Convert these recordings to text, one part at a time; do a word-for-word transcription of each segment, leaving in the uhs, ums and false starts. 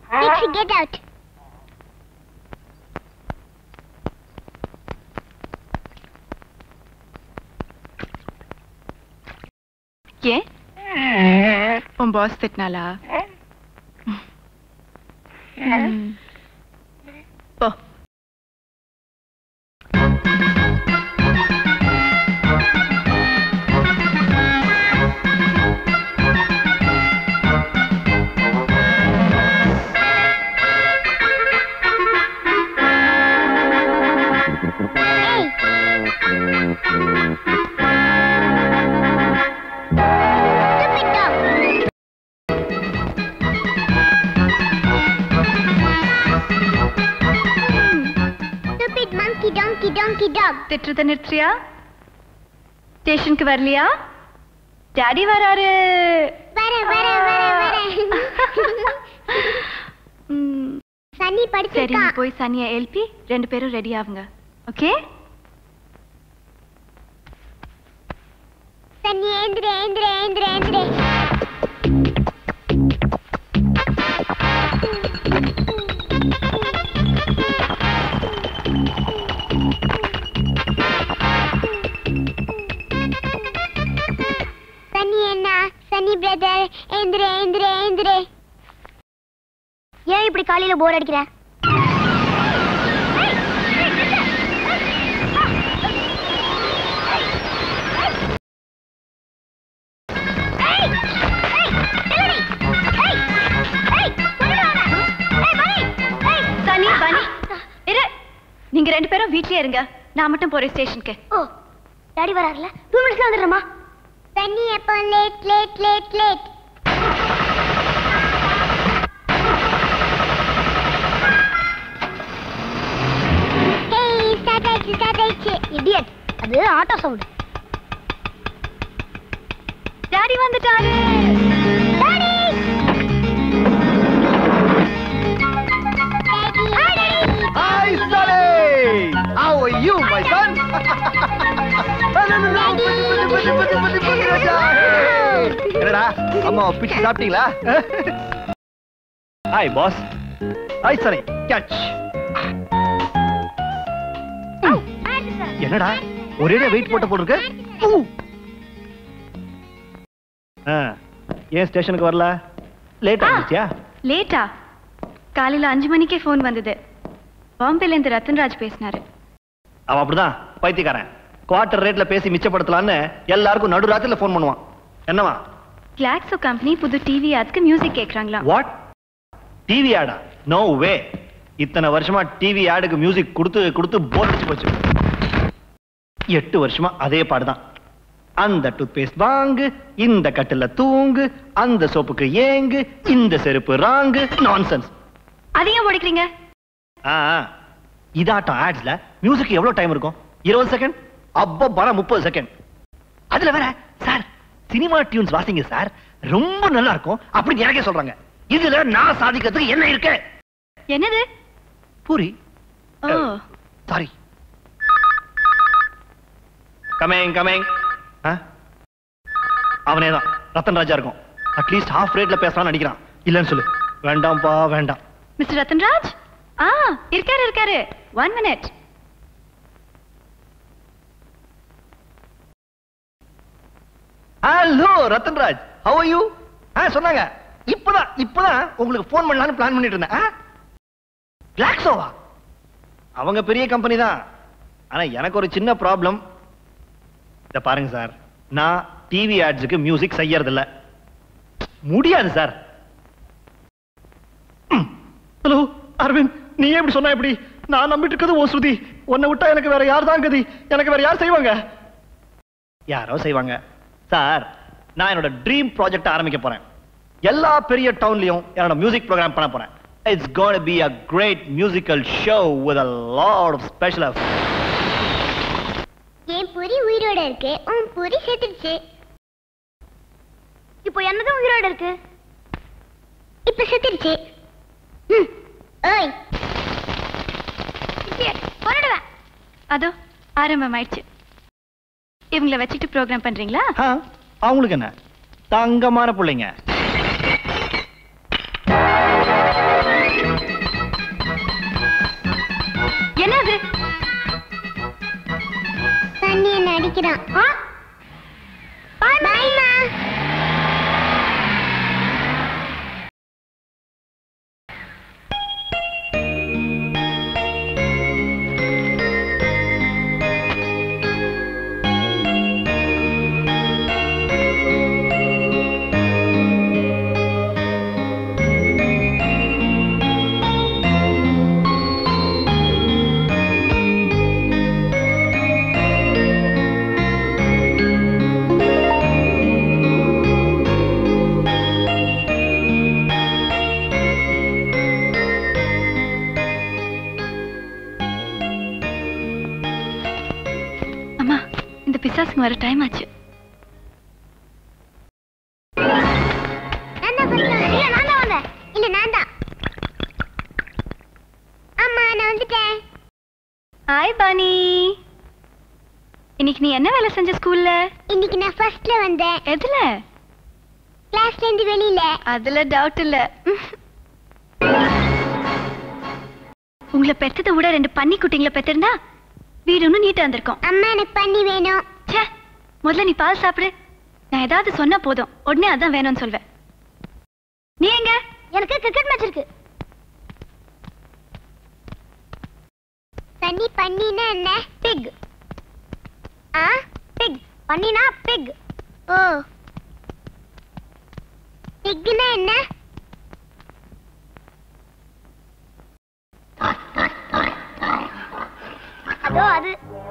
Dixie, get out. ஏன் உன் pass திட்டினாளா? போ. திட்டுறத நிறுத்தியா? ஸ்டேஷனுக்கு வரலையா? டாடி வராரு. வர வர வர வர. சன்னி படிச்சிருக்கா. சரி, நீ போய் சன்னியை எழுப்பி ரெண்டு பேரும் ரெடி ஆகுங்க. ஓகே? சன்னி ஏந்திரே ஏந்திரே ஏந்திரே ஏந்திரே. சன்னி பிரதர் ஏந்திரே ஏந்திரே ஏந்திரே. ஏன் இப்படி காலையில போர் அடிக்கிற? சன்னி, பனி, இரு. நீங்க ரெண்டு பேரும் வீட்லயே இருங்க. நான் மட்டும் போறேன் ஸ்டேஷனுக்கு. ஓ, டாடி வராருல? டூ மினிட்ஸ்ல வந்துடுறமா? சன்னி எப்போ late late late late. Hey, start ஆயிடுச்சு ஸ்டார்ட் ஆயிடுச்சு. இடியட், அது ஆட்டோ சவுண்ட். டாடி வந்துட்டாரு. Daddy Hi, Sonny! How are you, my son? என்னடா அம்மா பிச்சு சாப்பிட்டீங்களா? Hi boss. Hi Sonny, catch. என்னடா ஒரே வெயிட் போட்ட போல இருக்கு. ஏன் ஸ்டேஷனுக்கு வரல? லேட் ஆயிடுச்சா? லேட்டா? காலையில அஞ்சு மணிக்கே போன் வந்தது. பாம்பேல இருந்து ரத்தன்ராஜ் பேசினாரு. அவன் அப்படிதான் பைத்தியக்காரன். குவார்டர் ரேட்ல பேசி மிச்சப்படுத்தலான்னு எல்லாருக்கும் நடுராத்திரில போன் பண்ணுவான். என்னவா? கிளாக்ஸோ கம்பெனி புது டிவி அதுக்கு மியூசிக் கேக்குறாங்களா? வாட்? டிவி ஆடா? No way. இத்தனை வருஷமா டிவி ஆடுக்கு மியூசிக் கொடுத்து கொடுத்து போர் அடிச்சு போச்சு. எட்டு வருஷமா அதே பாடுதான். அந்த டூத் பேஸ்ட் வாங்கு, இந்த கட்டில தூங்கு, அந்த சோப்புக்கு ஏங்கு, இந்த செருப்பு ராங்கு. நான்சென்ஸ். அதையும் ஓடிக்கிறீங்க? இதாட்டம் ஆட்ஸ்ல மியூசிக் எவ்வளவு டைம் இருக்கும்? இருபது செகண்ட், அப்ப பர முப்பது செகண்ட். அதுல வேற சார் சினிமா டியூன்ஸ் வாசிங்க சார், ரொம்ப நல்லா இருக்கும் அப்படின்னு எனக்கே சொல்றாங்க. இதுல நான் சாதிக்கிறதுக்கு என்ன இருக்கு? என்னது? Puri. Oh sorry. Coming coming. அவனே தான் ரத்தன் ராஜா இருக்கும். அட்லீஸ்ட் ஹாஃப் ரேட்ல பேசலாம்னு நினைக்கிறான். இல்லன்னு சொல்லு. வேண்டாம்பா வேண்டாம். மிஸ்டர் ரத்தன்ராஜ்? ஆ, இருக்காரு இருக்காரு. One minute. Hello Rattanraj, how are you? ஆ சொன்னாங்க. இப்பதான் இப்பதான் உங்களுக்கு போன் பண்ணலாம்னு பிளான் பண்ணிட்டு இருந்தேன். கிளாக்ஸோவா? அவங்க பெரிய கம்பெனி தான். ஆனா எனக்கு ஒரு சின்ன ப்ராப்ளம். இத பாருங்க சார், நான் டிவி ஆட்ஸுக்கு மியூசிக் செய்யறது இல்ல. முடியாது சார். ஹலோ அரவிந்த், நீ எப்படி சொன்ன? எப்படி? நான் நம்பிட்டு இருக்கிறது ஓ ஸ்ருதி. உன்னை விட்டா எனக்கு வேற யார் தான் கதி? எனக்கு வேற யார் செய்வாங்க? யாரோ செய்வாங்க சார். நான் என்னோட ட்ரீம் ப்ராஜெக்ட் ஆரம்பிக்க போறேன். எல்லா பெரிய டவுன்லயும் என்னோட மியூசிக் ப்ரோக்ராம் பண்ண போறேன். It's going to be a great musical show with a lot of special effects. ஏன் புரி உயிரோட இருக்கு, உன் புரி செத்துடுச்சு. இப்போ என்னதான் உயிரோட இருக்கு? இப்ப செத்துடுச்சு. ஓய் போடுவா. அதோ ஆரம்பம் ஆயிடுச்சு. இவங்களை வச்சுட்டு ப்ரோக்ராம் பண்றீங்களா? அவங்களுக்கு என்ன, தங்கமான பிள்ளைங்க. வேணாம். பாய்மா. பிசாசுக்கு வர டைம் ஆச்சு. ஹாய் பானி. இன்னைக்கு நீ என்ன வேலை செஞ்ச ஸ்கூல்ல? இன்னைக்கு நான் ஃபர்ஸ்ட்ல வந்தேன். எதுல? கிளாஸ்ல இருந்து வெளியில. அதுல டவுட் இல்ல. உங்களை பெத்ததை விட ரெண்டு பன்னி குட்டிங்களை பெத்திருந்தா வீடு இன்னும் நீட்டா இருந்திருக்கும். அம்மா எனக்கு பன்னி வேணும். ச்சே, முதல்ல நீ பால் சாப்பிடு. நான் ஏதாவது சொன்னா போதும் உடனே அதான் வேணும்னு சொல்வேன். நீ எங்க? எனக்கு கிரிக்கெட் மேட்ச் இருக்கு. பன்னி பன்னினா என்ன? பிக். ஆ பிக். பன்னினா பிக். ஓ. பிக்னா என்ன? அதோ அது.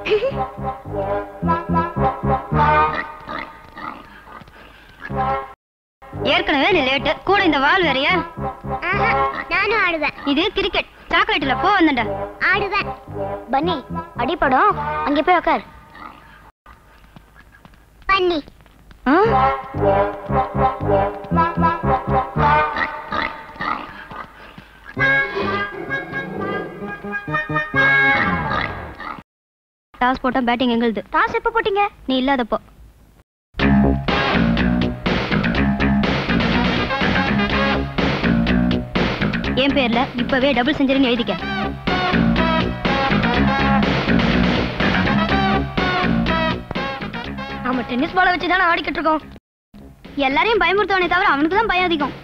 ஏற்கனவே நீ லேட்டு, கூட இந்த வால் வேறையா? நானும் ஆடுவேன். இது கிரிக்கெட். சாக்லேட்ல போ வந்தடா. ஆடுவேன். பன்னி அடிபடும், அங்க போய் உட்கார். பன்னி. டாஸ் போட்டா பேட்டிங் எங்களுது. டாஸ் எப்ப போட்டீங்க? நீ இல்லாதப்போ. என் பேர்ல இப்பவே டபுள் செஞ்சுரின்னு எழுதிக்க. நாம டென்னிஸ் பாலை வச்சு தானே ஆடிக்கிட்டு இருக்கோம். எல்லாரையும் பயமுறுத்தவனே தவிர அவனுக்கு தான் பயம் அதிகம்.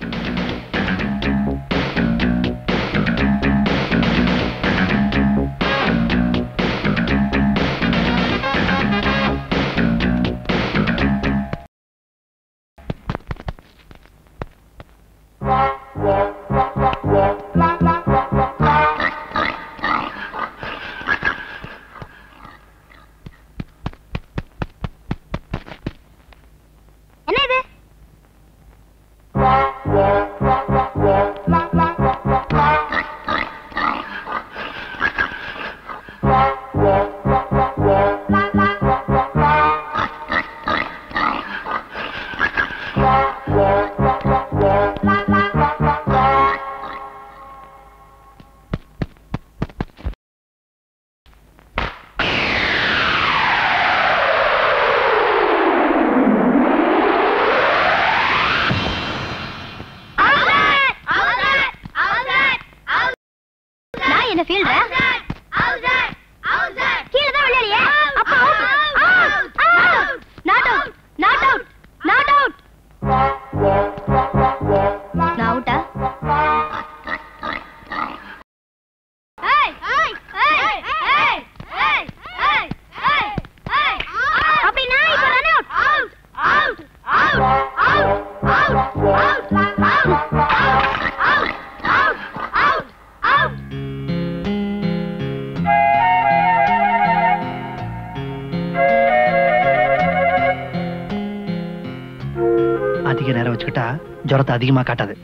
அதிக நேரம் வச்சுக்கிட்டா ஜுரத்தை அதிகமா காட்டாது.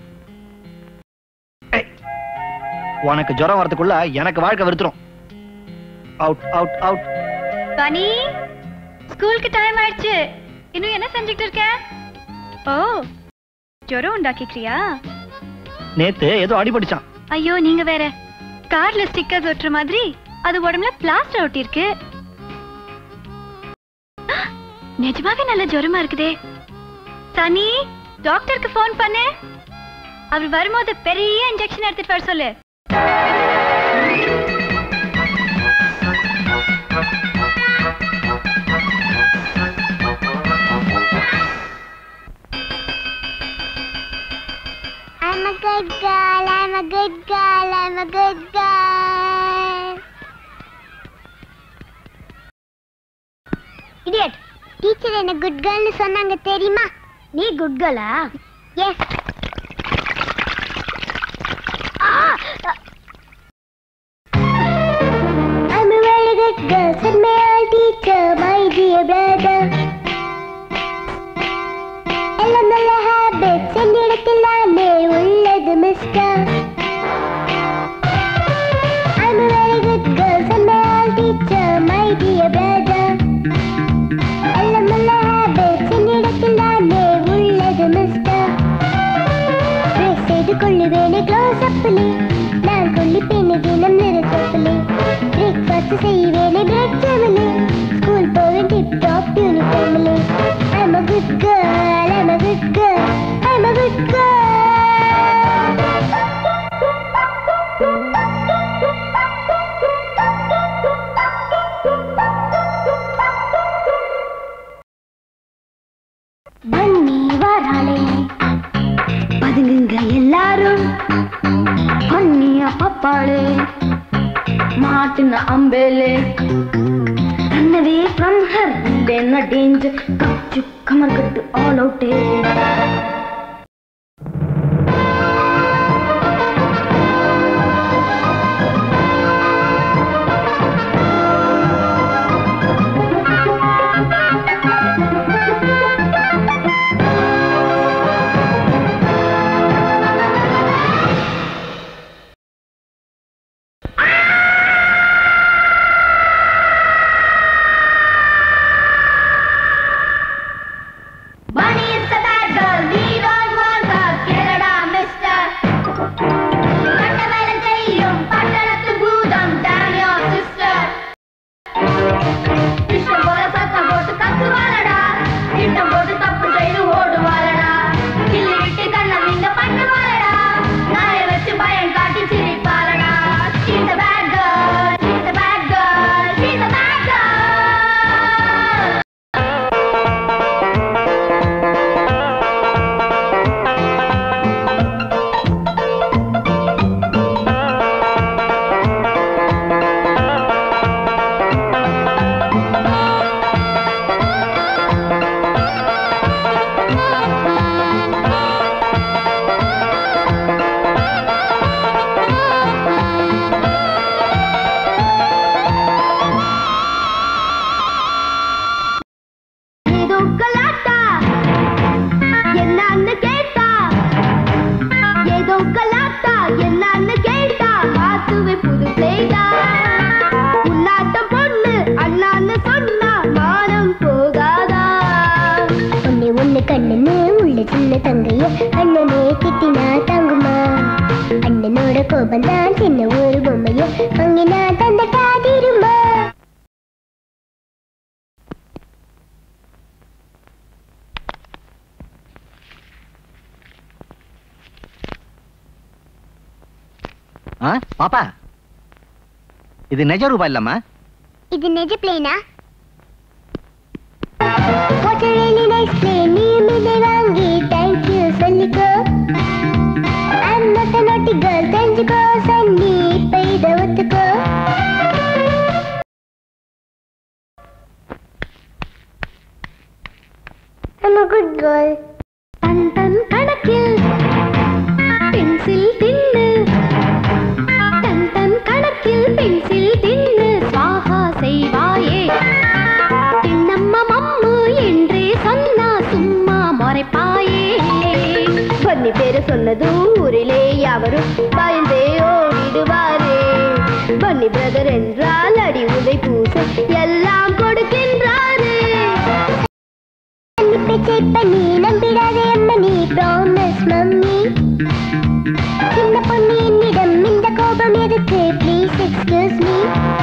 உனக்கு ஜுரம் வரதுக்குள்ள எனக்கு வாழ்க்கை வெறுத்துரும். Out out out. பனி, ஸ்கூலுக்கு டைம் ஆயிடுச்சு. இன்னும் என்ன செஞ்சுட்டு இருக்க? ஓ, ஜுரம் உண்டாக்கிக்கிறியா? நேத்து ஏதோ அடிபடிச்சான். ஐயோ, நீங்க வேற. கார்ல ஸ்டிக்கர்ஸ் ஒட்டுற மாதிரி அது உடம்புல பிளாஸ்டர் ஒட்டி இருக்கு. நிஜமாவே நல்ல ஜுரமா இருக்குதே. சனி, டாக்டருக்கு போன் பண்ணு. அவர் வரும்போது பெரிய இன்ஜெக்ஷன் எடுத்துட்டு வர சொல்லு. I'm a good girl, I'm a good girl, I'm a good girl. Idiot. Teacher என்ன good girl னு சொன்னாங்க தெரியுமா? நீ good girl ah? Yes. I'm a very good girl, said my old teacher, my dear brother. எல்லா நல்ல habits என்னிடத்தில் நானே உள்ளது mister. I'm a very good girl, said my old teacher, my dear brother. எல்லா நல்ல habits என்னிடத்தில் நானே உள்ளது மிஸ்டர். Brace செய்து கொள்ளுவேனே close upலே, நான் கொள்ளிப்பேனே தினம் நிறுத்தப்பிலே. Breakfast செய்வேனே bread jamலே, school போவேன் tip top uniformலே. I'm a good girl, I'm a good girl, I'm a good girl. பன்னி வராளே, பதுங்குங்க எல்லாரும். பன்னிய பப்பாளே, மாட்டின அம்பேலே. Run away from her, then a danger. Come, come on, get all out there. பாப்பா, இது நிஜ ரூபாய் இல்லம்மா. இது நிஜ பிளேனா? What a really nice plane, நீ மீது வாங்கி thank you சொல்லிக்கோ. I'm not a naughty girl, தெரிஞ்சுக்கோ சன்னி, இப்ப இதை ஒத்துக்கோ. I'm a good girl. தன் தன் கணக்கில் பென்சில் தின்னு, தன் தன் கணக்கில் பென்சில் தின்னு சுவாகா செய்வாயே. தின்னம்மா மம்மு என்றே சொன்னா சும்மா முறைப்பாயே. பன்னி பேரு சொன்னது ஊரிலே யாவரும் பயந்தே ஓடிடுவாரே. பன்னி பிரதர் என்றால் அடி உதை பூச எல்லாம் கொடுக்கின்றாரே. பண்ணி நம்பிடாதே அம்மனி, ப்ராமிஸ் மம்மி. சின்ன பொண்ணு என்னிடம் இந்த கோபம் எதுக்கு, ப்ளீஸ் எக்ஸ்கியூஸ் மீ.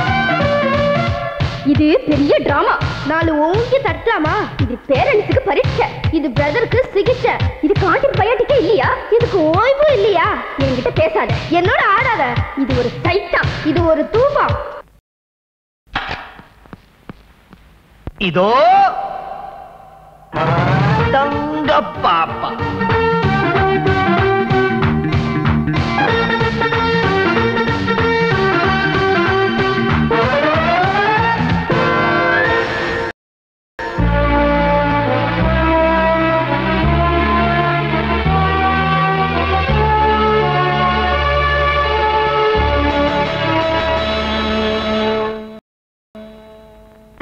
இது பெரிய டிராமா, நாலு ஓங்கி தட்டலாமா? இது பேரண்ட்ஸுக்கு பரீட்சை, இது பிரதருக்கு சிகிச்சை, இது காண்டின் பையன்ட்டுக்கே இல்லையா? இதுக்கு ஓய்வு இல்லையா? என்கிட்ட பேசாத, என்னோட ஆடாத. இது ஒரு சைத்தான், இது ஒரு தூபம். இதோ தங்க பாப்பா.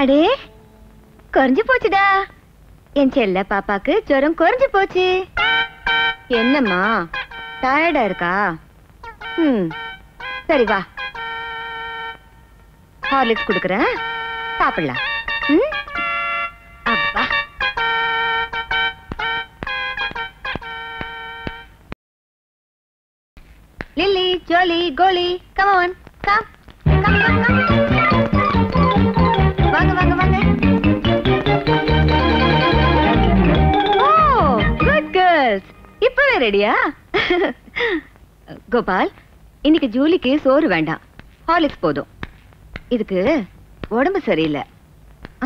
அடே குறைஞ்சு போச்சுடா. என் செல்ல பாப்பாக்கு ஜுரம் குறைஞ்சு போச்சு. என்னம்மா டயர்டா இருக்கா? ம் சரி வா, ஹார்லிக்ஸ் கொடுக்குறேன், சாப்பிடலாம். ம் அப்பா லில்லி ஜோலி கோலி come on come come come come. வாங்க வாங்க வாங்க. ஓ குட் கேர்ள்ஸ், இப்பவே ரெடியா? கோபால், இன்னைக்கு ஜூலிக்கு சோறு வேண்டாம், ஹார்லிக்ஸ் போதும். இதுக்கு உடம்பு சரியில்லை. ஆ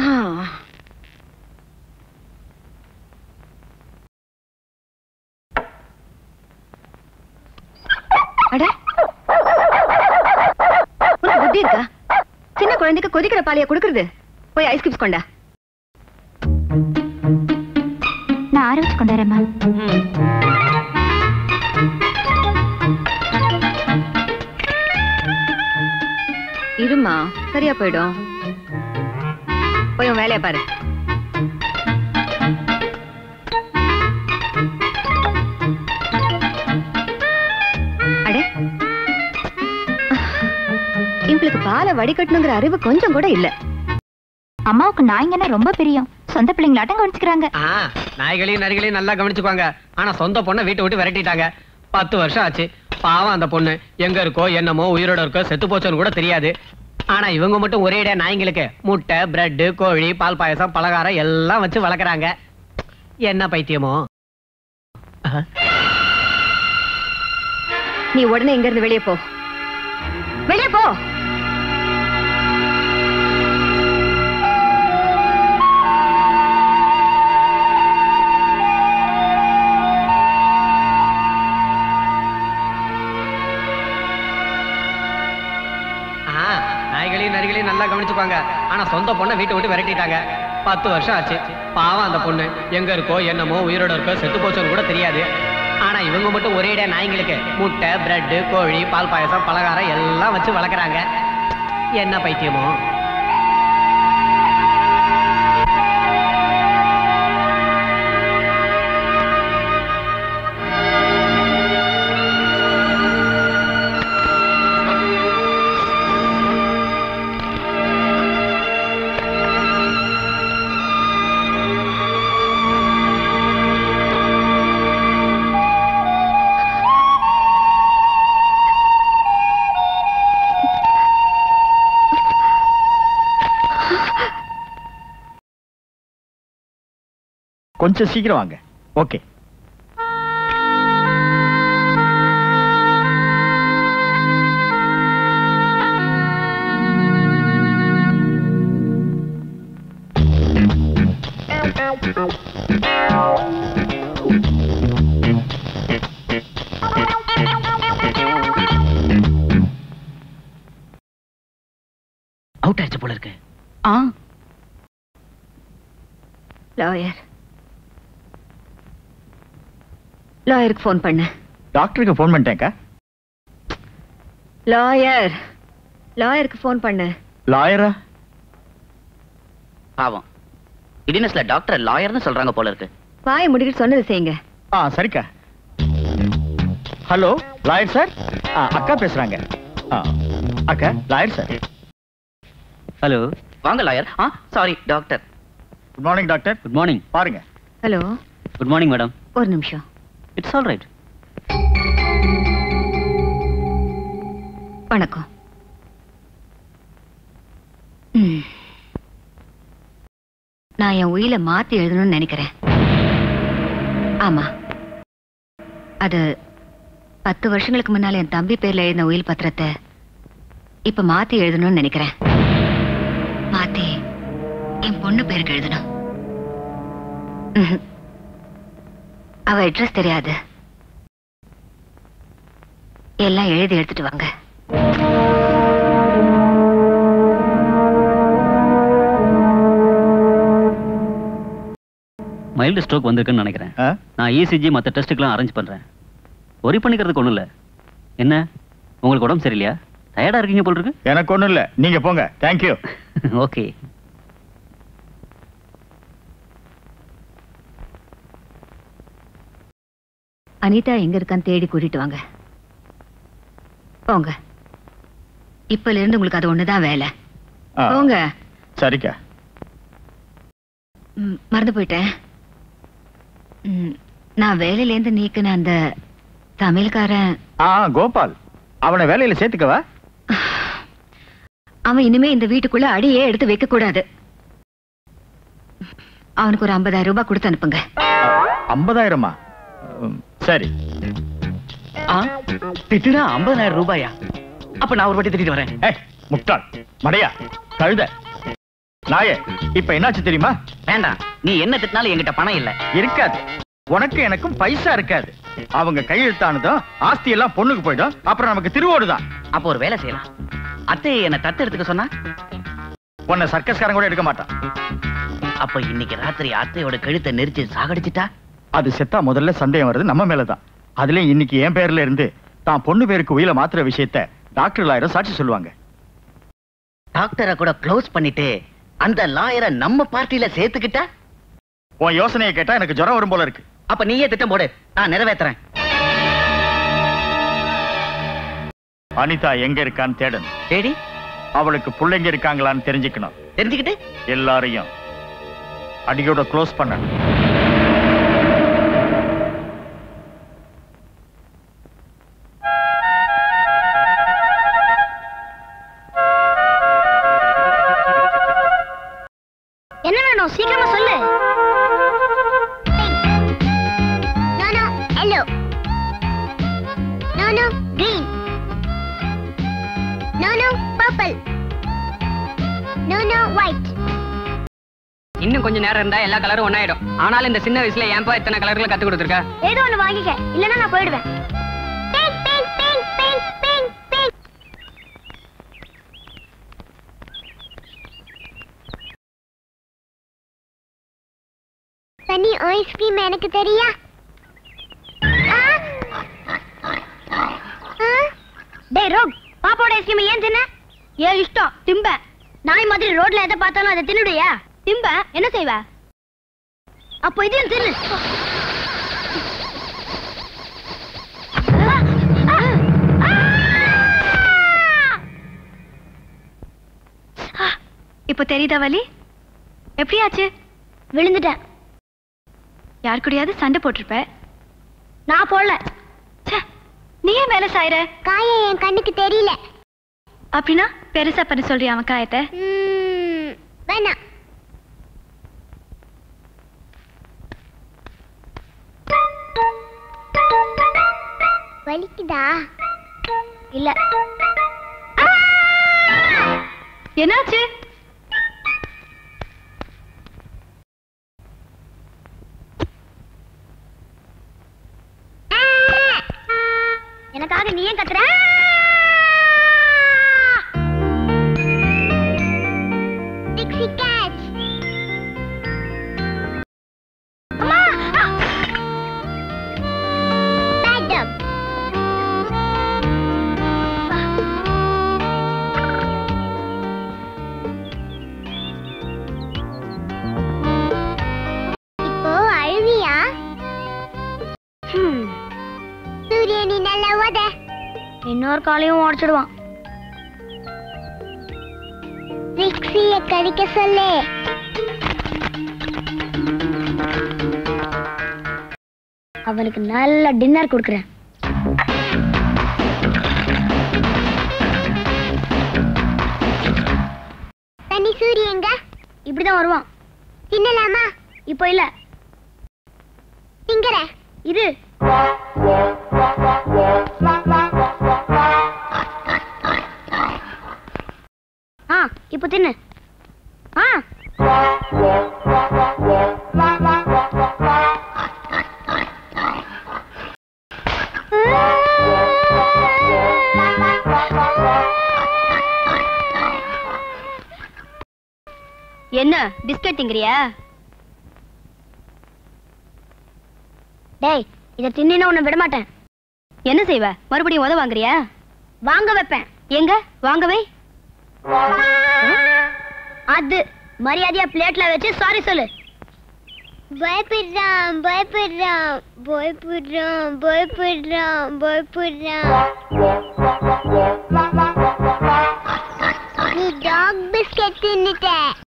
அட உனக்கு புத்தி இருக்கா? சின்ன குழந்தைக்கு கொதிக்கிற பாலைய குடுக்கறது? போய் ஐஸ் கியூப்ஸ் கொண்டா. நான் ஆர வச்சு கொண்டாரேம்மா. இருமா, சரியா போயிடும். போய் உன் வேலையை பாரு. அடே, இவங்களுக்கு பாலை வடிகட்டணுங்கிற அறிவு கொஞ்சம் கூட இல்ல. அம்மாவுக்கு நாய்ங்கன்னா ரொம்ப பிரியம். சொந்த பிள்ளைங்களாட்டம் கவனிச்சுக்கிறாங்க. நாய்களையும் நரிகளையும் நல்லா கவனிச்சுக்குவாங்க. ஆனா சொந்த பொண்ணை வீட்டை விட்டு விரட்டிட்டாங்க. பத்து வருஷம் ஆச்சு. பாவம் அந்த பொண்ணு எங்க இருக்கோ என்னமோ உயிரோட இருக்கோ செத்து போச்சோன்னு கூட தெரியாது. ஆனா இவங்க மட்டும் ஒரே இடையா நாய்ங்களுக்கு முட்டை, பிரெட், கோழி, பால் பாயசம், பலகாரம் எல்லாம் வச்சு வளர்க்குறாங்க. என்ன பைத்தியமோ? நீ உடனே இங்க இருந்து வெளியே போ, வெளியே போ. நாய்களையும் நரிகளையும் நல்லா கவனிச்சுக்குவாங்க. ஆனா சொந்த பொண்ணை வீட்டை விட்டு விரட்டிட்டாங்க. பத்து வருஷம் ஆச்சு. பாவம் அந்த பொண்ணு எங்க இருக்கோ என்னமோ உயிரோட இருக்கோ செத்து போச்சோன்னு கூட தெரியாது. ஆனா இவங்க மட்டும் ஒரே இடையா நாய்ங்களுக்கு முட்டை, பிரெட், கோழி, பால் பாயசம், பலகாரம் எல்லாம் வச்சு வளர்க்குறாங்க. என்ன பைத்தியமோ? கொஞ்சம் சீக்கிரம் வாங்க. ஓகே. அவுட் ஆயிடுச்சு போல இருக்கு. ஆ லாயர் லாயருக்கு ஃபோன் பண்ணு. டாக்டருக்கு ஃபோன் பண்ணிட்டேன்க்கா. லாயர் லாயருக்கு ஃபோன் பண்ணு. லாயரா? பாவம், இடினஸ்ல டாக்டர் லாயர்னு சொல்றாங்க போல இருக்கு. வாயை முடிக்கிட்டு சொன்னது செய்யுங்க. ஆ சரிக்கா. ஹலோ லாயர் சார், அக்கா பேசுறாங்க. அக்கா லாயர் சார். ஹலோ, வாங்க லாயர். ஆ sorry doctor. Good morning doctor. Good morning. பாருங்க. ஹலோ. Good morning madam. ஒரு நிமிஷம். It's all right. வணக்கம். ம். நான் என் உயிரை மாத்தி எழுதணும்னு நினைக்கிறேன். ஆமா, அது பத்து வருஷங்களுக்கு முன்னால என் தம்பி பேர்ல எழுதின உயில் பத்திரத்தை இப்ப மாத்தி எழுதணும்னு நினைக்கிறேன். மாத்தி என் பொண்ணு பேருக்கு எழுதணும். ம்ஹும். அவ அட்ரஸ் தெரியாது. எல்லாம் எழுதி எடுத்துட்டு வாங்க. மைல்டு ஸ்ட்ரோக் வந்திருக்குன்னு நினைக்கிறேன். நான் இசிஜி மற்ற டெஸ்ட்டுக்கெல்லாம் அரேஞ்ச் பண்றேன். ஒரி பண்ணிக்கிறதுக்கு ஒன்றும் இல்லை. என்ன உங்களுக்கு உடம்பு சரியில்லையா? டயர்டா இருக்கீங்க போல இருக்கு. எனக்கு ஒன்றும் இல்லை, நீங்க போங்க. தேங்க்யூ. ஓகே. அனிதா எங்க இருக்கான்னு தேடி கூட்டிட்டு வாங்க. போங்க. இப்பல இருந்து உங்களுக்கு அது ஒண்ணுதான் வேலை. போங்க. சரிக்கா. மறந்து போயிட்டேன். நான் வேலையில இருந்து நீக்கின அந்த தமிழ்காரன் கோபால், அவனை வேலையில சேர்த்துக்கவா? அவன் இனிமே இந்த வீட்டுக்குள்ள அடியே எடுத்து வைக்க கூடாது. அவனுக்கு ஒரு ஐம்பதாயிரம் ரூபாய் கொடுத்து அனுப்புங்க. ஐம்பதாயிரமா? சரி. திட்டுனா ஐம்பதாயிரம் ரூபாயா? அப்ப நான் ஒரு வாட்டி திட்டிட்டு வரேன். முட்டாள், மடையா, கழுத, நாயே, இப்ப என்னாச்சு தெரியுமா? வேண்டாம், நீ என்ன திட்டினாலும் என்கிட்ட பணம் இல்ல. இருக்காது. உனக்கு எனக்கும் பைசா இருக்காது. அவங்க கையெழுத்தானதும் ஆஸ்தி எல்லாம் பொண்ணுக்கு போயிடும். அப்புறம் நமக்கு திருவோடுதான். அப்ப ஒரு வேலை செய்யலாம். அத்தையை என்ன தத்து எடுத்துக்க சொன்னா உன்னை சர்க்கஸ்காரன் கூட எடுக்க மாட்டான். அப்ப இன்னைக்கு ராத்திரி அத்தையோட கழுத்தை நெரிச்சு சாகடிச்சிட்டா? அது செத்தா முதல்ல சந்தேகம் வருது நம்ம மேலதான். அதுலயும் இன்னைக்கு என் பேர்ல இருந்து தான் பொண்ணு பேருக்கு உயிரை மாத்துற விஷயத்த டாக்டர் லாயரை சாட்சி சொல்லுவாங்க. டாக்டரை கூட க்ளோஸ் பண்ணிட்டு அந்த லாயரை நம்ம பார்ட்டியில சேர்த்துக்கிட்டா? உன் யோசனையை கேட்டா எனக்கு ஜுரம் வரும் போல இருக்கு. அப்ப நீயே திட்டம் போடு, நான் நிறைவேற்றுறேன். அனிதா எங்க இருக்கான்னு தேடணும். தேடி அவளுக்கு பிள்ளைங்க இருக்காங்களான்னு தெரிஞ்சுக்கணும். தெரிஞ்சுக்கிட்டு எல்லாரையும் அடியோட க்ளோஸ் பண்ணணும். என்ன வேணும் சீக்கிரமா சொல்லு. நானோ எல்லோ, நானோ கிரீன், நானோ பர்பிள், நானோ ஒயிட். இன்னும் கொஞ்சம் நேரம் இருந்தா எல்லா கலரும் ஒன்னாயிடும். ஆனாலும் இந்த சின்ன வயசுல ஏன்பா இத்தனை கலர்களை கத்து கொடுத்துருக்க? ஏதோ ஒண்ணு வாங்கிக்க, இல்லன்னா நான் போயிடுவேன். Pink pink pink pink pink pink. சனி ஐஸ்கிரீம் எனக்கு தெரியா? டேய் ரோக், பாப்பாவோட ஐஸ்கிரீம் ஏன் தின்ன? ஏன் இஷ்டம் திம்ப. நாய் மாதிரி ரோட்ல எதை பார்த்தாலும் அதை தின்னுடுயா? திம்ப என்ன செய்வ? அப்போ இதையும் தின்னு. இப்ப தெரியுதா வலி? எப்படி ஆச்சு? விழுந்துட்டேன். யார் கூடயாவது சண்டை போட்டிருப்ப? நான் போடல. நீ ஏன் வேலை சாயிர? காயம் என் கண்ணுக்கு தெரியல. அப்படின்னா பெருசா பண்ண சொல்றியா அவன் காயத்தை? வேணாம். வலிக்குதா? இல்ல. என்னாச்சு? எனக்காக நீ ஏன் கத்துற? Dixie cat. அம்மா! Bad dog. இப்போ அழுவியா? ஹம். சூரிய நீ நல்லா ஓத. இன்னொரு காலையும் உடைச்சிடுவான். ரிக்ஸிய கடிக்க சொல்லு. அவனுக்கு நல்ல டின்னர் கொடுக்குறேன். தனி சூரிய எங்க? இப்படிதான் வருவான். தின்னலாமா? இப்போ இல்ல. திங்கற இரு. ஆ இப்போ தின்னு. ஆ என்ன பிஸ்கட் திங்கறியா? டேய் இத தின்னினா உன்னை விட மாட்டேன். என்ன செய்வ? மறுபடியும் உத வாங்குறியா? வாங்க வைப்பேன். எங்க வாங்கவே? அது மரியாதையா பிளேட்ல வச்சு சாரி சொல்லு. பயப்படுறான் பயப்படுறான் பயப்படுறான் பயப்படுறான் பயப்படுறான். நீ டாக் பிஸ்கட் தின்னுட்ட.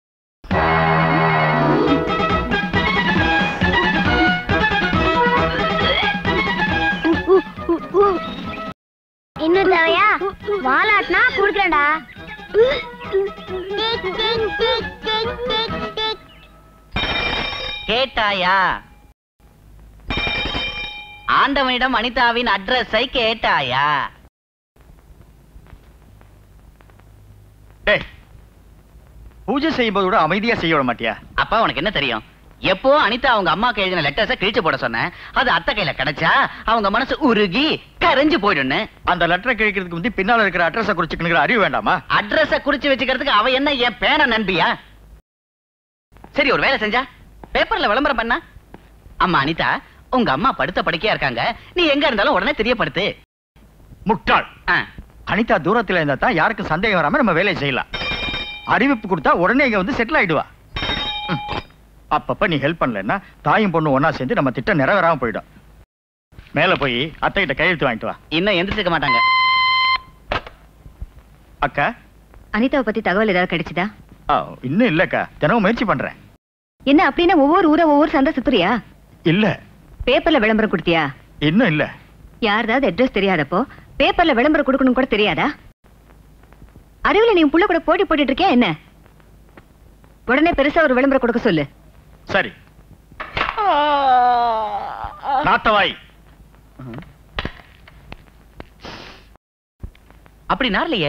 இன்னும் தேவையா? வாலாட்டினா குடுக்கறேன்டா. கேட்டாயா? ஆண்டவனிடம் அனிதாவின் அட்ரஸை கேட்டாயா? பூஜை செய்யும்போது கூட அமைதியா செய்ய விட மாட்டியா? அப்பா உனக்கு என்ன தெரியும்? எப்போ அனிதா அவங்க அம்மாக்கு எழுதின லெட்டர்ஸை கிழிச்சு போட சொன்னேன். அது அத்தை கையில கிடைச்சா அவங்க மனசு உருகி கரைஞ்சு போயிடுன்னு. அந்த லெட்டரை கிழிக்கிறதுக்கு வந்து பின்னால இருக்கிற அட்ரஸை குறிச்சுக்கணுங்கிற அறிவு வேண்டாமா? அட்ரஸை குறிச்சு வச்சுக்கிறதுக்கு அவ என்ன என் பேன நண்பியா? சரி, ஒரு வேலை செஞ்சா பேப்பர்ல விளம்பரம் பண்ணா. அம்மா அனிதா, உங்க அம்மா படுத்த படுக்கையா இருக்காங்க, நீ எங்க இருந்தாலும் உடனே தெரியப்படுத்து. முட்டாள். அனிதா தூரத்துல இருந்தா தான் யாருக்கும் சந்தேகம் வராம நம்ம வேலையை செய்யலாம். அறிவிப்பு கொடுத்தா உடனே இங்க வந்து செட்டில் ஆயிடுவா. அப்பப்ப நீ ஹெல்ப் பண்ணலன்னா தாயும் பொண்ணு ஒன்னா சேர்ந்து நம்ம திட்டம் நிறைவேறாம போயிடும். மேல போய் அத்தை கிட்ட கையெழுத்து வாங்கிட்டு வா. இன்னும் எந்திரிச்சிக்க மாட்டாங்க. அக்கா, அனிதாவை பத்தி தகவல் ஏதாவது கிடைச்சதா? இன்னும் இல்லக்கா, தினமும் முயற்சி பண்றேன். என்ன அப்படின்னா ஒவ்வொரு ஊரை ஒவ்வொரு சந்தை சுத்துறியா? இல்ல. பேப்பர்ல விளம்பரம் கொடுத்தியா? இன்னும் இல்ல. யாராவது அட்ரஸ் தெரியாதப்போ பேப்பர்ல விளம்பரம் கொடுக்கணும் கூட தெரியாதா? அறிவுல நீ புள்ள கூட போட்டி போட்டுட்டு இருக்கியா என்ன? உடனே பெருசா ஒரு விளம்பரம் கொடுக்க சொல்லு. சரி. நாத்தவாய். அப்படி நார்லையே.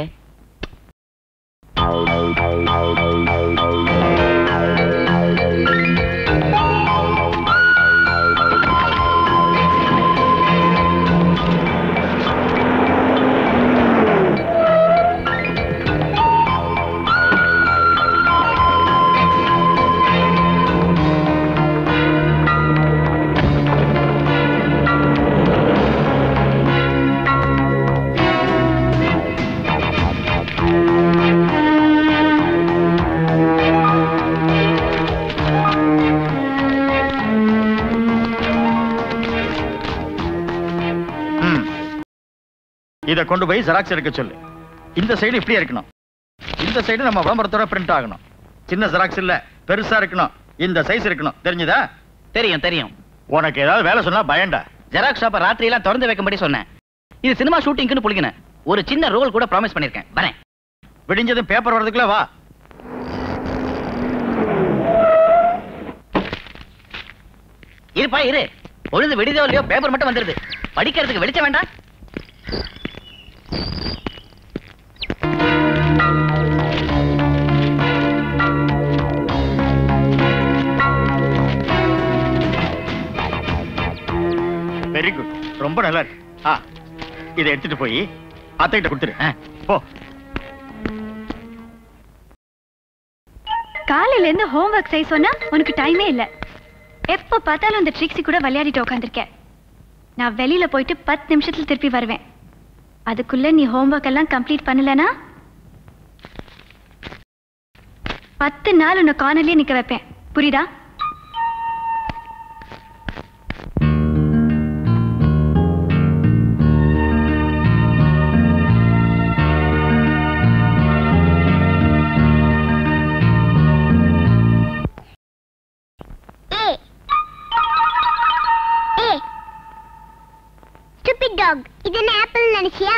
இத கொண்டு போய் ஜெராக்ஸ் எடுக்க சொல்லு. இந்த சைடு இப்படியே இருக்கணும். இந்த சைடு நம்ம விளம்பரத்தோட பிரிண்ட் ஆகணும். சின்ன ஜெராக்ஸ் இல்ல, பெருசா இருக்கணும். இந்த சைஸ் இருக்கணும். தெரிஞ்சதா? தெரியும் தெரியும். உனக்கு ஏதாவது வேலை சொன்னா பயண்டா. ஜெராக்ஸ் ஷாப்பை ராத்திரி எல்லாம் திறந்து வைக்கும்படி சொன்னேன். இது சினிமா ஷூட்டிங்னு புளிக்கினேன். ஒரு சின்ன ரோல் கூட ப்ராமிஸ் பண்ணிருக்கேன். வரேன். விடிஞ்சதும் பேப்பர் வரதுக்குள்ள வா. இருப்பா இரு. பொழுது விடுதோ இல்லையோ பேப்பர் மட்டும் வந்துருது. படிக்கிறதுக்கு வெளிச்சம் வேண்டாம். வெரி குட், ரொம்ப நல்லா இருக்கு. ஆ, இதை எடுத்துட்டு போய் அத்தைகிட்ட கொடுத்துரு. போ. காலையில இருந்து ஹோம்வொர்க் செய்ய சொன்னா உனக்கு டைமே இல்ல. எப்ப பார்த்தாலும் அந்த ட்ரிக்ஸி கூட விளையாடிட்டு உட்காந்துருக்கேன். நான் வெளியில போயிட்டு பத்து நிமிஷத்துல திருப்பி வருவேன். அதுக்குள்ள நீ ஹோம்வொர்க் எல்லாம் கம்ப்ளீட் பண்ணலனா பத்து நாள் உன்னை கார்னர்லயே நிக்க வைப்பேன். புரியுதா? டாக், இது என்ன ஆப்பிள் நினைச்சியா?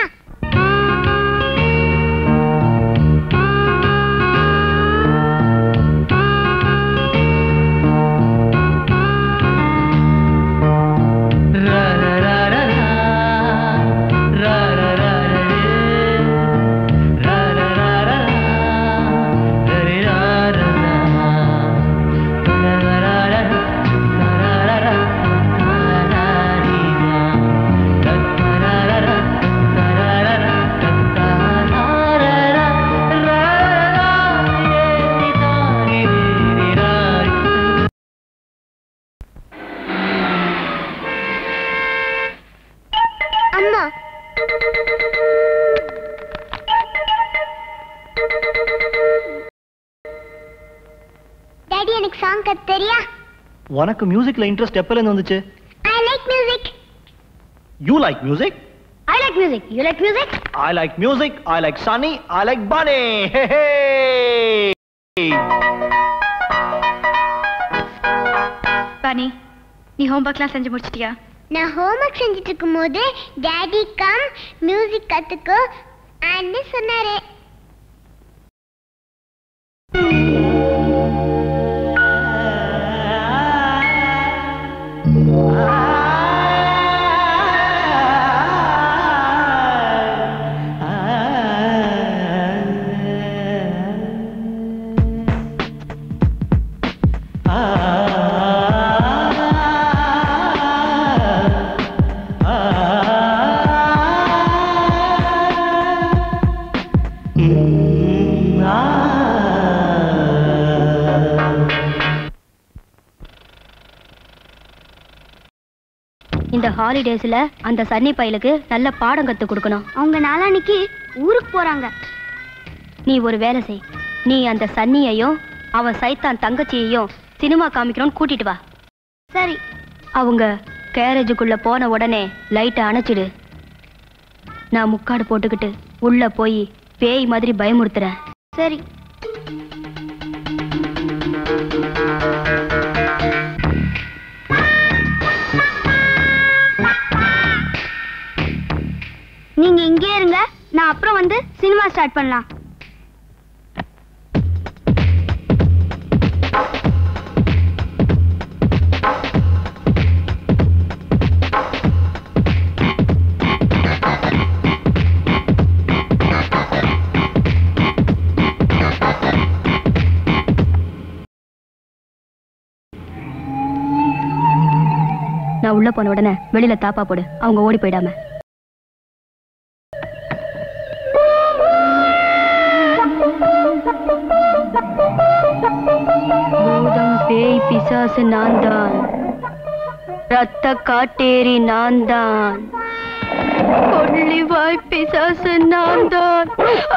டாடி, எனக்கு சாங் கத்து தெரியா? உனக்கு மியூசிக்ல இன்ட்ரெஸ்ட் எப்பல இருந்து வந்துச்சு? I like music. You like music? I like music. You like music? I like music. I like Sunny. I like Bunny. Hey hey. Bunny, நீ ஹோம்வொர்க்லாம் செஞ்சு முடிச்சிட்டியா? நான் ஹோம்வொர்க் செஞ்சுட்டு இருக்கும்போது டாடி கம் மியூசிக் கத்துக்கோ அன்னு சொன்னாரு. இந்த ஹாலிடேஸ்ல அந்த சன்னி பையலுக்கு நல்ல பாடம் கத்து கொடுக்கணும். அவங்க நாளானிக்கு ஊருக்கு போறாங்க. நீ ஒரு வேலை செய், நீ அந்த சன்னியையும் அவன் சைத்தான் தங்கச்சியையும் சினிமா காமிக்கணும்னு கூட்டிட்டு வா. சரி. அவங்க கேரேஜுக்குள்ள போன உடனே லைட்டை அணைச்சிடு. நான் முக்காடு போட்டுக்கிட்டு உள்ள போய் பேய் மாதிரி பயமுறுத்துறேன். சரி. நீங்க இங்கே இருங்க, நான் அப்புறம் வந்து சினிமா ஸ்டார்ட் பண்ணலாம். நான் உள்ள போன உடனே வெளியில தாப்பா போடு, அவங்க ஓடி போயிடாம. பூதம் பேய் பிசாசு நான் தான், ரத்த காட்டேரி நான் தான், கொள்ளிவாய் பிசாசு நான் தான்.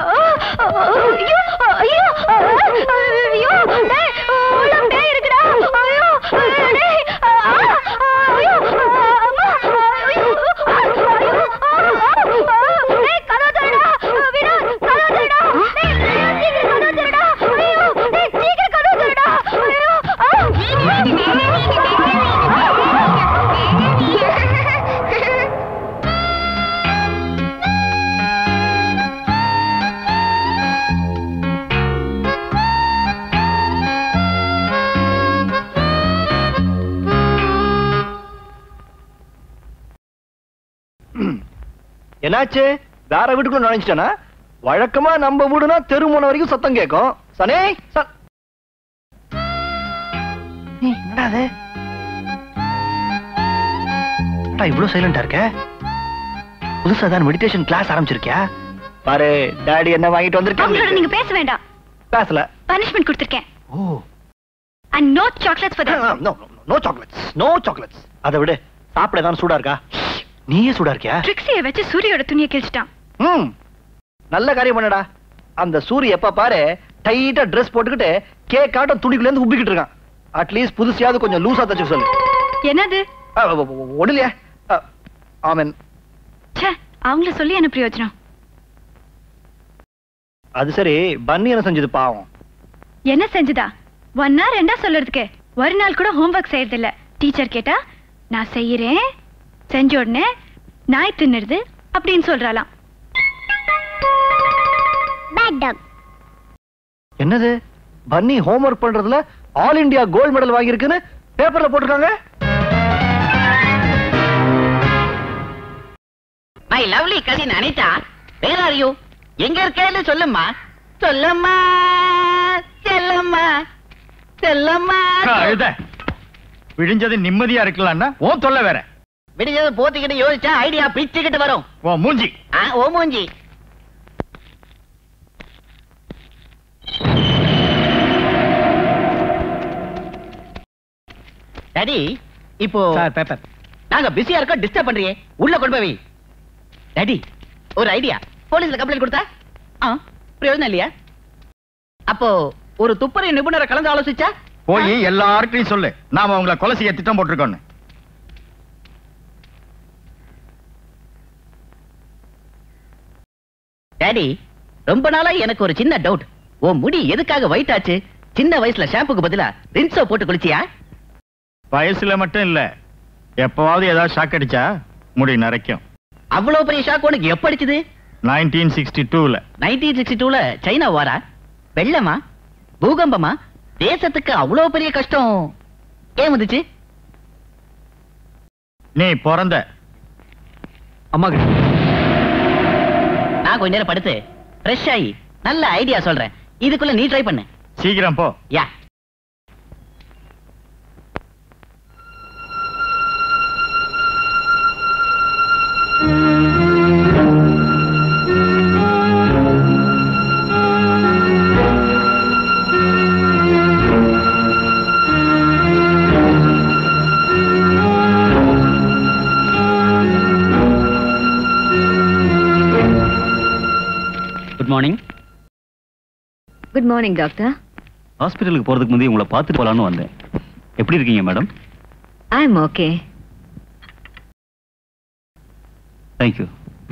என்னாச்சு? வேற வீட்டுக்குள்ள நுழைஞ்சிட்டானா? வழக்கமா நம்ம வீடுனா தெரு முனை வரைக்கும் சத்தம் கேட்கும். சனே என்னடா அது? இவ்வளவு சைலண்டா இருக்க? புதுசா தான் மெடிடேஷன் கிளாஸ் ஆரம்பிச்சிருக்கியா? பாரு டாடி என்ன வாங்கிட்டு வந்திருக்கேன். நீங்க பேச வேண்டாம். பேசல. பனிஷ்மெண்ட் கொடுத்திருக்கேன். ஓ. And no chocolates for them. No, no chocolates. No chocolates. அத விடு. சாப்பிட தான் சூடா இருக்கா? நீயே சூடா இருக்கியா? ட்ரிக்ஸியை வச்சு சூரியோட துணியை கிழிச்சிட்டான். ம். நல்ல காரியம் பண்ணடா. அந்த சூரி எப்ப பாரு டைட்டா Dress போட்டுக்கிட்டு கேக் ஆட்டம் துணிக்குள்ள இருந்து உப்பிக்கிட்டு இருக்கான். அட்லீஸ்ட் புதுசியாவது கொஞ்சம் லூசா தச்சு சொல்லு. என்னது? ஒடலையா? ஆமென். ச்சே, அவங்கள சொல்லி என்ன பிரயோஜனம்? அது சரி, பன்னி என்ன செஞ்சது பாவம்? என்ன செஞ்சதா? ஒன்னா ரெண்டா சொல்றதுக்கு ஒரு நாள் கூட ஹோம்வொர்க் செய்யறது இல்ல. டீச்சர் கேட்டா நான் செய்யறேன், செஞ்ச உடனே நாய் தின்னுறது அப்படின்னு சொல்றாளாம். என்னது? பன்னி ஹோம்வொர்க் பண்றதுல ஆல் இந்தியா கோல்ட் மெடல் வாங்கி இருக்குன்னு பேப்பர்ல போட்டிருக்காங்க. My lovely cousin Anita, where are you? எங்க இருக்கேன்னு சொல்லும்மா. சொல்லம்மா, செல்லம்மா, செல்லம்மா. அழுத விடிஞ்சது நிம்மதியா இருக்கலாம்னா ஓ தொல்ல வேற. விடிஞ்சது போத்திக்கிட்டு யோசிச்சா ஐடியா பிச்சுக்கிட்டு வரும். ஓ மூஞ்சி. ஆ, ஓ மூஞ்சி. டாடி, இப்போ சார் பேப்பர். நாங்க பிஸியா இருக்கோம், டிஸ்டர்ப் பண்றியே. உள்ள கொண்டு போய். டாடி, ஒரு ஐடியா. போலீஸ்ல கம்ப்ளைண்ட் கொடுத்தா பிரயோஜனம் இல்லையா? அப்போ ஒரு துப்பறி நிபுணரை கலந்து ஆலோசிச்சா போய் எல்லார்கிட்டையும் சொல்லு நாம அவங்கள கொலை செய்ய திட்டம் போட்டிருக்கோம். டாடி, ரொம்ப நாளா எனக்கு ஒரு சின்ன டவுட். ஓ முடி எதுக்காக ஒயிட் ஆச்சு? சின்ன வயசுல ஷாம்புக்கு பதிலா ரின்ஸோ போட்டு குளிச்சியா? வயசுல மட்டும் இல்ல, எப்பவாவது ஏதாவது ஷாக் அடிச்சா முடி நரைக்கும். அவ்வளவு பெரிய ஷாக் உனக்கு எப்ப அடிச்சது? நைன்டீன் சிக்ஸ்டி டூல. நைன்டீன் சிக்ஸ்டி டூல சைனா வாரா? வெள்ளமா? பூகம்பமா? தேசத்துக்கு அவ்வளவு பெரிய கஷ்டம் ஏன் வந்துச்சு? நீ பிறந்த அம்மா நான் கொஞ்ச நேரம் படுத்து ஃப்ரெஷ் ஆகி நல்ல ஐடியா சொல்றேன். இதுக்குள்ள நீ ட்ரை பண்ணு. சீக்கிரம் போ. Ya. Good morning. Good morning doctor. ஹாஸ்பிட்டலுக்கு போறதுக்கு முந்தைய உங்களை பார்த்துட்டு போலான்னு வந்தேன். எப்படி இருக்கீங்க madam? I am okay. Thank you.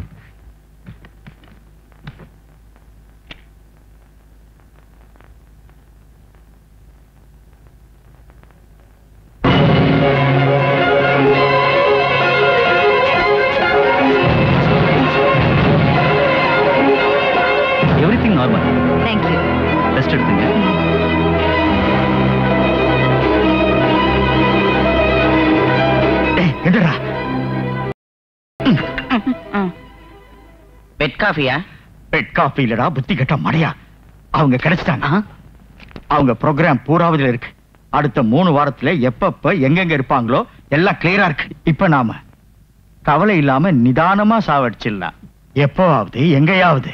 Everything normal. Thank you. Rest எடுத்துங்க. என்னடா பெட் காஃபியா? பெட் காஃபி இல்லடா, புத்தி கட்ட மடையா. அவங்க கிடைச்சிட்டாங்க. அவங்க ப்ரோக்ராம் பூராவதுல இருக்கு. அடுத்த மூணு வாரத்துல எப்பப்ப எங்கெங்க இருப்பாங்களோ எல்லாம் கிளியரா இருக்கு. இப்ப நாம கவலை இல்லாம நிதானமா சாவடிச்சிடலாம். எப்பவாவது எங்கேயாவது.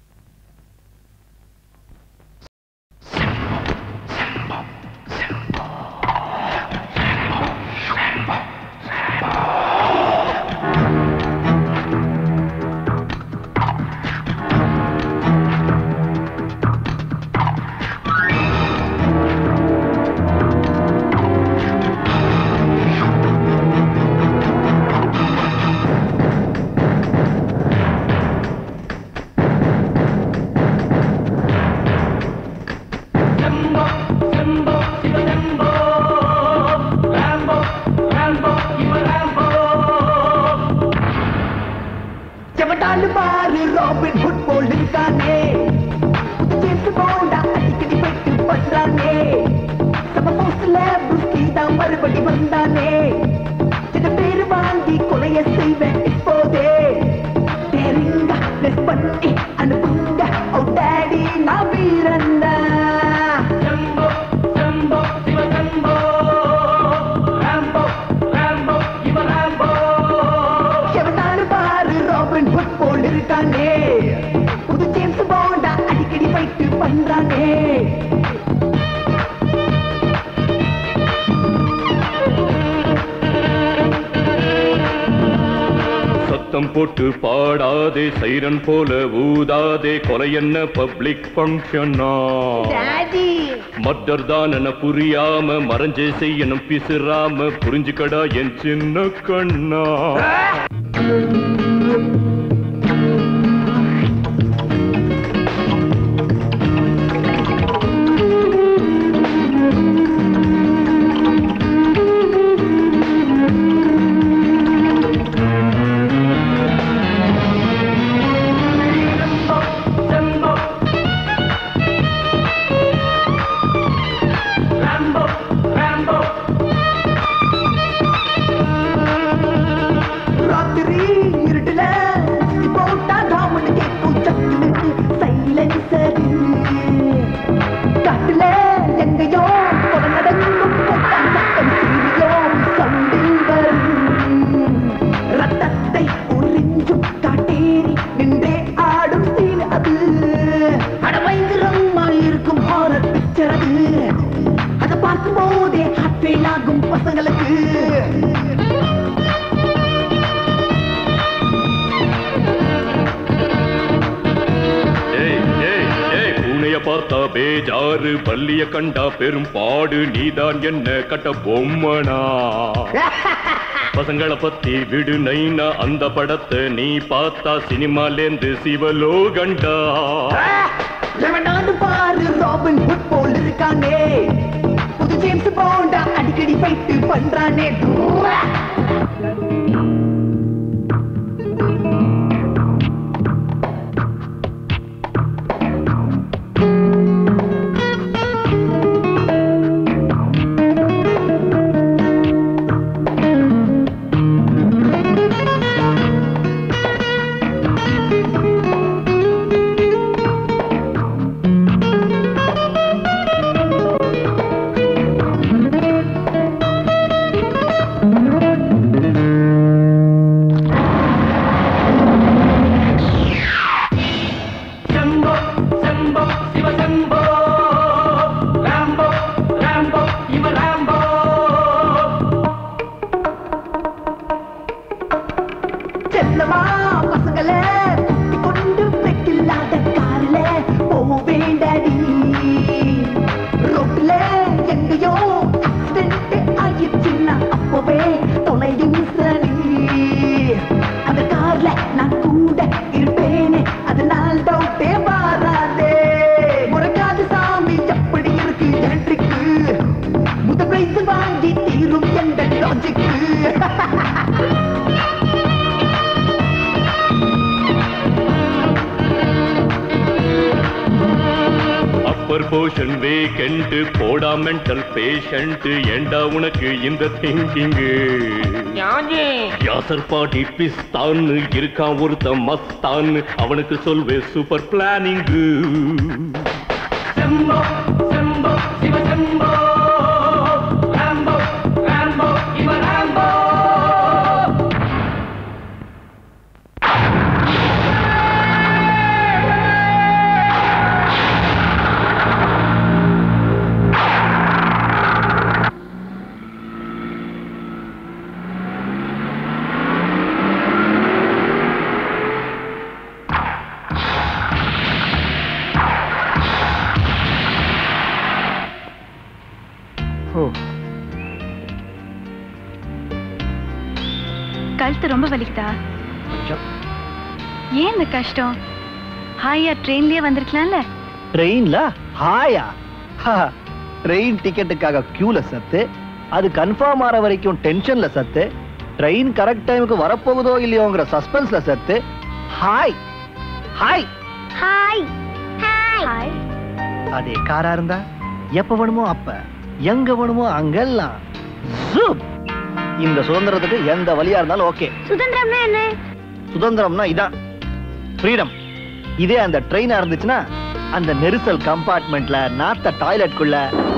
போட்டு பாடாதே, சைரன் போல ஊதாதே, கொலை என்ன பப்ளிக் ஃபங்க்ஷனா? மர்டர் தான் என புரியாம மறைஞ்சே செய்யணும் பிசுறாம, புரிஞ்சுக்கடா என் சின்ன கண்ணா. பார்த்தா பேஜாரு பள்ளிய கண்டா பெரும் பாடு நீதான் என்ன கட்ட பொம்மனா பசங்களை பத்தி விடு நைனா அந்த படத்தை நீ பார்த்தா சினிமாலேந்து சிவலோகண்டா பாரு ராபின் ஹுட் போல் இருக்கானே புது ஜேம்ஸ் பாண்டா அடிக்கடி ஃபைட் பண்றானே போஷன் வேகண்ட் போடா மென்டல் பேஷண்ட் ஏண்டா உனக்கு இந்த திங்கிங்கு யாசர் பாட்டி பிஸ்தான் இருக்கான் ஒருத்த மஸ்தான் அவனுக்கு சொல்வே சூப்பர் பிளானிங்கு செம்போ செம்போ சிவ செம்போ ராம்போ ராம்போ இவ ராம்போ கழுத்து ரொம்ப வலிக்குதா? ஏன் இந்த கஷ்டம்? ஹாயா ட்ரெயின்லயே வந்திருக்கலாம்ல? ட்ரெயின்ல ஹாயா? ட்ரெயின் டிக்கெட்டுக்காக கியூல சத்து, அது கன்ஃபார்ம் ஆற வரைக்கும் டென்ஷன்ல சத்து, ட்ரெயின் கரெக்ட் டைமுக்கு வரப்போகுதோ இல்லையோங்கிற சஸ்பென்ஸ்ல சத்து. Hi hi hi hi. அதே காரா இருந்தா எப்ப வேணுமோ அப்ப எங்க வேணுமோ அங்கெல்லாம் ஜூப். இந்த சுதந்திரத்துக்கு எந்த வழியா இருந்தாலும் ஓகே. சுதந்திரம்னா என்ன? சுதந்திரம்னா இதான் ஃப்ரீடம். இதே அந்த ட்ரெயினா இருந்துச்சுன்னா அந்த நெரிசல் கம்பார்ட்மெண்ட்ல நாத்த டாய்லெட்குள்ள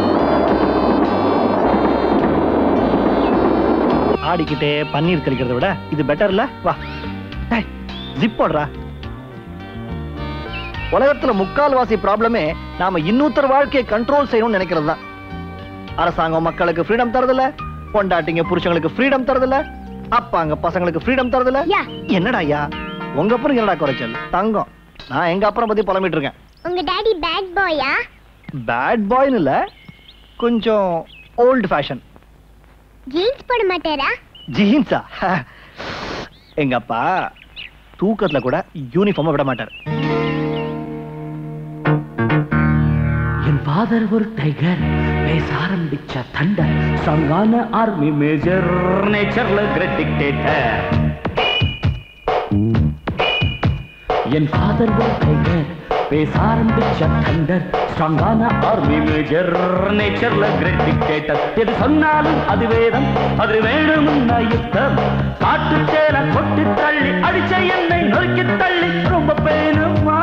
ஆடிக்கிட்டே பன்னீர் தெளிக்கிறத விட இது பெட்டர்ல. வா ஜிப் போடுறா. உலகத்துல முக்கால்வாசி ப்ராப்ளமே நாம இன்னொருத்தர் வாழ்க்கையை கண்ட்ரோல் செய்யணும்னு நினைக்கிறது தான். அரசாங்கம் மக்களுக்கு ஃப்ரீடம் தரதில்ல, பொண்டாட்டிங்க புருஷங்களுக்கு ஃப்ரீடம் தரதில்ல, அப்பாங்க பசங்களுக்கு ஃப்ரீடம் தரதில்ல. என்னடா ஐயா உங்க அப்புறம் என்னடா குறைச்சல் தங்கம்? நான் எங்க அப்புறம் பத்தி புலம்பிட்டு இருக்கேன். உங்க டாடி பேட் பாயா? பேட் பாய்னு இல்ல, கொஞ்சம் ஓல்ட் ஃபேஷன். ஜீன்ஸ் போட மாட்டாரா? ஜீன்ஸா? எங்க அப்பா தூக்கத்துல கூட யூனிஃபார்ம் விட மாட்டார். என் ஃபாதர் ஒரு டைகர், பேச ஆரம்பிச்ச தண்டர், ஸ்ட்ராங்கான ஆர்மி மேஜர், நேச்சர்ல கிரேட் டிக்டேட்டர். என் ஃபாதர் ஒரு டைகர், பேச ஆரம்பிச்ச தண்டர், ஸ்ட்ராங்கான ஆர்மி மேஜர், நேச்சர்ல கிரேட் டிக்டேட்டர். எது சொன்னாலும் அது வேதம், அது வேணும்னா யுத்தம். காட்டு சேல கொட்டி தள்ளி அடிச்ச என்னை நொறுக்கி தள்ளி ரொம்ப பேணுமா.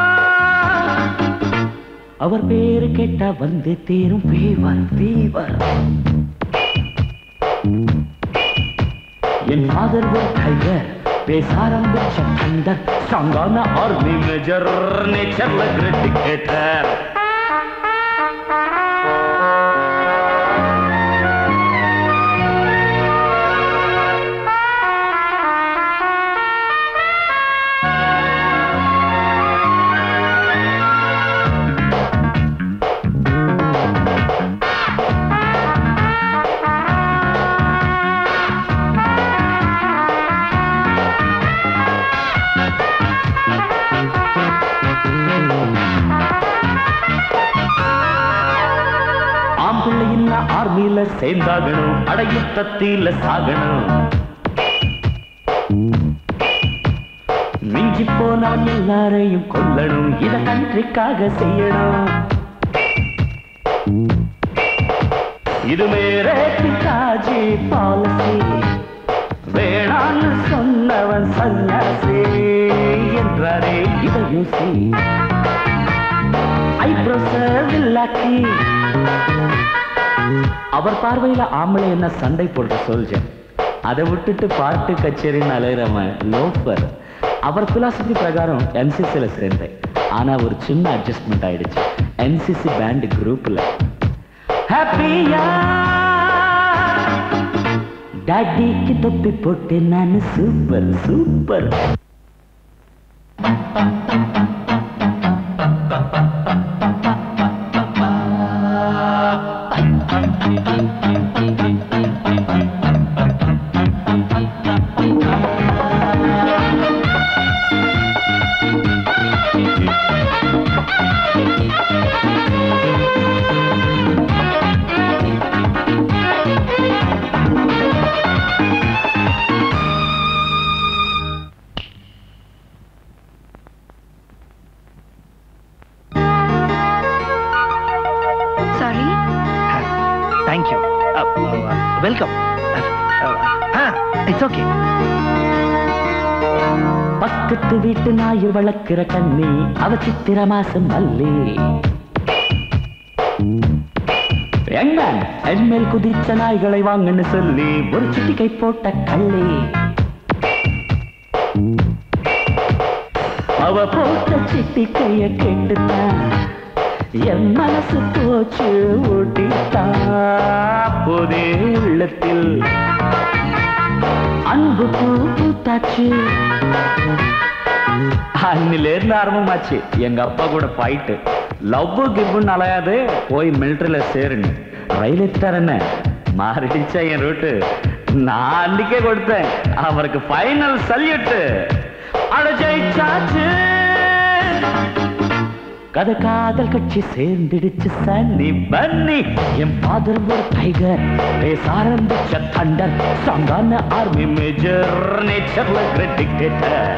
அவர் பேரு கேட்டா வந்து தேரும் ஃபீவர் ஃபீவர். என் ஃபாதர் ஒரு டைகர், பேச ஆரம்பிச்ச தண்டர், ஸ்ட்ராங்கான ஆர்மி மேஜர், நேச்சர்ல கிரேட் டிக்டேட்டர். ஆர்மியில சேர்ந்தாகணும், அடையுத்தத்தில சாகணும். மிஞ்சி போனவன் எல்லாரையும் கொல்லணும், இத கண்ட்ரிக்காக செய்யணும். இது மேரே பிதாஜி பாலிசி, வேணான்னு சொன்னவன் சன்னியாசி என்றாரே இதையும் சி. ஐப்ரோசவில்லாக்கி அவர் பார்வையில ஆம்பளை என்ன சண்டை போடுற சோல்ஜர், அதை விட்டுட்டு பாட்டு கச்சேரின்னு அலைகிறவன் லோஃபர். அவர் பிலாசபி பிரகாரம் என்சிசில சேர்ந்தேன், ஆனா ஒரு சின்ன அட்ஜஸ்ட்மெண்ட் ஆயிடுச்சு என்சிசி பேண்ட் குரூப்ல. ஹாப்பியா டாடிக்கு தொப்பி போட்டு நான் super super. Welcome. It's okay. பக்கத்து வீட்டு நாய் வளர்க்கிற கண்ணி, அவ சித்திர மாசம் மல்லி. என்மேல் குதிச்ச நாய்களை வாங்கன்னு சொல்லி ஒரு சிட்டிக்கை போட்ட கள்ளி. அவ போட்ட சிட்டிக்கைய கேட்டுத்தான் என் மனசு போச்சு ஓட்டித்தா. போதே உள்ளத்தில் அன்பு பூ பூத்தாச்சு. அன்னிலேருந்து ஆரம்பமாச்சு எங்க அப்பா கூட பாயிட்டு. லவ் கிவ்னு அலையாது, போய் மிலிட்டரியில சேருன்னு. ரயில் எடுத்தார் என்ன மாறிடுச்சா என் ரூட்டு. நான் அன்னைக்கே கொடுத்தேன் அவருக்கு ஃபைனல் சல்யூட்டு. அடஜெயிச்சாச்சு கதை காதல் கட்சி சேர்ந்துடுச்சு சன்னி பன்னி. என் ஃபாதர் ஒரு டைகர், பேச ஆரம்பிச்ச தண்டர், ஸ்ட்ராங்கான ஆர்மி மேஜர், நேச்சர்ல கிரேட் டிக்டேட்டர்.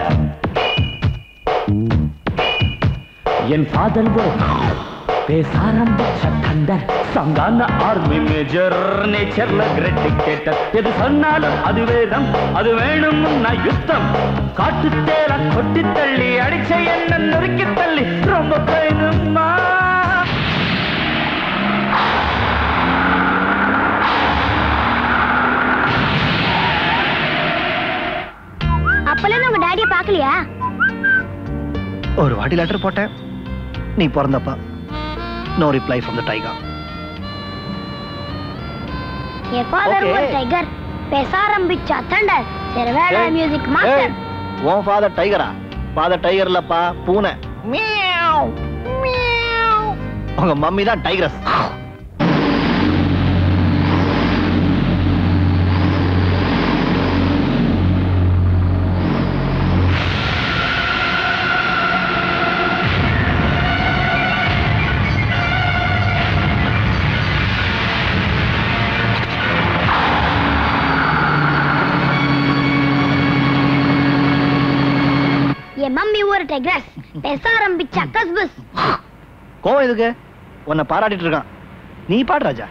என் ஃபாதர் ஒரு பேச ஆரம்பிச்ச தண்டர், ஸ்ட்ராங்கான ஆர்மி மேஜர், நேச்சர்ல கிரேட் டிக்டேட்டர். எது சொன்னாலும் அது வேதம், அது வேணும் நான் யுத்தம். காட்டு தேர கொட்டி தள்ளி அடிச்ச என்ன நொறுக்கி தள்ளி ரொம்ப பயனுமா. அப்பெல்லாம் உங்க டாடிய பாக்கலையா? ஒரு வாட்டி லெட்டர் போட்டேன், நீ பிறந்தப்பா. No reply from the tiger. என் ஃபாதர் ஒரு டைகர், பேச ஆரம்பிச்ச தண்டர், சர்வேடா மியூசிக் மாஸ்டர். உன் ஃபாதர் டைகரா? ஃபாதர் டைகர் இல்லப்பா, பூனை. மியாவ் மியாவ். உங்க மம்மி தான் டைகரஸ். மம்மி ஒரு டைகரஸ், பேச ஆரம்பிச்ச கஸ்பஸ். கோவம் எதுக்கு? உன்னை பாராட்டிட்டு இருக்கான், நீ பாடு ராஜா.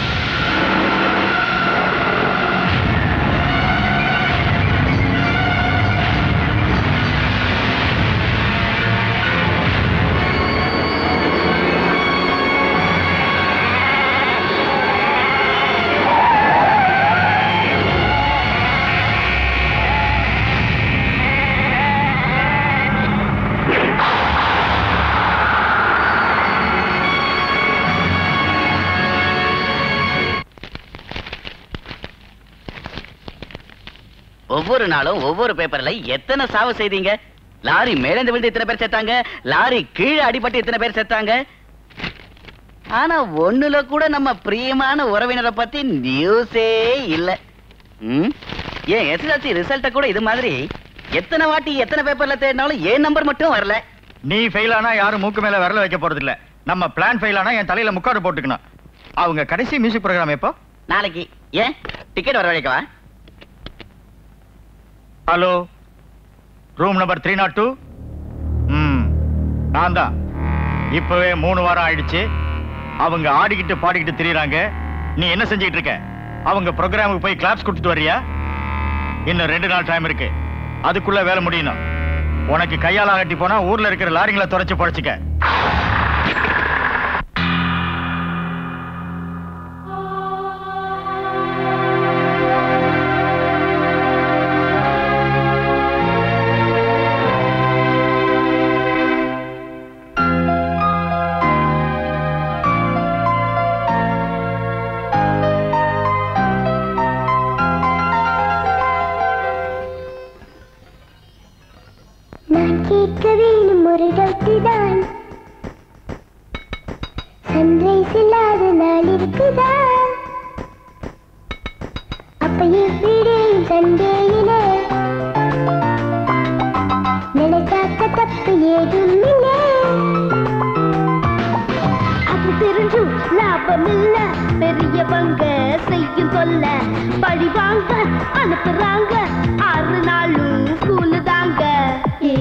ஒவ்வொரு நாளும் ஒவ்வொரு பேப்பர்ல எத்தனை சாவு செய்தீங்க? லாரி மேலேந்து விழுந்து எத்தனை பேர் செத்தாங்க, லாரி கீழே அடிபட்டு எத்தனை பேர் செத்தாங்க. ஆனா ஒண்ணுல கூட நம்ம பிரியமான உறவினரை பத்தி நியூஸே இல்ல. ஏன் எஸ்எஸ்எல்சி ரிசல்ட்ட கூட இது மாதிரி எத்தனை வாட்டி எத்தனை பேப்பர்ல தேடினாலும் ஏன் நம்பர் மட்டும் வரல. நீ ஃபெயில் ஆனா யாரும் மூக்கு மேல விரல வைக்க போறது இல்ல. நம்ம பிளான் ஃபெயில் ஆனா என் தலையில முக்காடு போட்டுக்கணும். அவங்க கடைசி மியூசிக் ப்ரோக்ராம் எப்போ? நாளைக்கு. ஏன் டிக்கெட் வர வைக்கவா? Hello, room number three nought two. ம், நான் தான். இப்பவே மூணு வாரம் ஆயிடுச்சு. அவங்க ஆடிக்கிட்டு பாடிக்கிட்டு திரியறாங்க. நீ என்ன செஞ்சிட்டு இருக்க? அவங்க ப்ரோக்ராமுக்கு போய் கிளாப்ஸ் கொடுத்துட்டு வரியா? இன்னும் ரெண்டு நாள் டைம் இருக்கு. அதுக்குள்ள வேலை முடியணும். உனக்கு கையால கட்டி போனா ஊர்ல இருக்கிற லாரிங்களை துடைச்சு பழச்சிக்க. சன்ரைஸ் இல்லாத நாள் இருக்குதா? அப்பயே விடியும் சண்டேயிலே நினைக்காக்க தப்பு ஏதும் இல்லை. அது தெரிஞ்சும் லாபம் இல்ல. பெரியவங்க செய்யும் சொல்ல பழி வாங்க அனுப்புறாங்க. ஆறு நாளும் ஸ்கூலு தாங்க. ஏ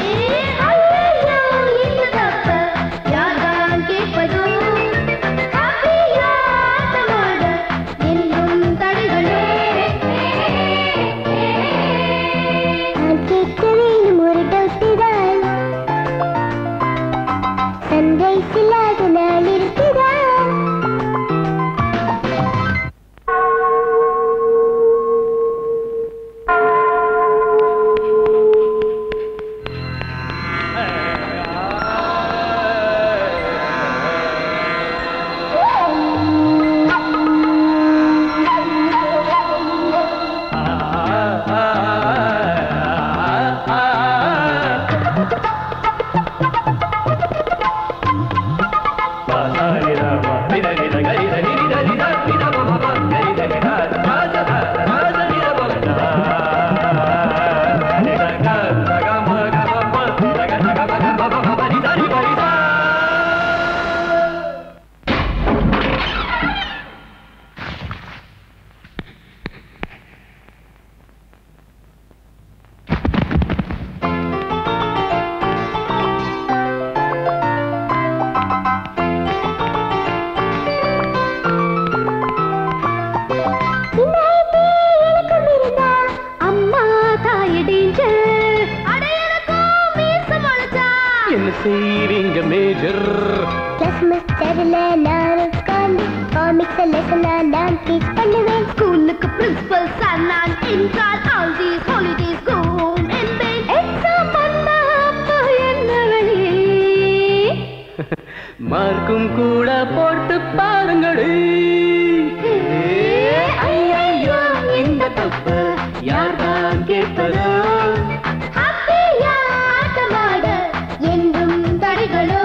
மார்க்கும் கூட போட்டு பாருங்கடி. ஐயோ இந்த தப்பு யார்தான் கேட்பதோ? என்றும் தடைகளோ?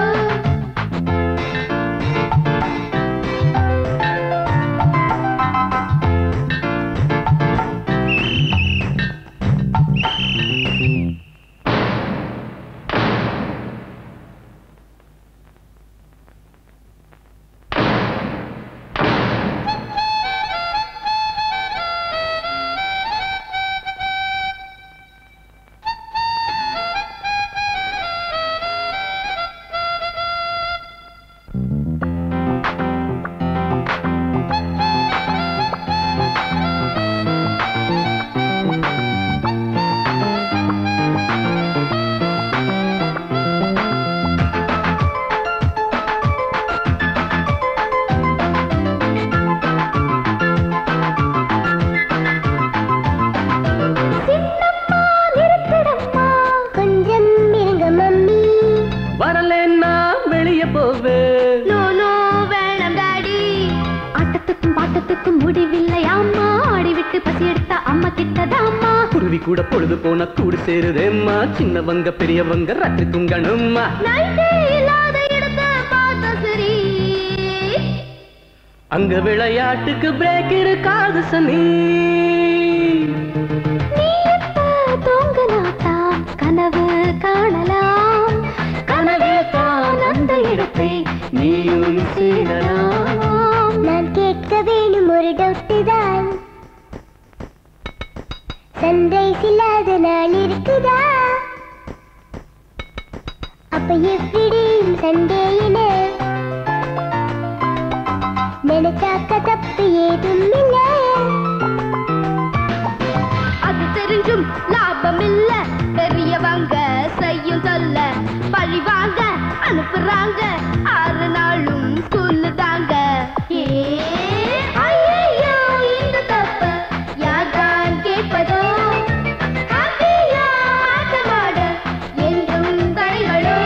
கூட பொழுது போன கூடு சேருதேம்மா. சின்னவங்க பெரியவங்க ராத்திரி தூங்கணும்மா. அங்க விளையாட்டுக்கு பிரேக் இருக்காது சனி. தூங்கலாம் கனவு காணலாம். கனவே தான் அந்த இடத்தை நீயும் சேரலாம். இருக்குதான் சன்ரைஸ் இல்லாத நாள் இருக்குதா அப்ப எப்படி சண்டேயில நினைச்சாக்க தப்பு ஏதும் இல்ல அது தெரிஞ்சும் லாபம் இல்ல பெரியவங்க செய்யும் சொல்ல பழி வாங்க அனுப்புறாங்க ஆறு நாளும் ஸ்கூல்லு தாங்க ஐயோ இந்த தப்ப யார்தான் கேட்பதோ ஹாப்பியா ஆட்டமாட என்றும் தடைகளோ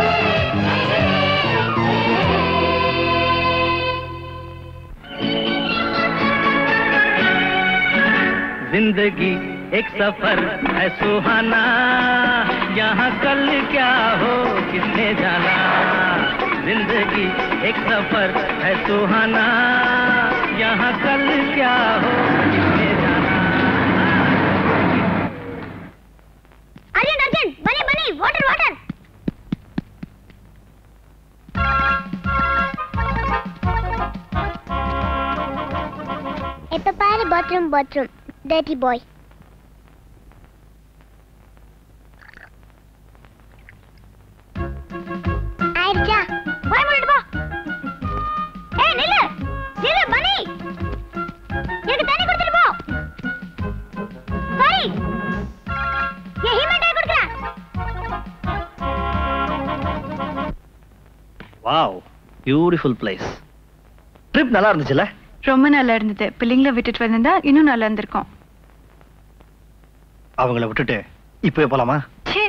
जिंदगी एक सफर है सुहाना यहाँ कल क्या हो किसने जाना जिंदगी एक सफर है सुहाना यहाँ कल क्या हो किसने जाना अर्जुन अर्जुन बनी बनी वाटर वाटर எப்ப பாரு பாத்ரூம் பாத்ரூம் dirty boy ஆயிடுச்சா போய் மூடிட்டு போ ஏய் நில்லு நில்லு பனி எனக்கு தண்ணி கொடுத்துட்டு போ பனி ஏ ஹிமண்டை கொடுக்குறேன் வாவ் பியூட்டிஃபுல் பிளேஸ் ட்ரிப் நல்லா இருந்துச்சுல ரொம்ப நல்லா இருந்தது பிள்ளைங்களை விட்டுட்டு வந்திருந்தா இன்னும் நல்லா இருந்திருக்கும் அவங்கள விட்டுட்டு இப்பவே போலாமா ச்சே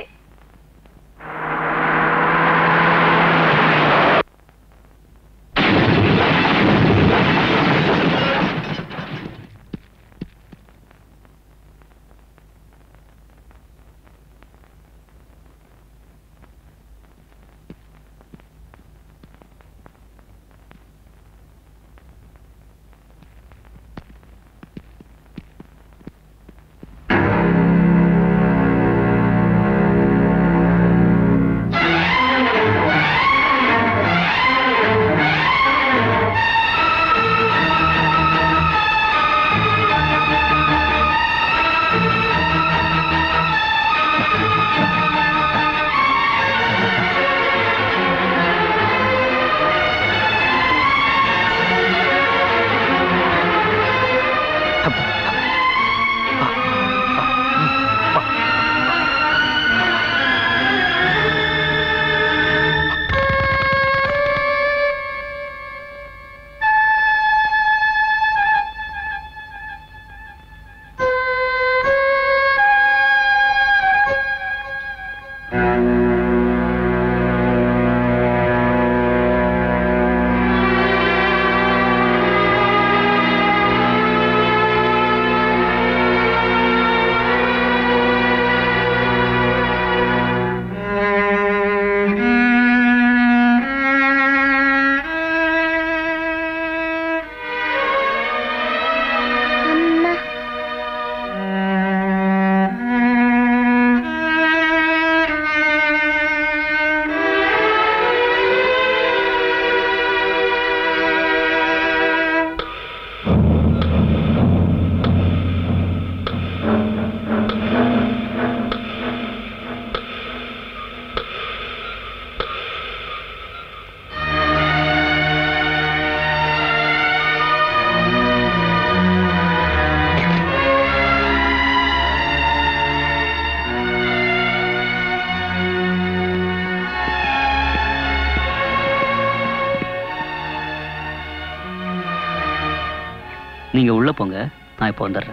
நீங்க உள்ள போங்க, நான் இப்போ வந்துடுறேன்.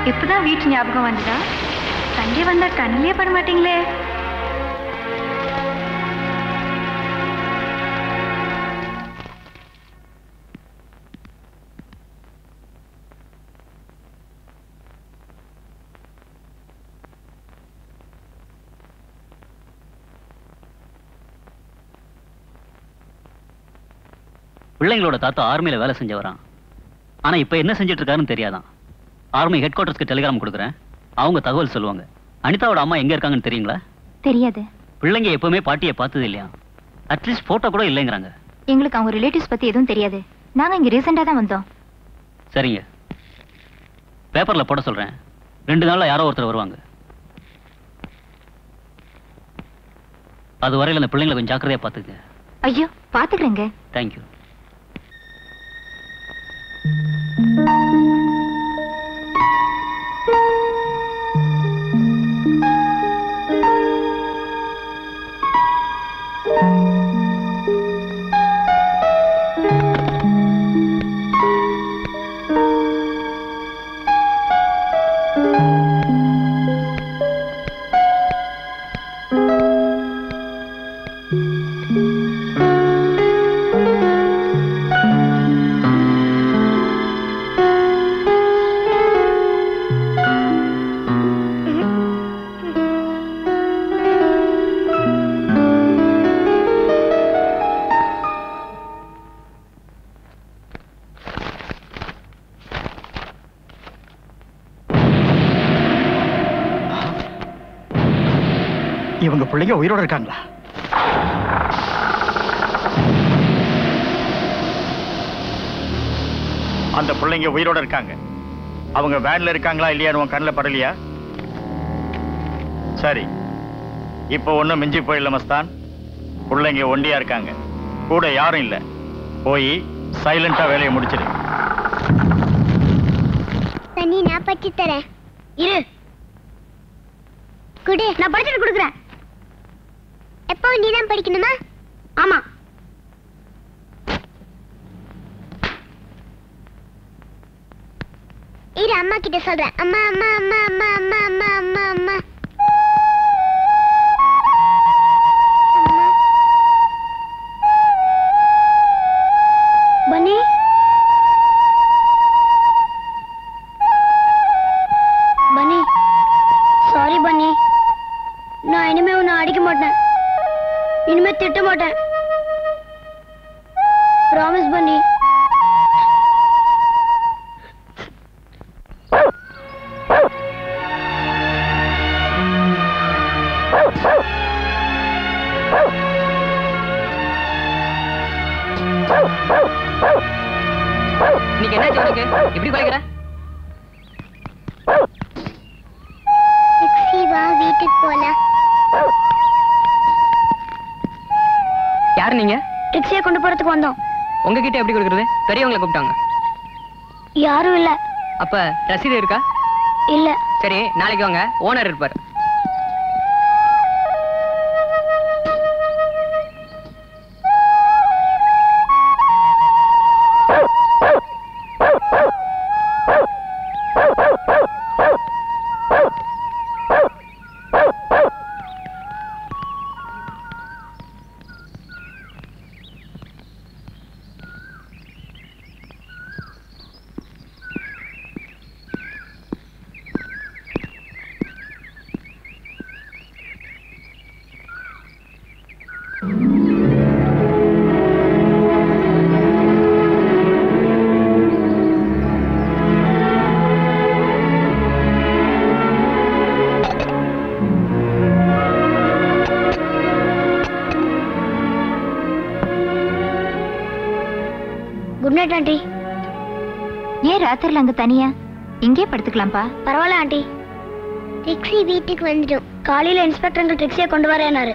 இப்பதான் வீட்டு ஞாபகம் வந்துதா? சண்டே வந்தா கண்ணிலே பட மாட்டீங்களே. பிள்ளைங்களோட தாத்தா ஆர்மியில வேலை செஞ்சவரான். ஆனா இப்ப என்ன செஞ்சிட்டு இருக்காருன்னு தெரியாதான். ஆர்மி ஹெட் குவார்டர்ஸ்க்கு டெலிகிராம் கொடுக்குறேன், அவங்க தகவல் சொல்லுவாங்க. அனிதாவோட அம்மா எங்க இருக்காங்கன்னு தெரியுங்களா? தெரியாது. பிள்ளைங்க எப்பவுமே பாட்டியை பார்த்தது இல்லையா? அட்லீஸ்ட் போட்டோ கூட இல்லைங்கிறாங்க. எங்களுக்கு அவங்க ரிலேட்டிவ்ஸ் பத்தி எதுவும் தெரியாது. நாங்க இங்க ரீசெண்டா தான் வந்தோம். சரிங்க, பேப்பர்ல போட சொல்றேன். ரெண்டு நாள்ல யாரோ ஒருத்தர் வருவாங்க. அது வரையில அந்த பிள்ளைங்களை கொஞ்சம் ஜாக்கிரதையா பாத்துக்க. ஐயோ, பாத்துக்கிறேங்க. தேங்க்யூ. இவங்க பிள்ளைங்க உயிரோட இருக்காங்களா? அந்த பிள்ளைங்க உயிரோட இருக்காங்க. அவங்க வேன்ல இருக்காங்களா இல்லையான்னு உன் கண்ணில் படலையா? சரி, இப்போ ஒன்னும் மிஞ்சி போயிடல மஸ்தான். பிள்ளைங்க ஒண்டியா இருக்காங்க, கூட யாரும் இல்ல. போய் சைலண்டா வேலையை முடிச்சிடு. தண்ணி நான் பற்றி தரேன். இரு குடு, நான் படிச்சுட்டு கொடுக்குறேன். எப்போ நீ தான் படிக்கணுமா? ஆமா. இரு அம்மா கிட்ட சொல்றேன். அம்மா அம்மா அம்மா அம்மா அம்மா அம்மா அம்மா அம்மா பனி பனி சாரி பனி, நான் இனிமே உன்னை அடிக்க மாட்டேன், இனிமே திட்ட மாட்டேன். ப்ராமிஸ் பன்னி. நீங்க என்ன உனக்கு எப்படி குலைக்கிற? வா வீட்டுக்கு போலாம். யார் நீங்க? ரிக்ஷியை கொண்டு போறதுக்கு வந்தோம். உங்ககிட்ட எப்படி கொடுக்கறது? பெரியவங்களை கூப்பிட்டாங்க. யாரும் இல்ல. அப்ப ரசீது இருக்கா? இல்ல. சரி, நாளைக்கு வாங்க, ஓனர் இருப்பார். Good night aunty. ஏன் ராத்திரில அங்க தனியா? இங்கே படுத்துக்கலாம்ப்பா. பரவாயில்ல ஆண்டி, ரிக்ஷி வீட்டுக்கு வந்துடும். காலையில இன்ஸ்பெக்டர் ரிக்ஷியை கொண்டு வரேனாரு.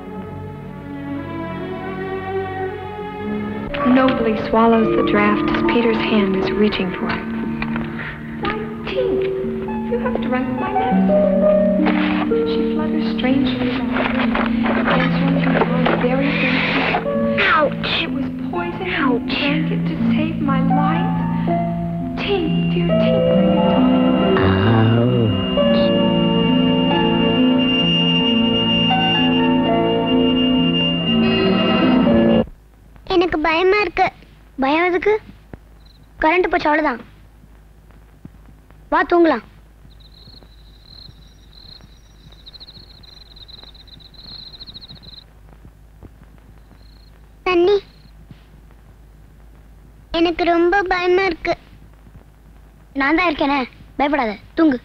Nobly swallows the draft as Peter's hand is reaching for it. Tink, you have drunk my medicine. She flutters strangely around, answering to the most very thing. Ouch! It was poison. Ouch! You drank it to save my life. Tink, dear Tink, are you dying? எதுக்கு? Current போச்சு அவ்வளவுதான். வா தூங்கலாம். தண்ணி, எனக்கு ரொம்ப பயமா இருக்கு. நான் தான் இருக்கேனே, பயப்படாத, தூங்கு.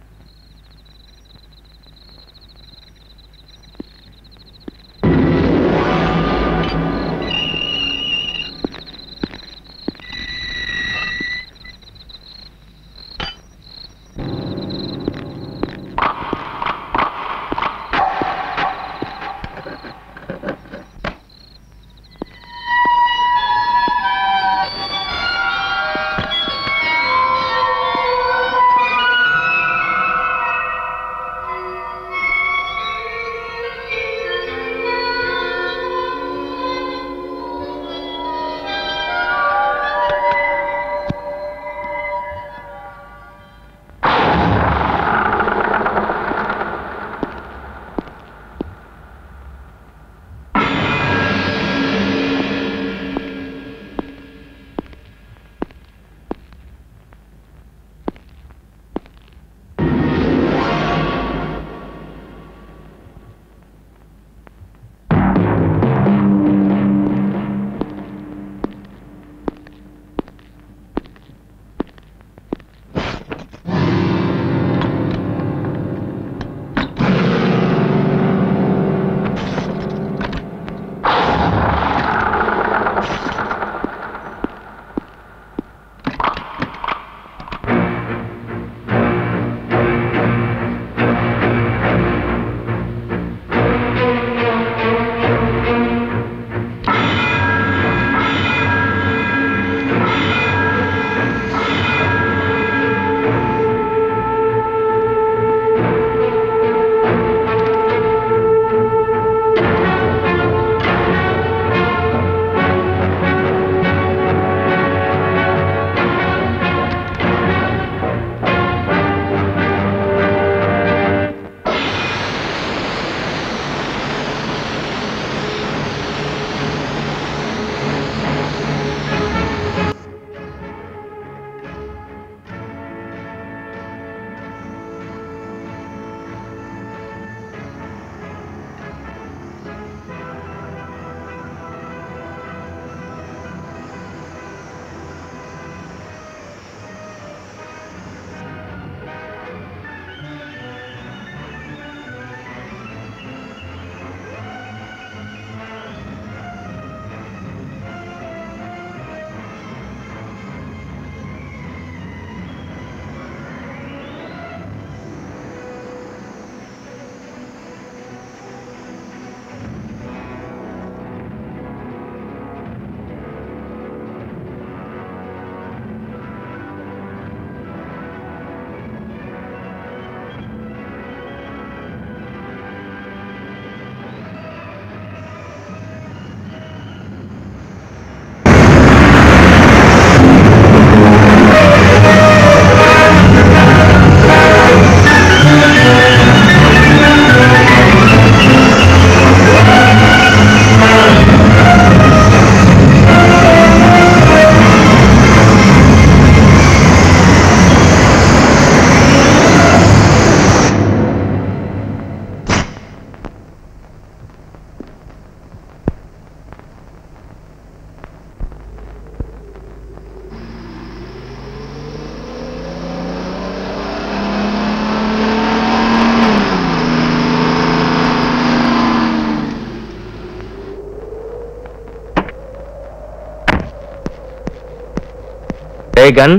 Hey, gun.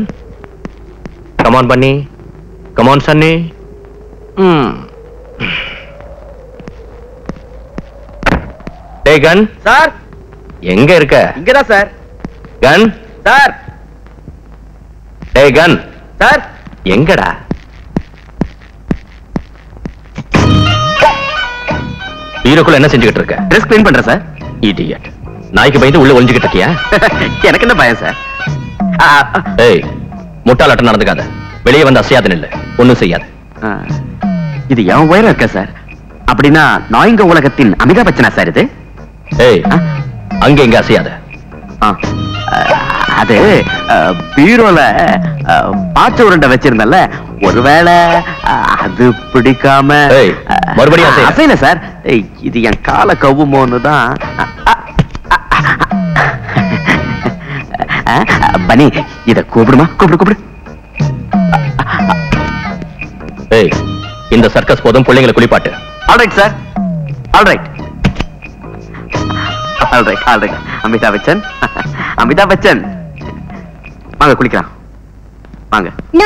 Come on, Bunny. Come on, Sunny. Hmm. Hey, gun. Sir. எங்க இருக்க? இங்கதான் sir. Gun. Sir. Hey, gun. Sir. எங்கடா? ஹீரோக்குள்ள என்ன செஞ்சுக்கிட்டு இருக்க? ட்ரெஸ் க்ளீன் பண்றேன் சார். இடியட். நாய்க்கு பயந்து உள்ள ஒளிஞ்சுக்கிட்டு இருக்கியா? எனக்கு என்ன பயம் சார்? ஏய், முட்டாளாட்டம் நடந்துக்காத. வெளியே வந்து அசையாது நில்லு. ஒண்ணும் செய்யாது. இது என் உயரம் இருக்க சார். அப்படின்னா நாய்ங்க உலகத்தின் அமிதாப் பச்சனா சார் இது? ஏய், அங்க எங்க அசையாத. அது பீரோல பாச்ச உருண்டை வச்சிருந்தல, ஒருவேளை அது பிடிக்காம மறுபடியும் அசைல சார். இது என் கால கவுமோன்னு தான். பனி, இத கூப்பிடுமா? கூப்பிடு கூப்பிடு. ஏய், இந்த சர்க்கஸ் போதும், பிள்ளைங்களை குளிப்பாட்டு. All right sir, all right all right all right. Amitabh Bachchan, Amitabh Bachchan வாங்க குளிக்கலாம் வாங்க.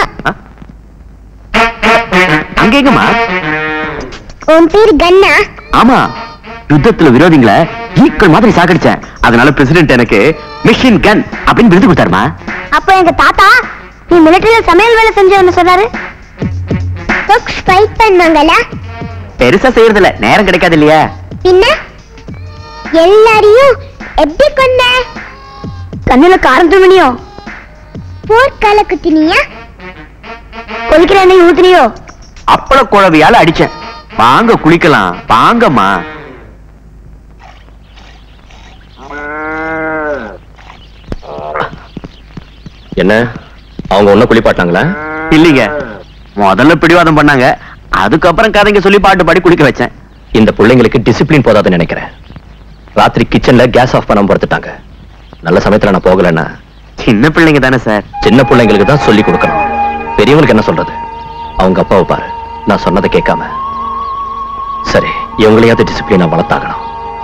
அங்க எங்கம்மா? உன் பேர் கண்ணா? ஆமா, யுத்தத்துல விரோதிங்களை ஈக்கள் மாதிரி சாகடிச்சேன். அதனால பிரசிடென்ட் எனக்கு மிஷின் கன் அப்படின்னு விருது கொடுத்தாருமா. அப்போ எங்க தாத்தா நீ மிலிட்டரியில சமையல் வேலை செஞ்சவன்னு சொன்னாரு. குக்ஸ் ஃபைட் பண்ணாங்களா? பெருசா செய்யறதில்ல, நேரம் கிடைக்காது இல்லையா? பின்ன எல்லாரையும் எப்படி கொண்ட? கண்ணுல காரம் துணியோ? போர்க்கால குத்தினியா? கொதிக்கிற எண்ணெய் ஊத்துனியோ? அப்பள குழவியால அடிச்சேன். வாங்க குளிக்கலாம் வாங்கம்மா. என்ன, அவங்க ஒன்னும் குளிப்பாட்டாங்களா? இல்லீங்க, முதல்ல பிடிவாதம் பண்ணாங்க, அதுக்கப்புறம் கதைங்க சொல்லி பாட்டு பாடி குளிக்க வச்சேன். இந்த பிள்ளைங்களுக்கு டிசிப்ளின் போதாதுன்னு நினைக்கிறேன். ராத்திரி கிச்சன்ல கேஸ் ஆஃப் பண்ணாம படுத்துட்டாங்க. நல்ல சமயத்துல நான் போகலன்னா. சின்ன பிள்ளைங்க தானே சார். சின்ன பிள்ளைங்களுக்கு தான் சொல்லி கொடுக்கணும். பெரியவங்களுக்கு என்ன சொல்றது? அவங்க அப்பாவை பாரு, நான் சொன்னதை கேட்காம. சரி, இவங்களையாவது டிசிப்ளினா வளர்த்தாகணும்.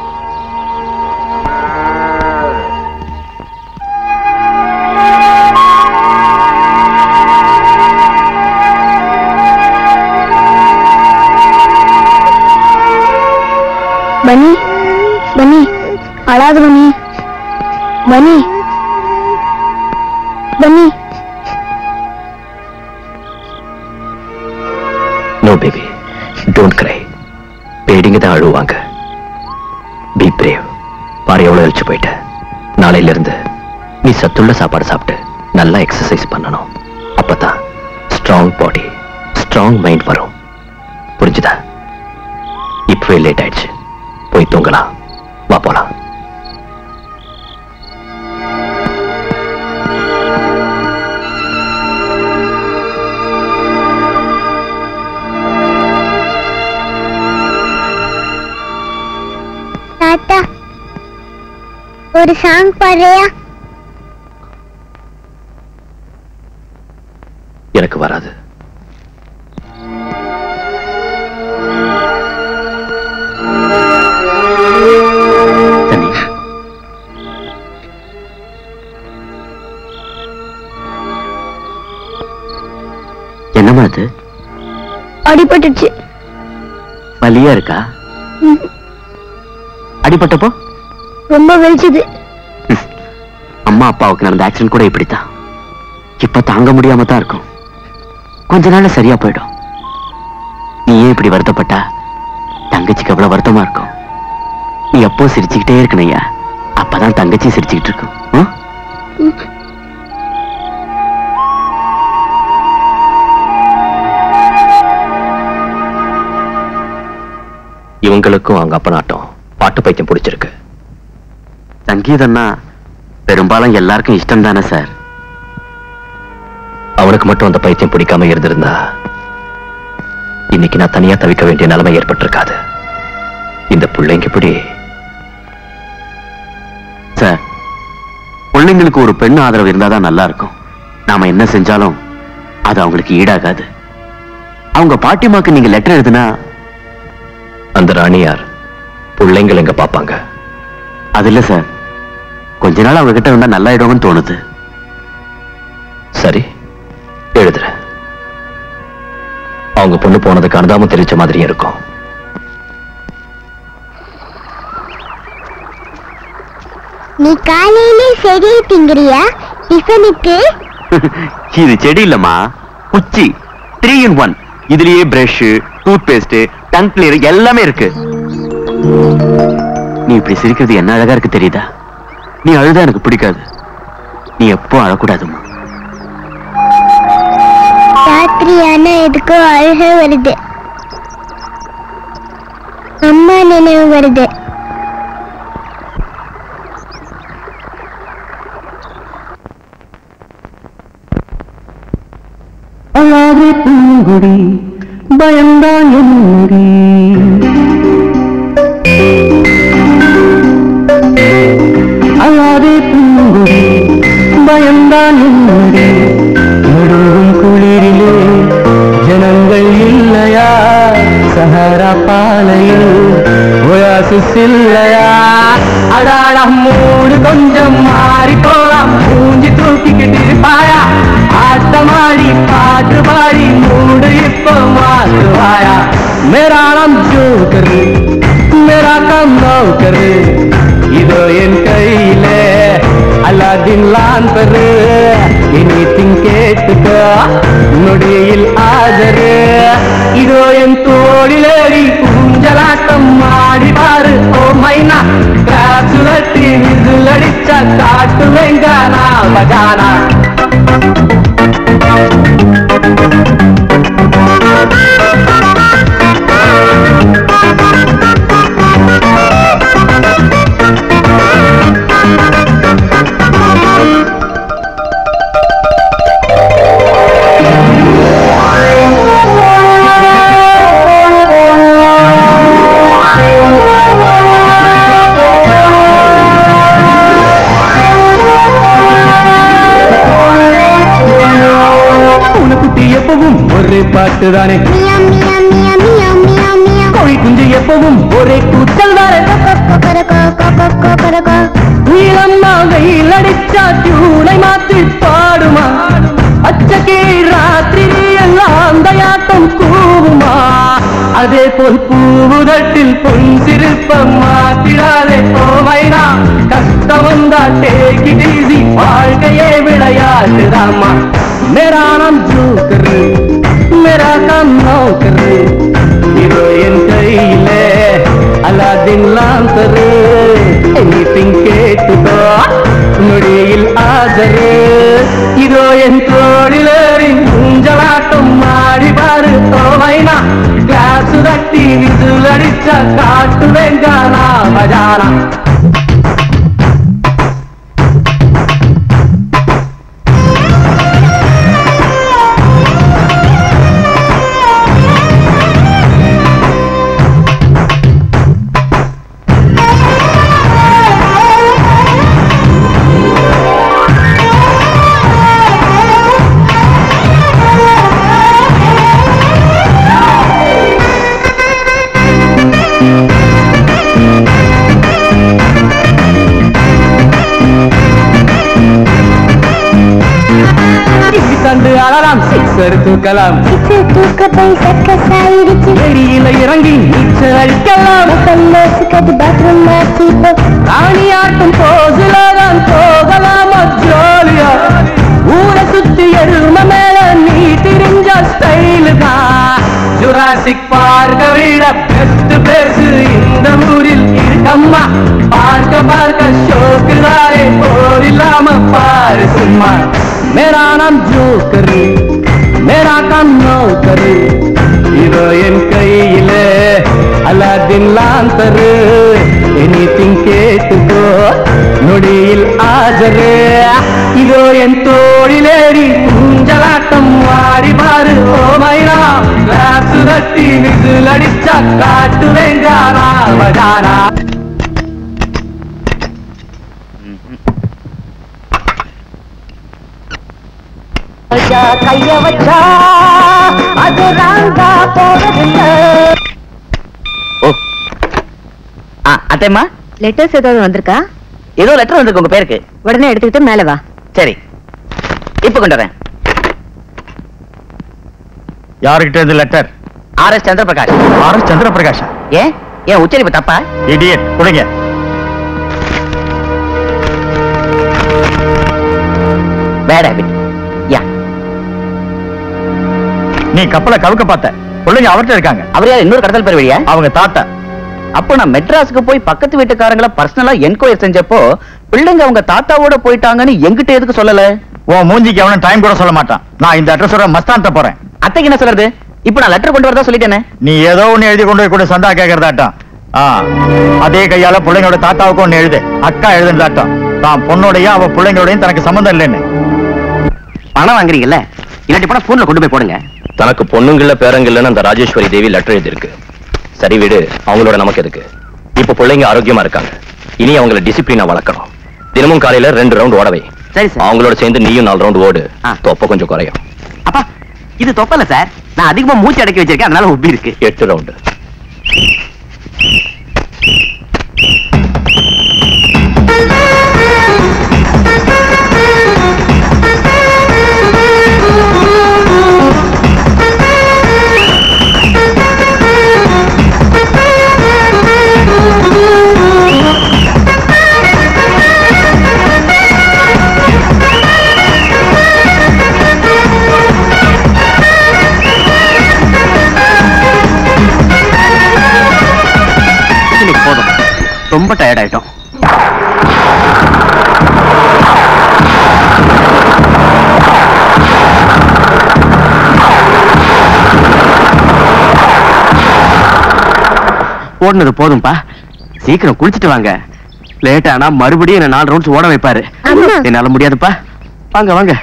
பனி, பனி, அழாது பனி, பனி, பனி. No baby, don't cry. பேடிங்க தான் அழுவாங்க. Be brave. பாரு எவ்வளவு அழிச்சு போயிட்ட. நாளையில இருந்து நீ சத்துள்ள சாப்பாடு சாப்பிட்டு நல்லா எக்ஸசைஸ் பண்ணணும். அப்பதான் ஸ்ட்ராங் பாடி, ஸ்ட்ராங் மைண்ட் வரும். புரிஞ்சுதா? இப்பவே லேட் ஆயிடுச்சு, போய் தூங்கலாம். வா போலாம். தாத்தா, ஒரு சாங் பாடுறியா? எனக்கு வராது. என்னமா அது? அடிபட்டுச்சு. வலியா இருக்கா? அடிபட்டப்போ ரொம்ப வெளிச்சது. அம்மா அப்பாவுக்கு நடந்த ஆக்சிடென்ட் கூட இப்படித்தான். இப்ப தாங்க முடியாம தான் இருக்கும். கொஞ்ச நாள்ல சரியா போயிடும். நீ ஏன் இப்படி வருத்தப்பட்டா தங்கச்சிக்கு எவ்வளவு வருத்தமா இருக்கும். நீ எப்போ சிரிச்சுக்கிட்டே இருக்கணையா, அப்பதான் தங்கச்சி சிரிச்சுக்கிட்டு இருக்கும். இவங்களுக்கும் அவங்க அப்ப நாட்டம் பாட்டு பைத்தியம் பிடிச்சிருக்கு. சங்கீதம்னா பெரும்பாலும் எல்லாருக்கும் இஷ்டம் தானே சார். அவனுக்கு மட்டும் அந்த பைத்தியம் பிடிக்காம இருந்திருந்தா இன்னைக்கு நான் தனியா தவிக்க வேண்டிய நிலைமை ஏற்பட்டிருக்காது. இந்த பிள்ளைங்க இப்படி. சார், பிள்ளைங்களுக்கு ஒரு பெண் ஆதரவு இருந்தாதான் நல்லா இருக்கும். நாம என்ன செஞ்சாலும் அது அவங்களுக்கு ஈடாகாது. அவங்க பாட்டிமாக்கு நீங்க லெட்டர் எழுதுனா அந்த ராணியார் பிள்ளைங்கள் எங்க பாப்பாங்க? அது இல்ல சார், கொஞ்ச நாள் அவங்க கிட்ட இருந்தா நல்லாயிடும்னு தோணுது. சரி, எழுதுறேன். அவங்க பொண்ணு போனதுக்கு அனுதாபம் தெரிவிச்ச மாதிரி இருக்கும். நீ காலையிலே செடி திங்கிறியா டிஃபனுக்கு? இது செடி இல்லம்மா, குச்சி. Three in one. இதுலயே brush, toothpaste, tongue clear எல்லாமே இருக்கு. நீ இப்படி சிரிக்கிறது என்ன அழகா இருக்கு தெரியுதா? நீ அழுதா எனக்கு பிடிக்காது. நீ எப்போ அழக்கூடாதுமா. ராத்திரியான எதுக்கோ அழுக வருது. அம்மா நினைவு வருது. பூங்குடி பயந்தான் என்னடி அழாதே பூங்குடி பயந்தான் என்னடி நடுவும் குளிரிலே ஜனங்கள் இல்லையா சஹரா பாலையில் ஒயாசிஸ் இல்லையா அடாடா மூடு கொஞ்சம் மாறி போலாம் பூஞ்சி தூக்கிக்கிட்டு பாயா ஆட்டமாடி பாட்டு பாடி மூடு இப்போ மாற்றுவாயா மேரா நாம் ஜோக்கர் மேரா கம் நௌக்கர் இதோ என் கையிலே அலாதின் லாந்தரு எனிதிங் கேட்டுக்கோ நொடியில் ஆதரு இதோ என் தோளிலேறி ஊஞ்சலாட்டம் ஆடி பாரு ஓ மைனா கிராப் சுழட்டி விசில் அடிச்சா காட்டு வெங்கானா பஜானா எப்பவும் ஒரே பாட்டுதானே கோழி குஞ்சு எப்பவும் ஒரே கூச்சல் தானே நீளம்மா வெயில் அடிச்சா டியூனை மாத்தி பாடுமா அச்சகே ராத்திரி எல்லாம் அந்த யாட்டம் கூவுமா அதே போல் பூவுதட்டில் பொன் சிறுப்பம் மாத்திடாதே போமைனா கஷ்டம் வந்தா டேக் இட் ஈஸி வாழ்க்கையே விளையாட்டுதாமா मेरा नाम जोकर मेरा काम नौकर இதோ என் கையிலே அலாதின் லாந்தர் எனிதிங் கேட்டுக்கோ நொடியில் ஆதரு இதோ என் தோளிலேறி ஊஞ்சலாட்டம் ஆடி பாரு ஓமைனா கிளாஸ் தட்டி விசில் அடிச்சா காட்டு வெங்கானா மஜானா தூக்கலாம் ஏரியில இறங்கி நீச்சல் அடிக்கலாம் ராணியாட்டும் போதுலதான் போகலாமா ஜோலியா ஊரை சுத்தி எழும மேல நீ திரிஞ்ச ஸ்டைலு தான் ஜுராசிக் பார்க்க விட பெஸ்ட் பேசு இந்த ஊரில் இருக்கம்மா பார்க்க பார்க்க ஷோக்குதாரே போரில்லாம பாரு சும்மா மேரா நாம் ஜோக்கர் मेरा काम नौकर இதோ என் கையிலே அலாதின் லாந்தர் எனிதிங் கேட்டுக்கோ நொடியில் ஆஜரு இதோ என் தோளிலேறி ஊஞ்சலாட்டம் ஆடி பாரு ஓ மைனா கிளாஸ் தட்டி விசில் அடிச்சா காட்டு வெங்கானா பஜானா கைய வச்சா அது ராங்கா போறதில்லை அத்தைம்மா லெட்டர்ஸ் ஏதாவது வந்திருக்கா? ஏதோ லெட்டர் வந்திருக்கு உங்க பேருக்கு. உடனே எடுத்துக்கிட்டு மேல வா. சரி, இப்ப கொண்டு வரேன். யாருக்கிட்ட இந்த letter? R S Chandraprakash. R S Chandraprakash? ஏன் ஏன் உச்சரிப்பு தப்பா? இடியட், கொடுங்க. Bad habit. யா, நீ கப்பலை கவுக்க பார்த்த பிள்ளைங்க அவர்கிட்ட இருக்காங்க. அவர் யார்? இன்னொரு கடத்தல் பேர் வழியா? அவங்க தாத்தா. அப்போ நான் மெட்ராஸுக்கு போய் பக்கத்து வீட்டுக்காரங்கள பர்சனலா என்கொயர் செஞ்சப்போ பிள்ளைங்க அவங்க தாத்தாவோட போயிட்டாங்கன்னு எங்கிட்ட எதுக்கு சொல்லல? உன் மூஞ்சிக்கு அவனும் டைம் கூட சொல்ல மாட்டான். நான் இந்த அட்ரஸோட மஸ்தான்ட்ட போறேன். அத்தைக்கு என்ன சொல்றது? இப்ப நான் லெட்டர் கொண்டு வரதா சொல்லிட்டேனே. நீ ஏதோ ஒண்ணு எழுதி கொண்டு போய் கூட சந்தா கேட்கறதாட்டம். அதே கையால பிள்ளைங்களோட தாத்தாவுக்கு ஒண்ணு எழுது. அக்கா எழுதுனதாட்டம். தான் பொண்ணோடையும் அவ பிள்ளைங்களோடையும் தனக்கு சம்பந்தம் இல்லைன்னு. பணம் வாங்குறீங்கல்ல, இல்லாட்டி போனா போன்ல கொண்டு போய் போடுங்க. தனக்கு பொண்ணுங்கள பேரங்கள்ல அந்த ராஜேஸ்வரி தேவி லெட்டர் எழுதிருக்கு. சரி விடு, அவங்களோட நமக்கு எதுக்கு? இப்ப பிள்ளைங்க ஆரோக்கியமா இருக்காங்க. இனி அவங்கள டிசிப்ளினா வளர்க்கணும். தினமும் காலையில ரெண்டு ரவுண்ட் ஓடவை. சரி சார். அவங்களோட சேர்ந்து நீயும் நாலு ரவுண்ட் ஓடு. தொப்ப கொஞ்சம் குறையும். அப்பா இது தொப்பல சார், நான் அதிகமா மூச்சு அடக்கி வச்சிருக்கேன், அதனால உப்பி இருக்கு. எட்டு ரவுண்டு. ரொம்ப டயர்ட் ஆயிட்டோம். ஓடுனது போதும்பா, சீக்கிரம் குளிச்சுட்டு வாங்க. லேட் ஆனா மறுபடியும் என்ன நாலு ரவுண்ட்ஸ் ஓட வைப்பாரு. என்னால முடியாதுப்பா, வாங்க வாங்க.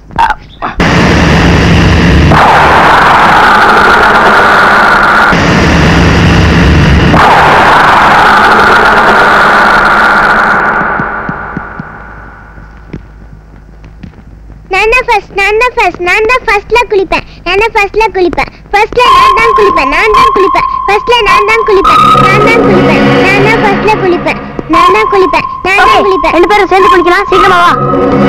ஃபர்ஸ்ட் நான் தான் ஃபர்ஸ்ட் நான் தான் ஃபர்ஸ்ட்ல குளிப்பேன். நான் தான் ஃபர்ஸ்ட்ல குளிப்பேன். ஃபர்ஸ்ட்ல நான் தான் குளிப்பேன். நான் தான் குளிப்பேன். ஃபர்ஸ்ட்ல நான் தான் குளிப்பேன். நான் தான் குளிப்பேன். நான் தான் ஃபர்ஸ்ட்ல குளிப்பேன். நான் தான் குளிப்பேன். நான் தான் குளிப்பேன். ரெண்டு பேரும் சேர்ந்து குளிக்கலாம். சீக்கிரமா வா.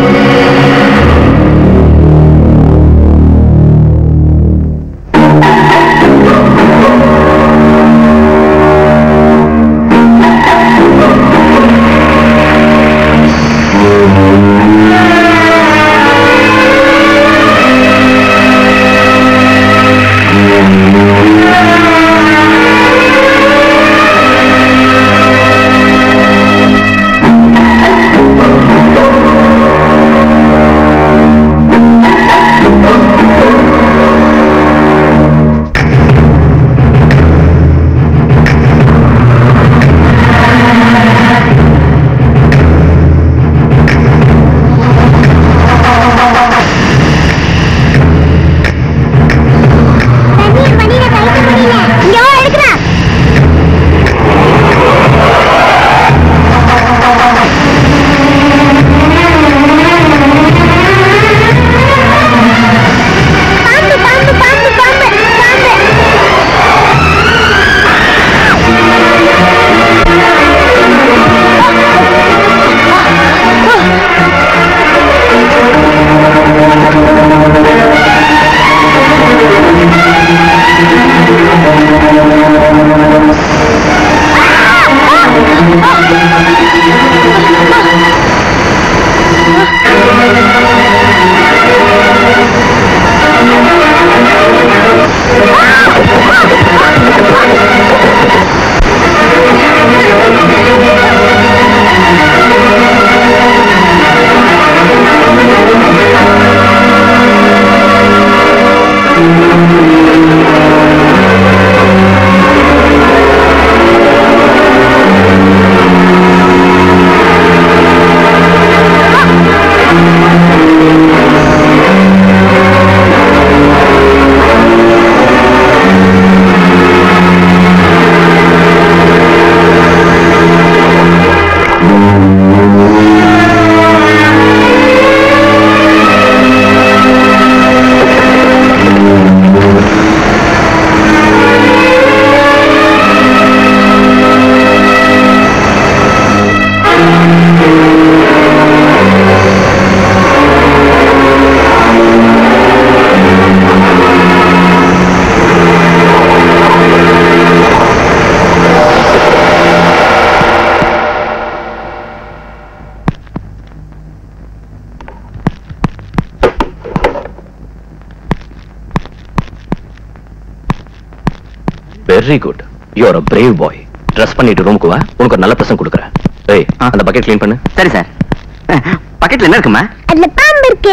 Very good, you are a brave boy. Dress பண்ணிட்டு ரூமுக்கு வா, உனக்கு ஒரு நல்ல பிரசன்ட் கொடுக்குறேன். ஏய், அந்த பக்கெட் க்ளீன் பண்ணு. சரி சார். பக்கெட்ல என்ன இருக்குமா? அதுல பாம்பு இருக்கு.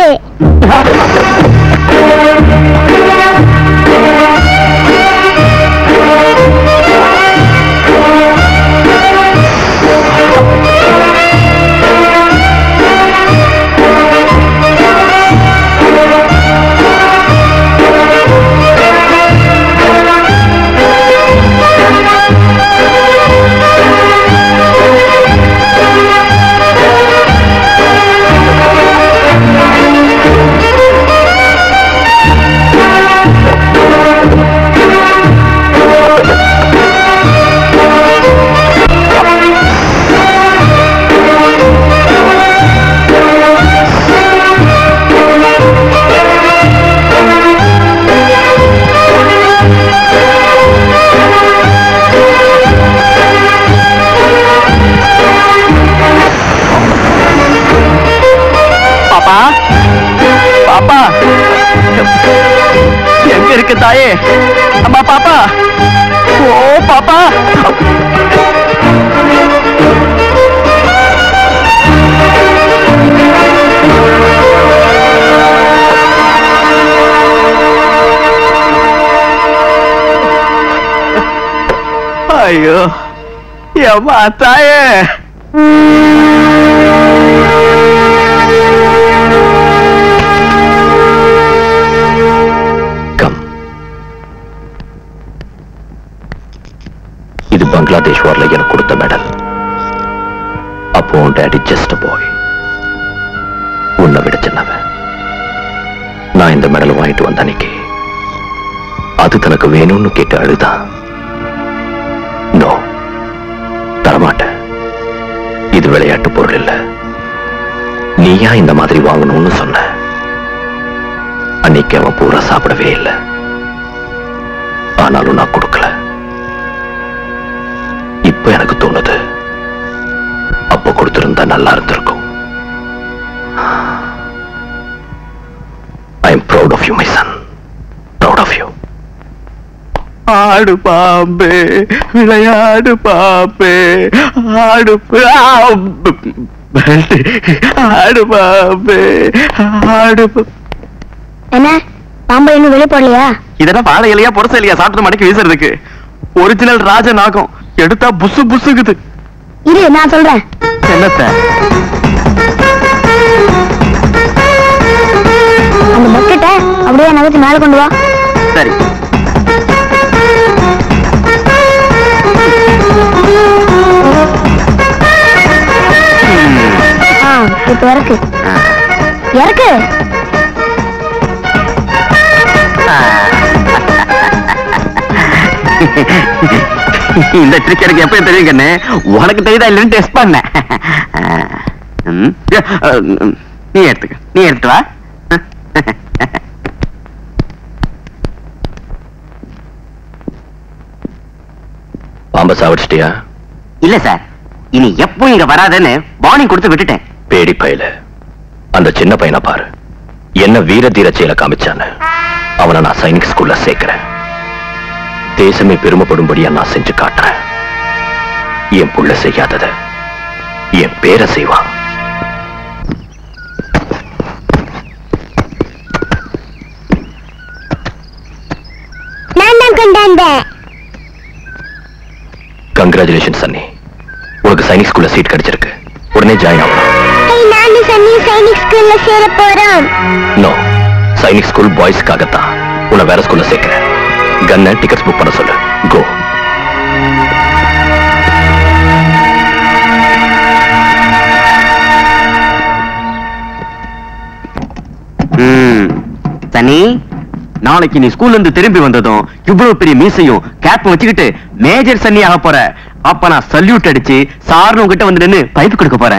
தாயே, அம்மா பாப்பா, ஓ பாப்பா. ஐயோ அம்மா தாயே. இது பங்களாதேஷ் வார்ல எனக்கு கொடுத்த மெடல். அப்போ டேடி ஜஸ்ட் பாய், உன்னை விட சின்னவன். நான் இந்த மெடல் வாங்கிட்டு வந்த அன்னைக்கு அது தனக்கு வேணும்னு கேட்டு அழுதான். நோ, தரமாட்டேன். இது விளையாட்டு பொருள் இல்ல. நீயா இந்த மாதிரி வாங்கணும்னு சொன்ன. அன்னைக்கு அவன் பூரா சாப்பிடவே இல்லை. ஆனாலும் நான் கொடுக்கல. இப்ப எனக்கு தோணுது, அப்ப கொடுத்திருந்தா நல்லா இருந்திருக்கும். I am proud of you my son, proud of you. ஆடு பாம்பே விளையாடு பாம்பே, ஆடு ஆடு பாம்பே ஆடு. என்ன பாம்பு இன்னும் வெளியே போடலையா? இதெல்லாம் வாழை இலையா புரச இலையா சாப்பிட்டு மடக்கி வீசுறதுக்கு? ஒரிஜினல் ராஜ நாகம் எடுத்தா புசு புசுக்குது. இரு நான் சொல்றேன். என்னத்த? அந்த பக்கெட்டை அப்படியே நகர்த்தி மேல கொண்டு வா. சரி. இப்ப இறக்கு இறக்கு. இந்த ட்ரிக் எனக்கு எப்ப தெரியும் கண்ணு? உனக்கு தெரியுதா இல்லைன்னு டெஸ்ட் பண்ண. நீ எடுத்துக்க, நீ எடுத்து வா. பாம்பை சாவடிச்சிட்டியா? இல்ல சார், இனி எப்போ இங்க வராதுன்னு வார்னிங் கொடுத்து விட்டுட்டேன். பேடி பையல, அந்த சின்ன பையனை பாரு, என்ன வீர தீர செயலை காமிச்சான்னு. அவனை நான் சைனிக் ஸ்கூல்ல சேர்க்கிறேன். தேசமே பெருமைப்படும்படியா நான் செஞ்சு காட்டுறேன். என் புள்ள செய்யாதத என் பேரை செய்வான். கங்க்ராச்சுலேஷன் சன்னி, உனக்கு சைனிக் ஸ்கூல்ல சீட் கிடைச்சிருக்கு. உடனே ஜாயின் ஆகலாம். நானும் சன்னி சைனிக் ஸ்கூல்ல சேர போறோம். நோ, சைனிக் ஸ்கூல் பாய்ஸ்க்காகத்தான். உன்னை வேற ஸ்கூல்ல சேர்க்கிறேன். கன்னை டிக்கெட்ஸ் புக் பண்ண சொல்லு. கோ. சனி, நாளைக்கு நீ ஸ்கூல்ல இருந்து திரும்பி வந்ததும் இவ்வளவு பெரிய மீசையும் கேப் வச்சுக்கிட்டு மேஜர் சன்னி ஆக போற. அப்ப நான் சல்யூட் அடிச்சு சார்னு உங்ககிட்ட வந்து நின்னு பைப்பு கொடுக்க போறேன்.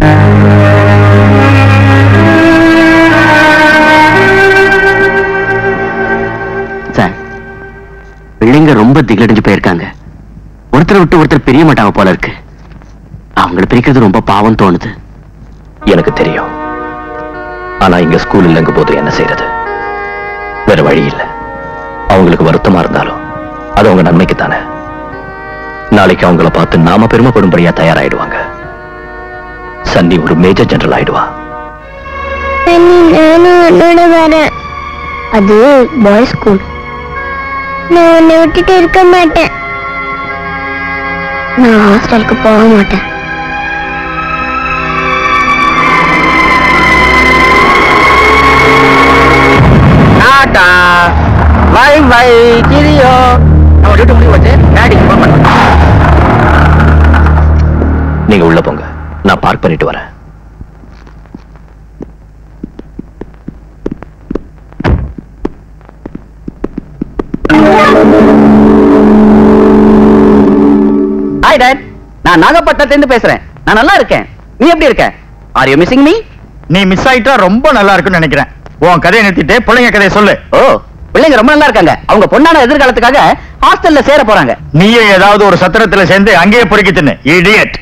சார், பிள்ளைங்க ரொம்ப திகழடைஞ்சு போயிருக்காங்க. ஒருத்தரை விட்டு ஒருத்தர் பிரிய மாட்டாங்க போல இருக்கு. அவங்களை பிரிக்கிறது ரொம்ப பாவம் தோணுது. எனக்கு தெரியும். ஆனா இங்க ஸ்கூல் இல்லைங்க போது என்ன செய்யறது? வேற வழி இல்லை. அவங்களுக்கு வருத்தமா இருந்தாலும் அது அவங்க நன்மைக்கு தானே. நாளைக்கு அவங்கள பார்த்து நாம பெருமைப்படும்படியா தயாராயிடுவாங்க. சன்னி ஒரு மேஜர் ஜெனரல் ஆயிடுவா. அது பாய்ஸ் ஸ்கூல். நான் உன்னை விட்டுட்டு இருக்க மாட்டேன். நான் ஹாஸ்டலுக்கு போக மாட்டேன். டாடா பை பை கிரியோ. நம்ம டியூட்டி முடிவு வச்சு டாடிக்கு ஃபோன் பண்ணுங்க. நீங்க உள்ள போங்க, நான் பார்க் பண்ணிட்டு வரேன். ஹாய் டாட், நான் நாகப்பட்டினத்துல இருந்து பேசுறேன். நான் நல்லா இருக்கேன். நீ எப்படி இருக்க? Are you missing me? நீ மிஸ் ஆயிட்டா ரொம்ப நல்லா இருக்குன்னு நினைக்கிறேன். உன் கதையை நிறுத்திட்டு பிள்ளைங்க கதையை சொல்லு. ஓ, பிள்ளைங்க ரொம்ப நல்லா இருக்காங்க. அவங்க பொண்ணான எதிர்காலத்துக்காக ஹாஸ்டல்ல சேர போறாங்க. நீயே ஏதாவது ஒரு சத்திரத்துல சேர்ந்து அங்கேயே பொறுக்கி தின்னு. இடியட்.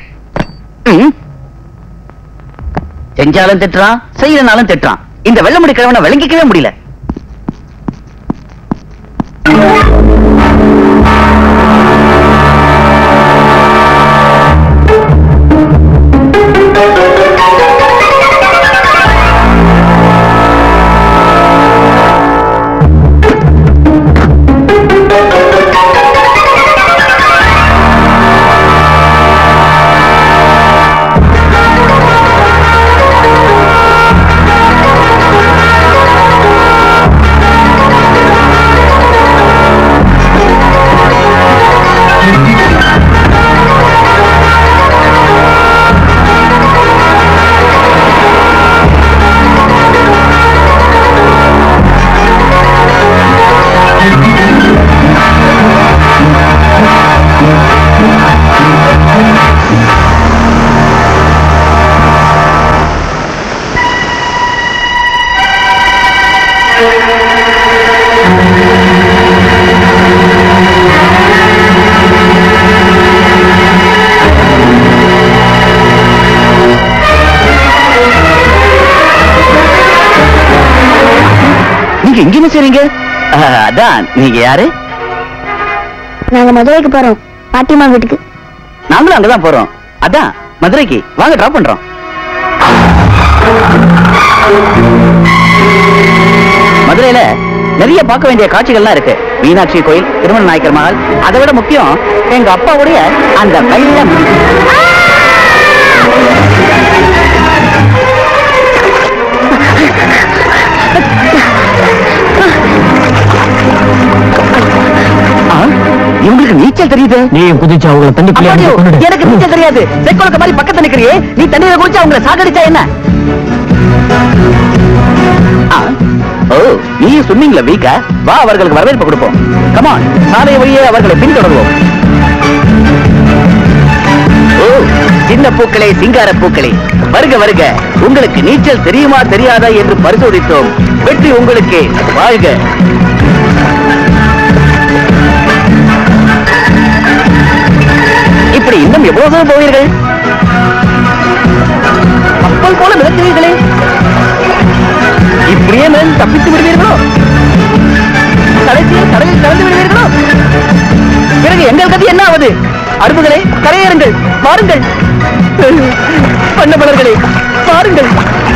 செஞ்சாலும் திட்டுறான், செய்யறனாலும் திட்டுறான். இந்த வெள்ளமுடி கிழவனை விளங்கிக்கவே முடியல. எங்க செய்றீங்க? அதான் நீங்க யாரு? நாங்க மதுரைக்கு போறோம், பாட்டிமா வீட்டுக்கு. நாங்களும் அங்கதான் போறோம். அதான் மதுரைக்கு வாங்க, டிராப் பண்றோம். மதுரையில நிறைய பார்க்க வேண்டிய காட்சிகள்லாம் இருக்கு. மீனாட்சி கோயில், திருமண நாயக்கர் மஹால், அதை விட முக்கியம் எங்க அப்பாவுடைய அந்த கையில இவங்களுக்கு நீச்சல் தெரியுது. நீ குதிச்சு அவங்கள தண்ணிக்குள்ள எனக்கு நீச்சல் தெரியாது. செக்கோலக்க மாதிரி பக்கத்துல நிக்கிறியே, நீ தண்ணியில குதிச்சு அவங்கள சாகடிச்சா என்ன? ஓ, நீ சொன்னீங்களா வீக்கா? வா, அவர்களுக்கு வரவேற்பு கொடுப்போம். கமான், சாலை வழியே அவர்களை பின்தொடர்வோம். ஓ, சின்ன பூக்களே, சிங்கார பூக்களே, வருக வருக. உங்களுக்கு நீச்சல் தெரியுமா தெரியாதா என்று பரிசோதித்தோம். வெற்றி உங்களுக்கு. வாழ்க. இப்படி இன்னும் எவ்வளவு தூரம் போவீர்கள்? கப்பல் போல மிதக்கிறீர்களே, இப்படியே மேல் தப்பித்து விடுவீர்களோ? கடைசியில் கடலில் கலந்து விடுவீர்களோ? பிறகு எங்கள் கதை என்ன ஆவது? அரும்புகளே, கரையேறுங்கள், பாருங்கள். பண்ணமலர்களே, பாருங்கள்.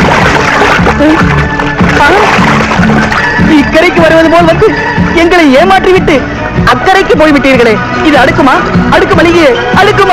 இக்கரைக்கு வருவது போல் வந்து எங்களை ஏமாற்றிவிட்டு அக்கறைக்கு போய்விட்டீர்களே. இது அடுக்குமா? அடுக்கு மளிகையே, அடுக்குமா?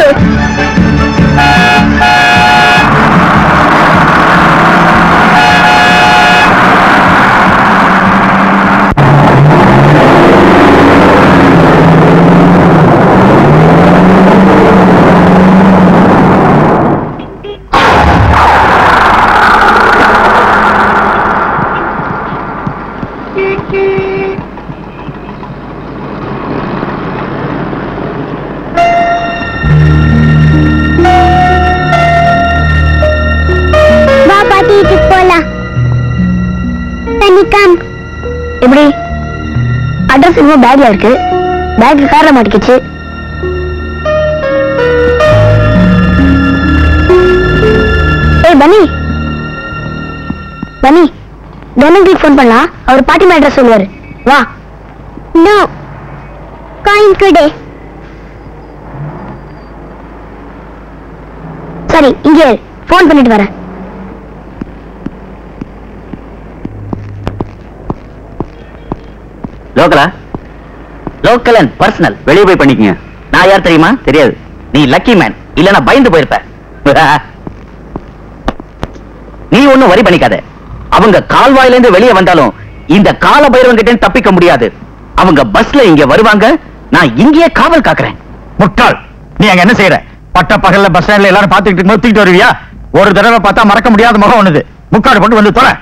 எப்படி அட்ரஸ் இன்னும் பேக்ல இருக்கு. பேக் கார்ல மாட்டிக்கிச்சு. ஏய் பனி, பனி, தனங்களுக்கு ஃபோன் பண்ணலாம். அவர் பாட்டிமா அட்ரஸ் சொல்லுவாரு. வா. நோ, காயின் குடு. சரி, இங்கே ஃபோன் பண்ணிட்டு வரேன். லோக்கலா? லோக்கல் அண்ட் பர்சனல் வெளியே போய் பண்ணிக்கங்க. நான் யார் தெரியுமா? தெரியாது. நீ லக்கி மேன், இல்லனா பயந்து போயிருப்ப. நீ ஒண்ணும் வரி பண்ணிக்காத. அவங்க கால்வாயில இருந்து வெளியே வந்தாலும் இந்த கால பைரவன் கிட்ட தப்பிக்க முடியாது. அவங்க பஸ்ல இங்க வருவாங்க, நான் இங்கேயே காவல் காக்குறேன். முட்டாள், நீ அங்க என்ன செய்யற? பட்ட பகல்ல பஸ் ஸ்டாண்ட்ல எல்லாரும் பாத்துக்கிட்டு இருக்கும்போது தூக்கிட்டு வருவியா? ஒரு தடவை பார்த்தா மறக்க முடியாத முகம் ஒண்ணுது. முக்காடு போட்டு வந்து தொலை.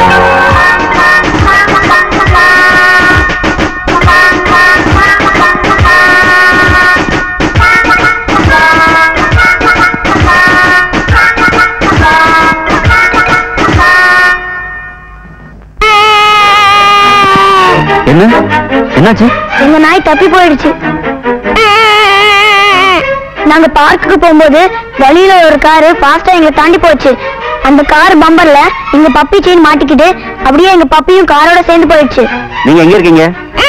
Bye. என்னாச்சு? எங்க நாய் தப்பி போயிடுச்சு. நாங்க பார்க்குக்கு போகும்போது வழியில ஒரு காரு ஃபாஸ்டா எங்களை தாண்டி போச்சு. அந்த கார் பம்பர்ல எங்க பப்பி செயின் மாட்டிக்கிட்டு அப்படியே எங்க பப்பியும் காரோட சேர்ந்து போயிடுச்சு. நீங்க எங்க இருக்கீங்க?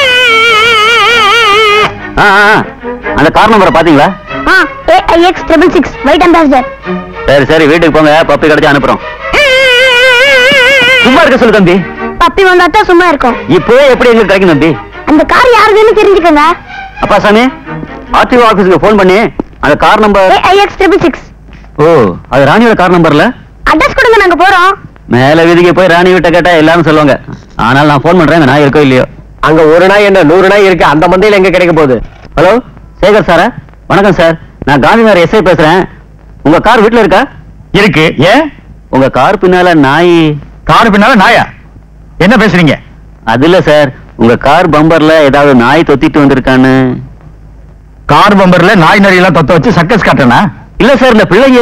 ஆ, ஆ, அந்த கார் நம்பரை பாத்தீங்களா? ஆ, A I X six six white Ambassador. சரி சரி, வீட்டுக்கு போங்க, பப்பி கிடைச்சு அனுப்புறோம். சும்மா இருக்க சொல்லு தம்பி. பப்பி வந்தா தான் சும்மா இருக்கும். இப்போ எப்படி எங்களுக்கு கிடைக்கும் தம்பி? அந்த கார் யாருதுன்னு தெரிஞ்சுக்கங்க. அப்பா சாமி, ஆர்டிஓ ஆபீஸ்க்கு போன் பண்ணி அந்த car number A I X six six. ஓ, அது ராணியோட கார் நம்பர்ல. அட்ரஸ் கொடுங்க, நாங்க போறோம். மேல வீதிக்கு போய் ராணி விட்ட கேட்டா எல்லாரும் சொல்லுவாங்க. ஆனால் நான் போன் பண்றேன், நாய் இருக்கோ இல்லையோ. அங்க ஒரு நாய் என்ன நூறு நாய் இருக்கு, அந்த மந்தையில எங்க கிடைக்க போகுது? ஹலோ சேகர் சாரா? வணக்கம் சார், நான் காந்தி நகர் எஸ்ஐ பேசுறேன். உங்க கார் வீட்டுல இருக்கா? இருக்கு. ஏன்? உங்க கார் பின்னால நாய். கார் பின்னால நாயா? என்ன பேசுறீங்க? அது இல்ல சார், உங்க கார் பம்பர்ல ஏதாவது நாய் தொத்திட்டு வந்திருக்கான்னு. கார் பம்பர்ல நாய் நரியெல்லாம் தொத்த வச்சு சர்க்கஸ் காட்டனா? இல்ல சார், இந்த பிள்ளைங்க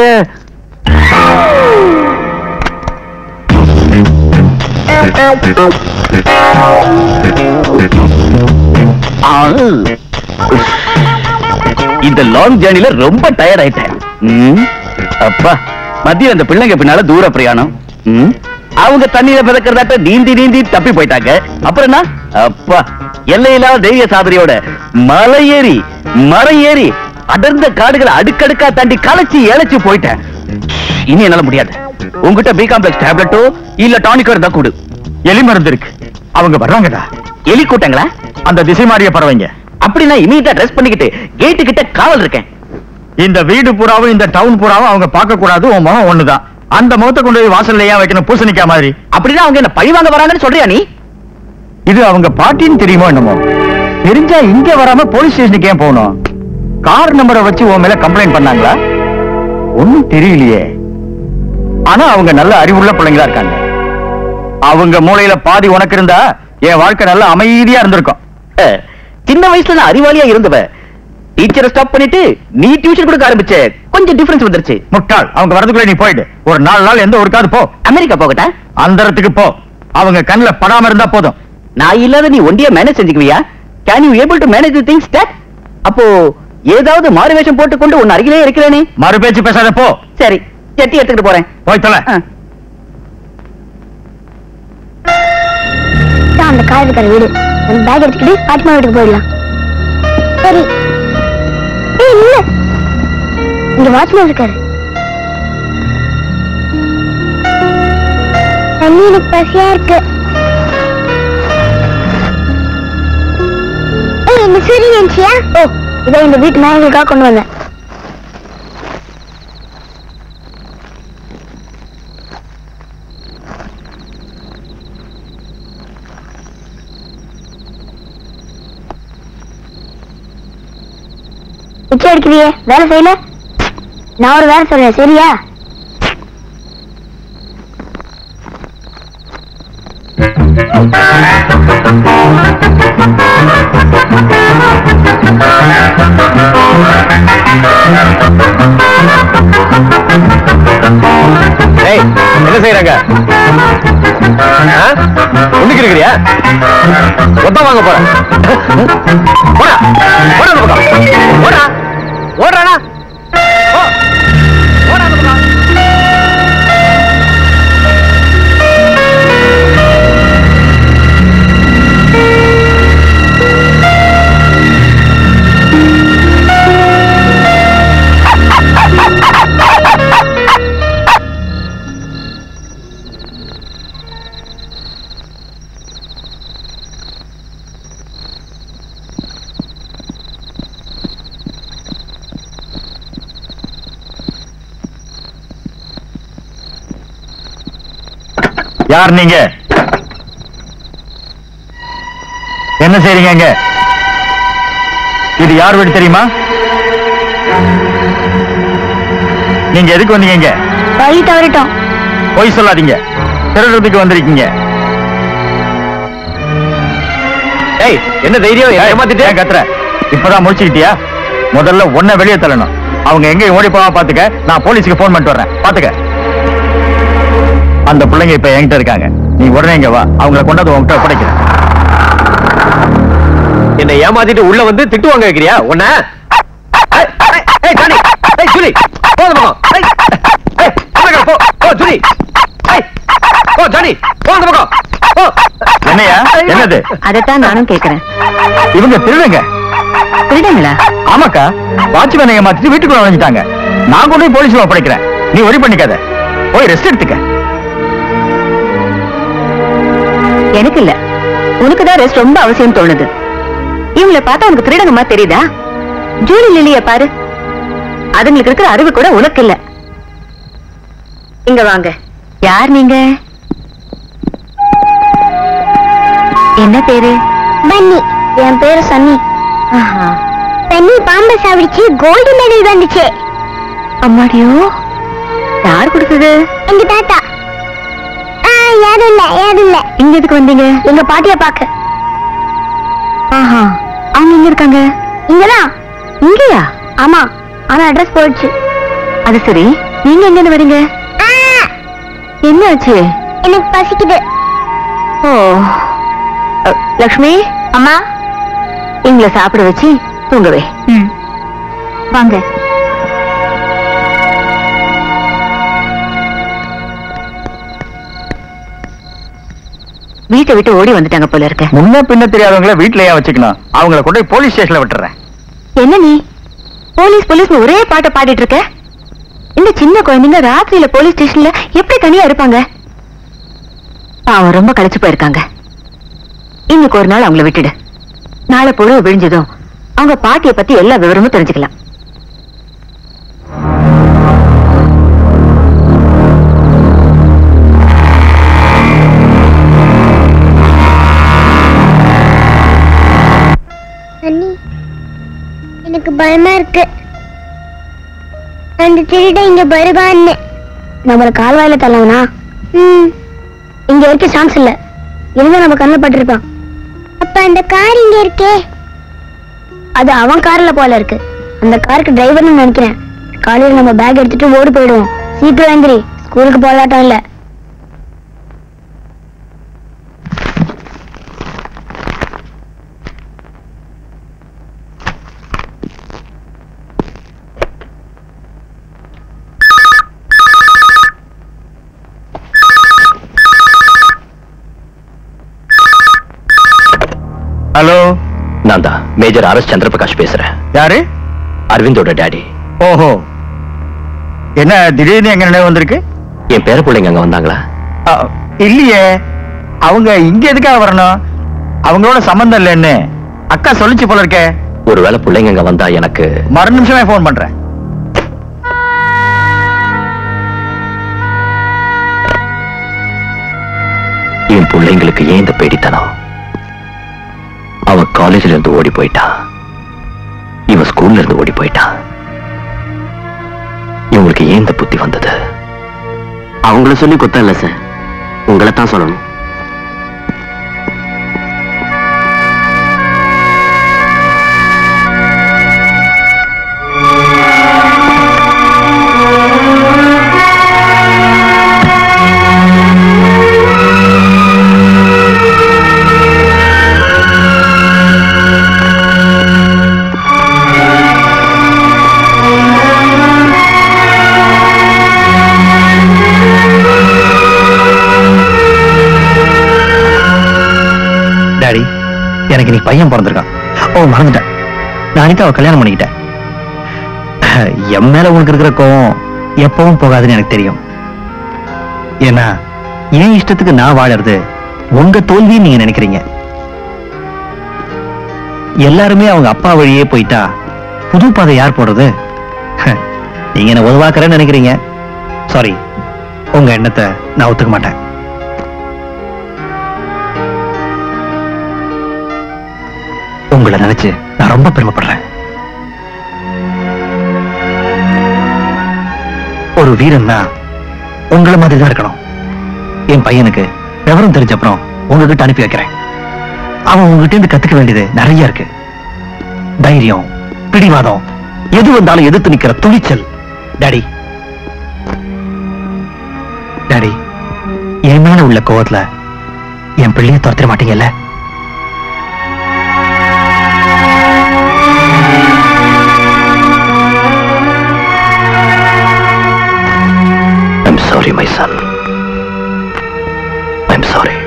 இந்த லாங் ஜேர்னில ரொம்ப டயர்ட் ஆயிட்டேன். அப்பா, மதியம் அந்த பிள்ளைங்க பின்னால தூர பிரயாணம். அவங்க தண்ணியில மிதக்கிறதாட்ட நீந்தி நீந்தி தப்பி போயிட்டாங்க. அப்புறம் என்ன? அப்பா, எல்லையில்லாத தெய்வ சாதனையோட மலை ஏறி மரம் ஏறி அடர்ந்த காடுகளை அடுக்கடுக்கா தாண்டி களைச்சி இழைச்சு போயிட்டேன். இனி என்னால முடியாது. உங்ககிட்ட பி காம்ப்ளெக்ஸ் டேப்லெட்டோ இல்ல டானிக்கோ இருந்தா கூடு. எலி மருந்து இருக்கு, அவங்க வர்றாங்கடா. எலி கூட்டங்களா? அந்த திசை மாறிய பறவைங்க. அப்படின்னா இமீடியட்டா ட்ரெஸ் பண்ணிக்கிட்டு கேட்டு கிட்ட காவல் இருக்கேன். இந்த வீடு பூராவும் இந்த டவுன் பூராவும் அவங்க பார்க்க கூடாது. உன் முகம் ஒண்ணுதான். அந்த முகத்தை கொண்டு போய் வாசல்ல ஏன் வைக்கணும்? பூசணிக்கா மாதிரி. அப்படின்னா அவங்க என்ன பழி வாங்க வராங்கன்னு சொல்றியா நீ? இது அவங்க பாட்டின்னு தெரியுமோ என்னமோ? தெரிஞ்சா இங்க வராம போலீஸ் ஸ்டேஷனுக்கு ஏன் போகணும்? கார் நம்பரை வச்சு உன் மேல கம்ப்ளைண்ட் பண்ணாங்களா? ஒண்ணும் தெரியலையே. ஆனா அவங்க நல்ல அறிவுள்ள பிள்ளைங்களா இருக்காங்க. அவங்க மூளையில பாதி உனக்கு இருந்தா என் வாழ்க்கை நல்ல அமைதியா இருந்திருக்கும். சின்ன வயசுல நான் அறிவாளியா இருந்தவ டீச்சரை ஸ்டாப் பண்ணிட்டு நீ டியூஷன் கொடுக்க ஆரம்பிச்ச, கொஞ்சம் டிஃபரன்ஸ் வந்துருச்சு. முட்டாள், அவங்க வரதுக்குள்ள நீ போயிடு. ஒரு நாலு நாள் எந்த ஒருக்காது போ. அமெரிக்கா போகட்டா? அந்த இடத்துக்கு போ. அவங்க கண்ணுல படாம இருந்தா போதும். நான் இல்லாத நீ ஒண்டியா மேனேஜ் செஞ்சுக்குவியா? Can you able to manage the things that? அப்போ ஏதாவது மாறு வேஷம் போட்டு கொண்டு உன் அருகிலே இருக்கிறேனே. மறு பேச்சு பேசாத போ. சரி, செட்டி எடுத்துக்கிட்டு போறேன். போய் தொலை. அந்த கார் இருக்கிற வீடு. நம்ம பேக் எடுத்துக்கிட்டு பாட்டிமா வீட்டுக்கு போயிடலாம். சரி. ஏய் இல்ல, இங்க வாட்ச்மேன் இருக்காரு. தண்ணி எனக்கு பசியா இருக்கு. ஏய், இந்த சூரிய நினைச்சியா? ஓ, இதை இந்த வீட்டு நாயங்களுக்காக கொண்டு வந்தேன். பிச்சை அடிக்கிறியே, வேலை செய்யல. நான் ஒரு வேலை சொல்றேன், சரியா? என்ன செய்யறாங்க? ஒண்ணுக்கு இருக்கிறியா? ஒத்த வாங்க போறேன். போடா போடா அந்த பக்கம். போடா ஓடுறானா? போடா அந்த பக்கம். யார் நீங்க? என்ன செய்றீங்க இங்க? இது யார் வீடு தெரியுமா? நீங்க எதுக்கு வந்தீங்க இங்க? வழி தவறிட்டோம். பொய் சொல்லாதீங்க. திருடுறதுக்கு வந்திருக்கீங்க. ஏய், என்ன தைரியம்? ஏமாத்திட்டே கத்துற. இப்பதான் முடிச்சுக்கிட்டியா? முதல்ல ஒன்ன வெளியே தள்ளணும். அவங்க எங்க ஓடி போவா பாத்துக்க. நான் போலீஸுக்கு போன் பண்ணிட்டு வர்றேன், பாத்துக்க. அந்த பிள்ளைங்க இப்ப என்கிட்ட இருக்காங்க. நீ உடனே இங்க வா, அவங்களை கொண்டாந்து உங்ககிட்ட ஒப்படைக்கிறேன். என்னை ஏமாத்திட்டு உள்ள வந்து திட்டுவாங்க வைக்கிறியா உன்ன? ஜூலி போதுமா? போ ஜூலி. ஓ ஜானி போங்க பக்கம். என்னையா என்னது? அதைத்தான் நானும் கேக்குறேன். இவங்க திருடுங்க. திருடுங்களா? ஆமாக்கா, வாட்ச்மேனை ஏமாத்திட்டு வீட்டுக்குள்ள நுழைஞ்சிட்டாங்க. நான் கொண்டு போய் போலீஸ்ல ஒப்படைக்கிறேன். நீ ஒரி பண்ணிக்காத, போய் ரெஸ்ட் எடுத்துக்க. எனக்கு இல்ல, உனக்குதான் ரெஸ்ட் ரொம்ப அவசியம் தோணுது. இவங்களை பார்த்தா உனக்கு திருடங்கமா தெரியுதா? ஜூலி லிலிய பாரு, அதுங்களுக்கு இருக்கிற அறிவு கூட உனக்கு இல்ல. இங்க வாங்க. யார் நீங்க? என்ன பேரு? பன்னி. என் பேரு சன்னி. பன்னி பாம்பை சாவிடிச்சு கோல்டு மெடல் வந்துச்சு. அம்மாடியோ, யார் கொடுத்தது? எங்க தாத்தா. யாரும் இல்ல யாரும் இல்ல. இங்க எதுக்கு வந்தீங்க? எங்க பாட்டிய பாக்க. ஆஹா, அவங்க எங்க இருக்காங்க? இங்கதான். இங்கயா? ஆமா, ஆனா அட்ரஸ் போயிடுச்சு. அது சரி, நீங்க எங்க இருந்து வரீங்க? என்ன ஆச்சு? எனக்கு பசிக்குது. ஓ, லக்ஷ்மி அம்மா, இவங்களை சாப்பிட வச்சு தூங்கவே. வாங்க. வீட்டை விட்டு ஓடி வந்துட்டாங்க போல இருக்க. முன்ன பின்ன தெரியாதவங்கள வீட்லயே வச்சுக்கணும். அவங்கள கொண்டு போய் போலீஸ் ஸ்டேஷன்ல விட்டுறேன். என்ன நீ போலீஸ் போலீஸ் ஒரே பாட்டை பாடிட்டு இருக்க? இந்த சின்ன குழந்தைங்க ராத்திரியில போலீஸ் ஸ்டேஷன்ல எப்படி தனியா இருப்பாங்க? பாவம், ரொம்ப களைச்சு போயிருக்காங்க. இன்னைக்கு ஒரு நாள் அவங்கள விட்டுடு. நாளை பொழுது விழிஞ்சதும் அவங்க பாட்டியை பத்தி எல்லா விவரமும் தெரிஞ்சுக்கலாம். எனக்கு பயமா இருக்கு. அந்த திருட இங்க வருவான்னு. நம்மள கால்வாயில தள்ளவனா? இங்க இருக்க சான்ஸ் இல்ல. இருந்தா நம்ம கண்ணில் பட்டிருப்பான். அப்ப அந்த கார் இங்க இருக்கே, அது அவன் கார்ல போல இருக்கு. அந்த காருக்கு டிரைவர்னு நினைக்கிறேன். காலையில நம்ம பேக் எடுத்துட்டு ஓடி போயிடுவோம். சீக்கிரம் எந்திரி, ஸ்கூலுக்கு போராட்டம் இல்ல. ஹலோ, நான் தான் மேஜர் ஆர் எஸ் சந்திரபிரகாஷ் பேசுறேன். யாரு? அரவிந்தோட டாடி. ஓஹோ, என்ன திடீர்னு எங்க நினைவு வந்திருக்கு? என் பேர பிள்ளைங்க அங்க வந்தாங்களா? இல்லையே, அவங்க இங்க எதுக்காக வரணும்? அவங்களோட சம்பந்தம் இல்லைன்னு அக்கா சொல்லிச்சு போல இருக்கே. ஒருவேளை பிள்ளைங்க அங்க வந்தா எனக்கு மறு நிமிஷமே போன் பண்றேன். என் பிள்ளைங்களுக்கு ஏன் இந்த பேடித்தனம்? அவன் காலேஜ்ல இருந்து ஓடி போயிட்டான், இவன் ஸ்கூல்ல இருந்து ஓடி போயிட்டான். இவங்களுக்கு ஏன் இந்த புத்தி வந்தது? அவங்கள சொல்லி குத்தம் இல்ல சார், உங்களை தான் சொல்லணும். டாடி, எனக்கு நீ பையன் பிறந்திருக்கான். ஓ, மறந்துட்டேன். நான் அனிதாவை கல்யாணம் பண்ணிக்கிட்டேன். என் மேல உனக்கு இருக்கிற கோவம் எப்பவும் போகாதுன்னு எனக்கு தெரியும். ஏன்னா என் இஷ்டத்துக்கு நான் வாழறது உங்க தோல்வின்னு நீங்க நினைக்கிறீங்க. எல்லாருமே அவங்க அப்பா வழியே போயிட்டா புது பாதை யார் போடுறது? நீங்க என்ன உதவாக்குறேன்னு நினைக்கிறீங்க. சாரி, உங்க எண்ணத்தை நான் ஒத்துக்க மாட்டேன். உங்களை நினைச்சு நான் ரொம்ப பெருமைப்படுறேன். ஒரு வீரன்னா உங்களை மாதிரி தான் இருக்கணும். என் பையனுக்கு விவரம் தெரிஞ்ச அப்புறம் உங்ககிட்ட அனுப்பி வைக்கிறேன். அவன் உங்ககிட்ட இருந்து கத்துக்க வேண்டியது நிறைய இருக்கு. தைரியம், பிடிவாதம், எது வந்தாலும் எதிர்த்து நிக்கிற துணிச்சல். டாடி டாடி என் மேல உள்ள கோவத்துல என் பிள்ளைய துரத்திட மாட்டீங்கல்ல? my son. I'm sorry.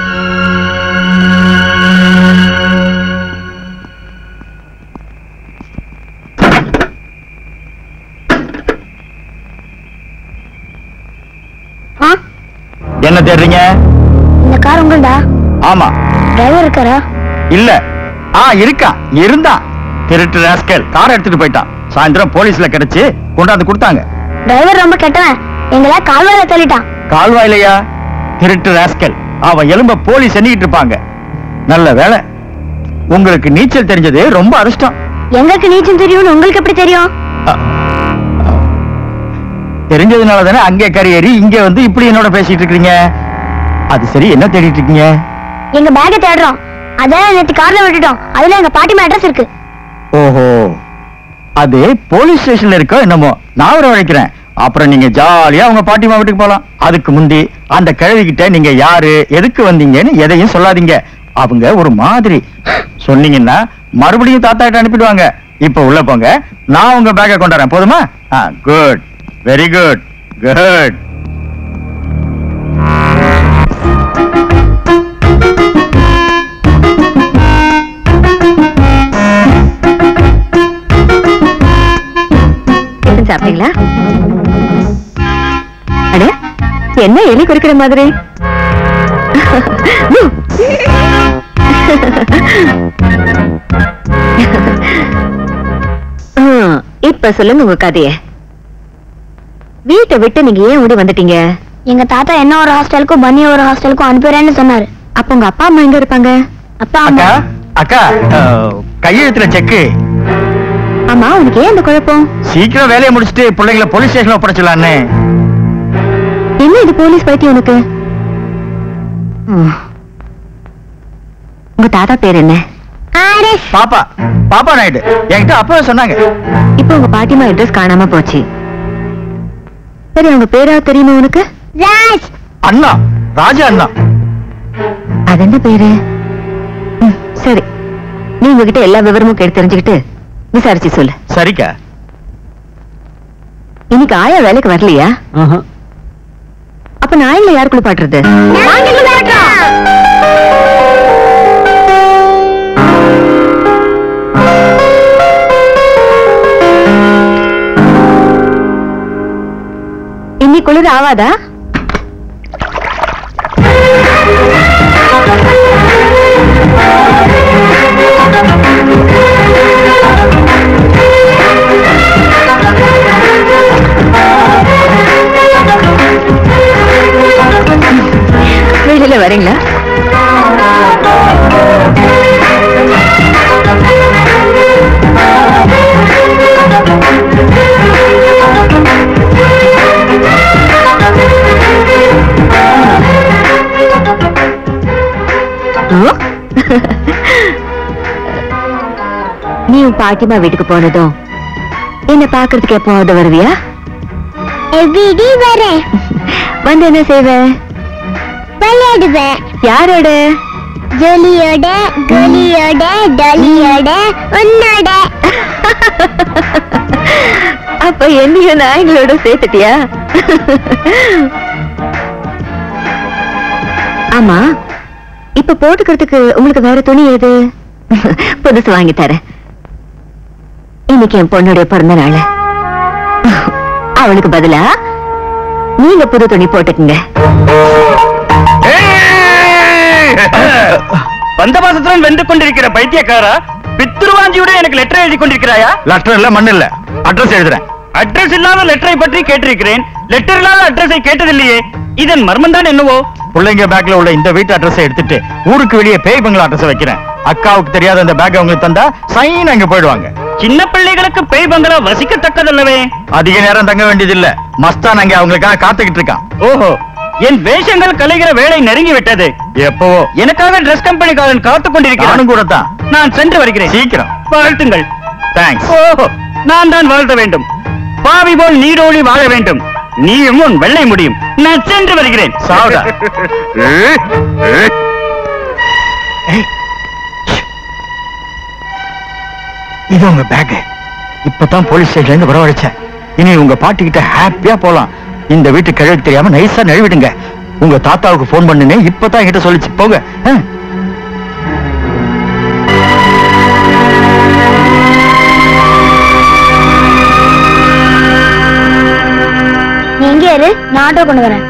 என்ன தேடுறீங்க? இந்த கார் உங்கள்டா? ஆமா. டிரைவர் இருக்காரா? இல்ல. ஆ இருக்கா, இருந்தா. திருட்டு ராஸ்கல் கார் எடுத்துட்டு போயிட்டான். சாயந்தரம் போலீஸ்ல கிடைச்சு கொண்டாந்து கொடுத்தாங்க. டிரைவர் ரொம்ப கெட்டவன், எங்களை கால்வாயில தள்ளிட்டான். கால்வாயிலையா? திருட்டு ராஸ்கல் அவன் எலும்ப போலீஸ் எண்ணிக்கிட்டு இருப்பாங்க. நல்ல வேலை, உங்களுக்கு நீச்சல் தெரிஞ்சது ரொம்ப அதிர்ஷ்டம். எங்களுக்கு நீச்சல் தெரியும்னு உங்களுக்கு எப்படி தெரியும்? தெரிஞ்சதுனால தானே அங்கே கரையேறி இங்க வந்து இப்படி என்னோட பேசிட்டு இருக்கீங்க. அது சரி, என்ன தேடிட்டு இருக்கீங்க? எங்க பேக்கை தேடுறோம். அதான் நேத்து கார்ல விட்டுட்டோம். அதுல எங்க பாட்டிமா அட்ரஸ் இருக்கு. ஓஹோ, அது போலீஸ் ஸ்டேஷன்ல இருக்கோ என்னமோ. நான் வர வரைக்கிறேன். அப்புறம் நீங்க ஜாலியா உங்க பாட்டிமா வீட்டுக்கு போலாம். அதுக்கு முந்தி அந்த கிழவிகிட்ட நீங்க யாரு, எதுக்கு வந்தீங்கன்னு எதையும் சொல்லாதீங்க. அவங்க ஒரு மாதிரி சொன்னீங்கன்னா மறுபடியும் தாத்தா கிட்ட அனுப்பிடுவாங்க. இப்ப உள்ள போங்க, நான் உங்க பேக்கை கொண்டாறேன். போதுமா? Good, very good, good. சாப்பிட்டீங்களா? அட, என்ன எலி குறிக்கிற மாதிரி? இப்ப சொல்லுங்க உங்க கதைய. வீட்டை விட்டு நீங்க ஏன் ஓடி வந்துட்டீங்க? எங்க தாத்தா என்ன ஒரு ஹாஸ்டலுக்கும் பன்னி ஒரு ஹாஸ்டலுக்கும் அனுப்புறேன்னு சொன்னாரு. அப்ப உங்க அப்பா அம்மா எங்க இருப்பாங்க? அப்பா அம்மா அக்கா, கையெழுத்துல செக்கு. ஆமா, உனக்கு ஏன் அந்த குழப்பம்? சீக்கிரம் வேலையை முடிச்சுட்டு பிள்ளைங்களை போலீஸ் ஸ்டேஷன்ல ஒப்படைச்சலான்னு. என்ன இது போலீஸ் பைத்தியம் உனக்கு? உங்க தாத்தா பேர் என்ன? பாப்பா, பாப்பா நாயுடு. என்கிட்ட அப்பவே சொன்னாங்க. இப்ப உங்க பாட்டிமா அட்ரஸ் காணாம போச்சு. சரி, அவங்க பேரா தெரியுமா உனக்கு? ராஜ் அண்ணா, ராஜா அண்ணா. அது என்ன பேரு? சரி, நீ உங்ககிட்ட எல்லா விவரமும் கேட்டு தெரிஞ்சுக்கிட்டு விசாரிச்சு சொல்லு. சரிக்கா. இன்னைக்கு ஆயா வேலைக்கு வரலையா? அப்ப நாயில யார் குளிப்பாட்டுறது? இன்னி குளிர் ஆவாதா? வெளியில வரீங்களா? நீ உன் பாட்டிமா வீட்டுக்கு போனதும் என்ன பாக்குறதுக்கு எப்போது வருவியா? எவ்ரிடே வரேன். வந்து என்ன செய்வ? விளையாடுவேன். யாரோட? ஜோலியோட, கோலியோட, டாலியோட, உன்னோட. அப்ப என்னையும் நாய்களோட சேர்த்துட்டியா? ஆமா, இப்ப போட்டுக்கிறதுக்கு உங்களுக்கு வேற துணி எது? புதுசு வாங்கி தரேன். இன்னைக்கு என் பொண்ணுடைய பிறந்த நாள். அவளுக்கு பதிலா நீங்க புது துணி போட்டுக்குங்க. பந்தபாசத்துடன் வென்று கொண்டிருக்கிற பைத்தியக்காரா, பித்ருவாஞ்சியுடன் எனக்கு லெட்டர் எழுதி கொண்டிருக்கிறாயா? லெட்டர் இல்ல, மண்ணு இல்ல, அட்ரஸ் எழுதுறேன். அட்ரஸ் இல்லாத லெட்டரை பற்றி கேட்டிருக்கிறேன். லெட்டர் இல்லாத அட்ரஸை கேட்டதில்லையே. இதன் மர்மம் தான் என்னவோ. பிள்ளைங்க பேக்ல உள்ள இந்த வீட்டு அட்ரஸை எடுத்துட்டு ஊருக்கு வெளியே பேய் பங்களா அட்ரஸ் வைக்கிறேன். அக்காவுக்கு தெரியாத அந்த பேக் உங்களுக்கு தந்தா சைன் அங்க போயிடுவாங்க. சின்ன பிள்ளைகளுக்கு பேய் பங்களா வசிக்கத்தக்கதல்லவே. அதிக நேரம் தங்க வேண்டியதில்ல. மஸ்தான் அங்க அவங்களுக்காக காத்துக்கிட்டு இருக்கான். ஓஹோ, என் வேஷங்கள் கலைகிற வேலை நெருங்கி விட்டது. எப்பவோ எனக்காக டிரஸ் கம்பெனிக்காரன் காத்துக் கொண்டிருக்கிறான். நானும் கூட தான். நான் சென்று வருகிறேன். சீக்கிரம் வாழ்த்துங்கள். தேங்க்ஸ். ஓஹோ, நான் தான் வாழ்த்த வேண்டும். பாவி போல் நீடோழி வாழ வேண்டும். நீயும் உன் வெள்ளை முடியும். நான் சென்று வருகிறேன். சாவுடா. இது உங்க பேக். இப்பதான் போலீஸ் ஸ்டேஷன்ல இருந்து வரவழைச்சேன். இனி உங்க பாட்டி கிட்ட ஹாப்பியா போலாம். இந்த வீட்டு கிழக்கு தெரியாம நைஸா நழுவிடுங்க. உங்க தாத்தாவுக்கு போன் பண்ணுனே இப்பதான் என்கிட்ட சொல்லிச்சு. போங்க. நீ எங்கே இரு, நான் ஆட்டோ கொண்டு வரேன்.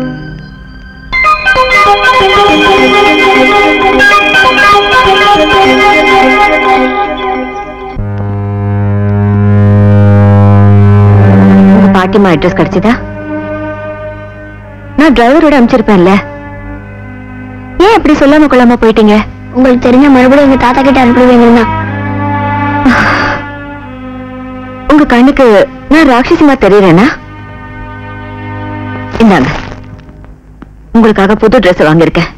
உங்க பாட்டிமா அட்ரஸ் கிடைச்சதா? நான் டிரைவரோட அனுப்பிச்சிருப்பேன்ல, ஏன் அப்படி சொல்லாம கொள்ளாம போயிட்டீங்க? உங்களுக்கு தெரிஞ்ச மறுபடியும் எங்க தாத்தா கிட்ட அனுப்பிடுவீங்கன்னா? உங்க கண்ணுக்கு நான் ராட்சசிமா தெரியறேனா? இந்தாங்க, உங்களுக்காக புது ட்ரெஸ் வாங்கியிருக்கேன்.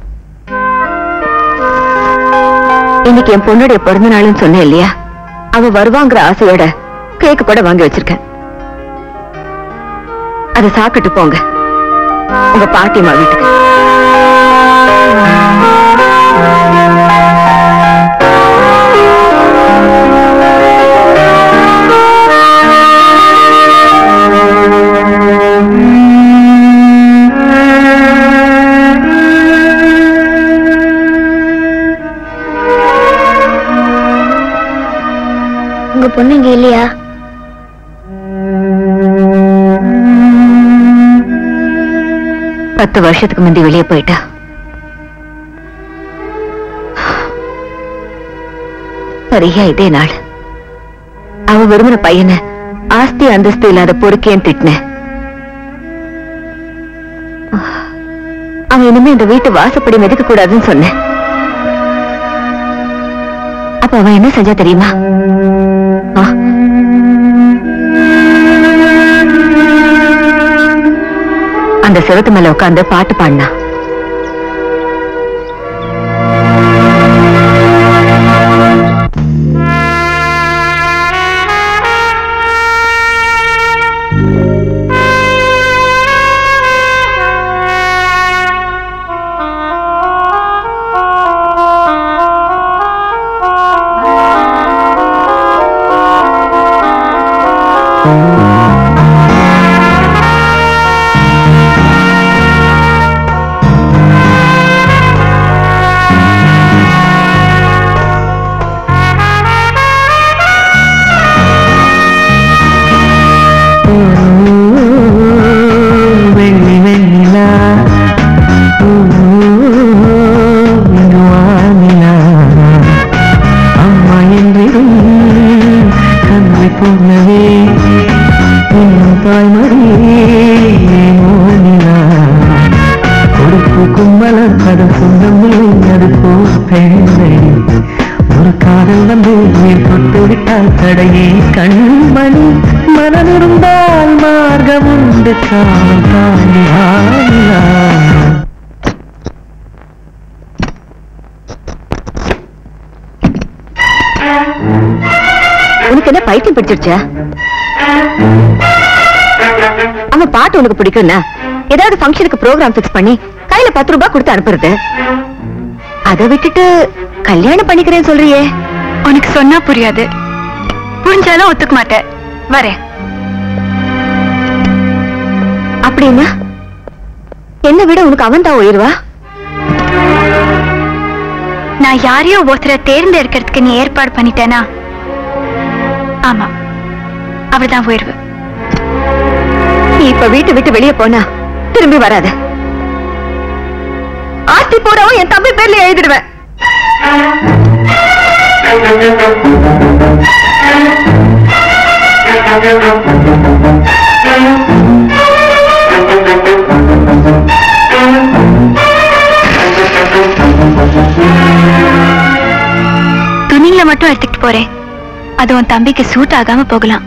இன்னைக்கு என் பொண்ணுடைய பிறந்த நாள்னு சொன்னேன் இல்லையா, அவ வருவாங்கிற ஆசையோட கேக்கு கூட வாங்கி வச்சிருக்கேன். அதை சாப்பிட்டு போங்க உங்க பாட்டிமா வீட்டுக்கு. உங்க பொண்ணு இங்க இல்லையா? பத்து வருஷத்துக்கு முந்தி வெளியே போயிட்டா. சரியா இதே நாள் அவ விரும்பின பையனை ஆஸ்தி அந்தஸ்து இல்லாத பொறுக்கேன்னு திட்டின. அவன் இனிமே இந்த வீட்டு வாசப்படி மிதிக்க கூடாதுன்னு சொன்னேன். அப்ப அவன் என்ன செஞ்சா தெரியுமா? அந்த செவத்து மேல உட்காந்து பாட்டு பாடினா. உனக்கு என்ன பைத்தியம் பிடிச்சிருச்சா? அவன் பாட்டு உனக்கு பிடிக்கும்னா ஏதாவது ஃபங்க்ஷனுக்கு ப்ரோக்ராம் ஃபிக்ஸ் பண்ணி கையில பத்து ரூபாய் கொடுத்து அனுப்புறது. அதை விட்டுட்டு கல்யாணம் பண்ணிக்கிறேன்னு சொல்றியே. உனக்கு சொன்னா புரியாது, புரிஞ்சாலும் ஒத்துக்க மாட்டேன். வரேன். அப்படின்னா என்ன விட உனக்கு அவன் தான் உயர்வா? நான் யாரையோ ஒருத்தரை தேர்ந்தெடுக்கிறதுக்கு நீ ஏற்பாடு பண்ணிட்டேனா? ஆமா, அவர்தான் உயர்வு. நீ இப்ப வீட்டு விட்டு வெளியே போனா திரும்பி வராத. ஆஸ்தி போறவும் என் தம்பி பேர்ல எழுதிடுவேன். துணிங்களை மட்டும் எடுத்துக்கிட்டு போறேன், அது உன் தம்பிக்கு சூட் ஆகாம போகலாம்.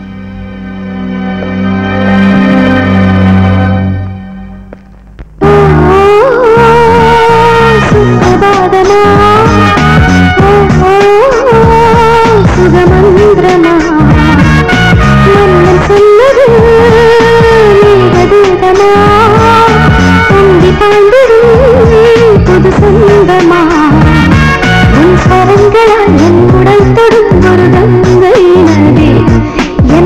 புது சொந்தமா உன் சரங்களால் என் உடல் தொடும் ஒரு கங்கை நதி.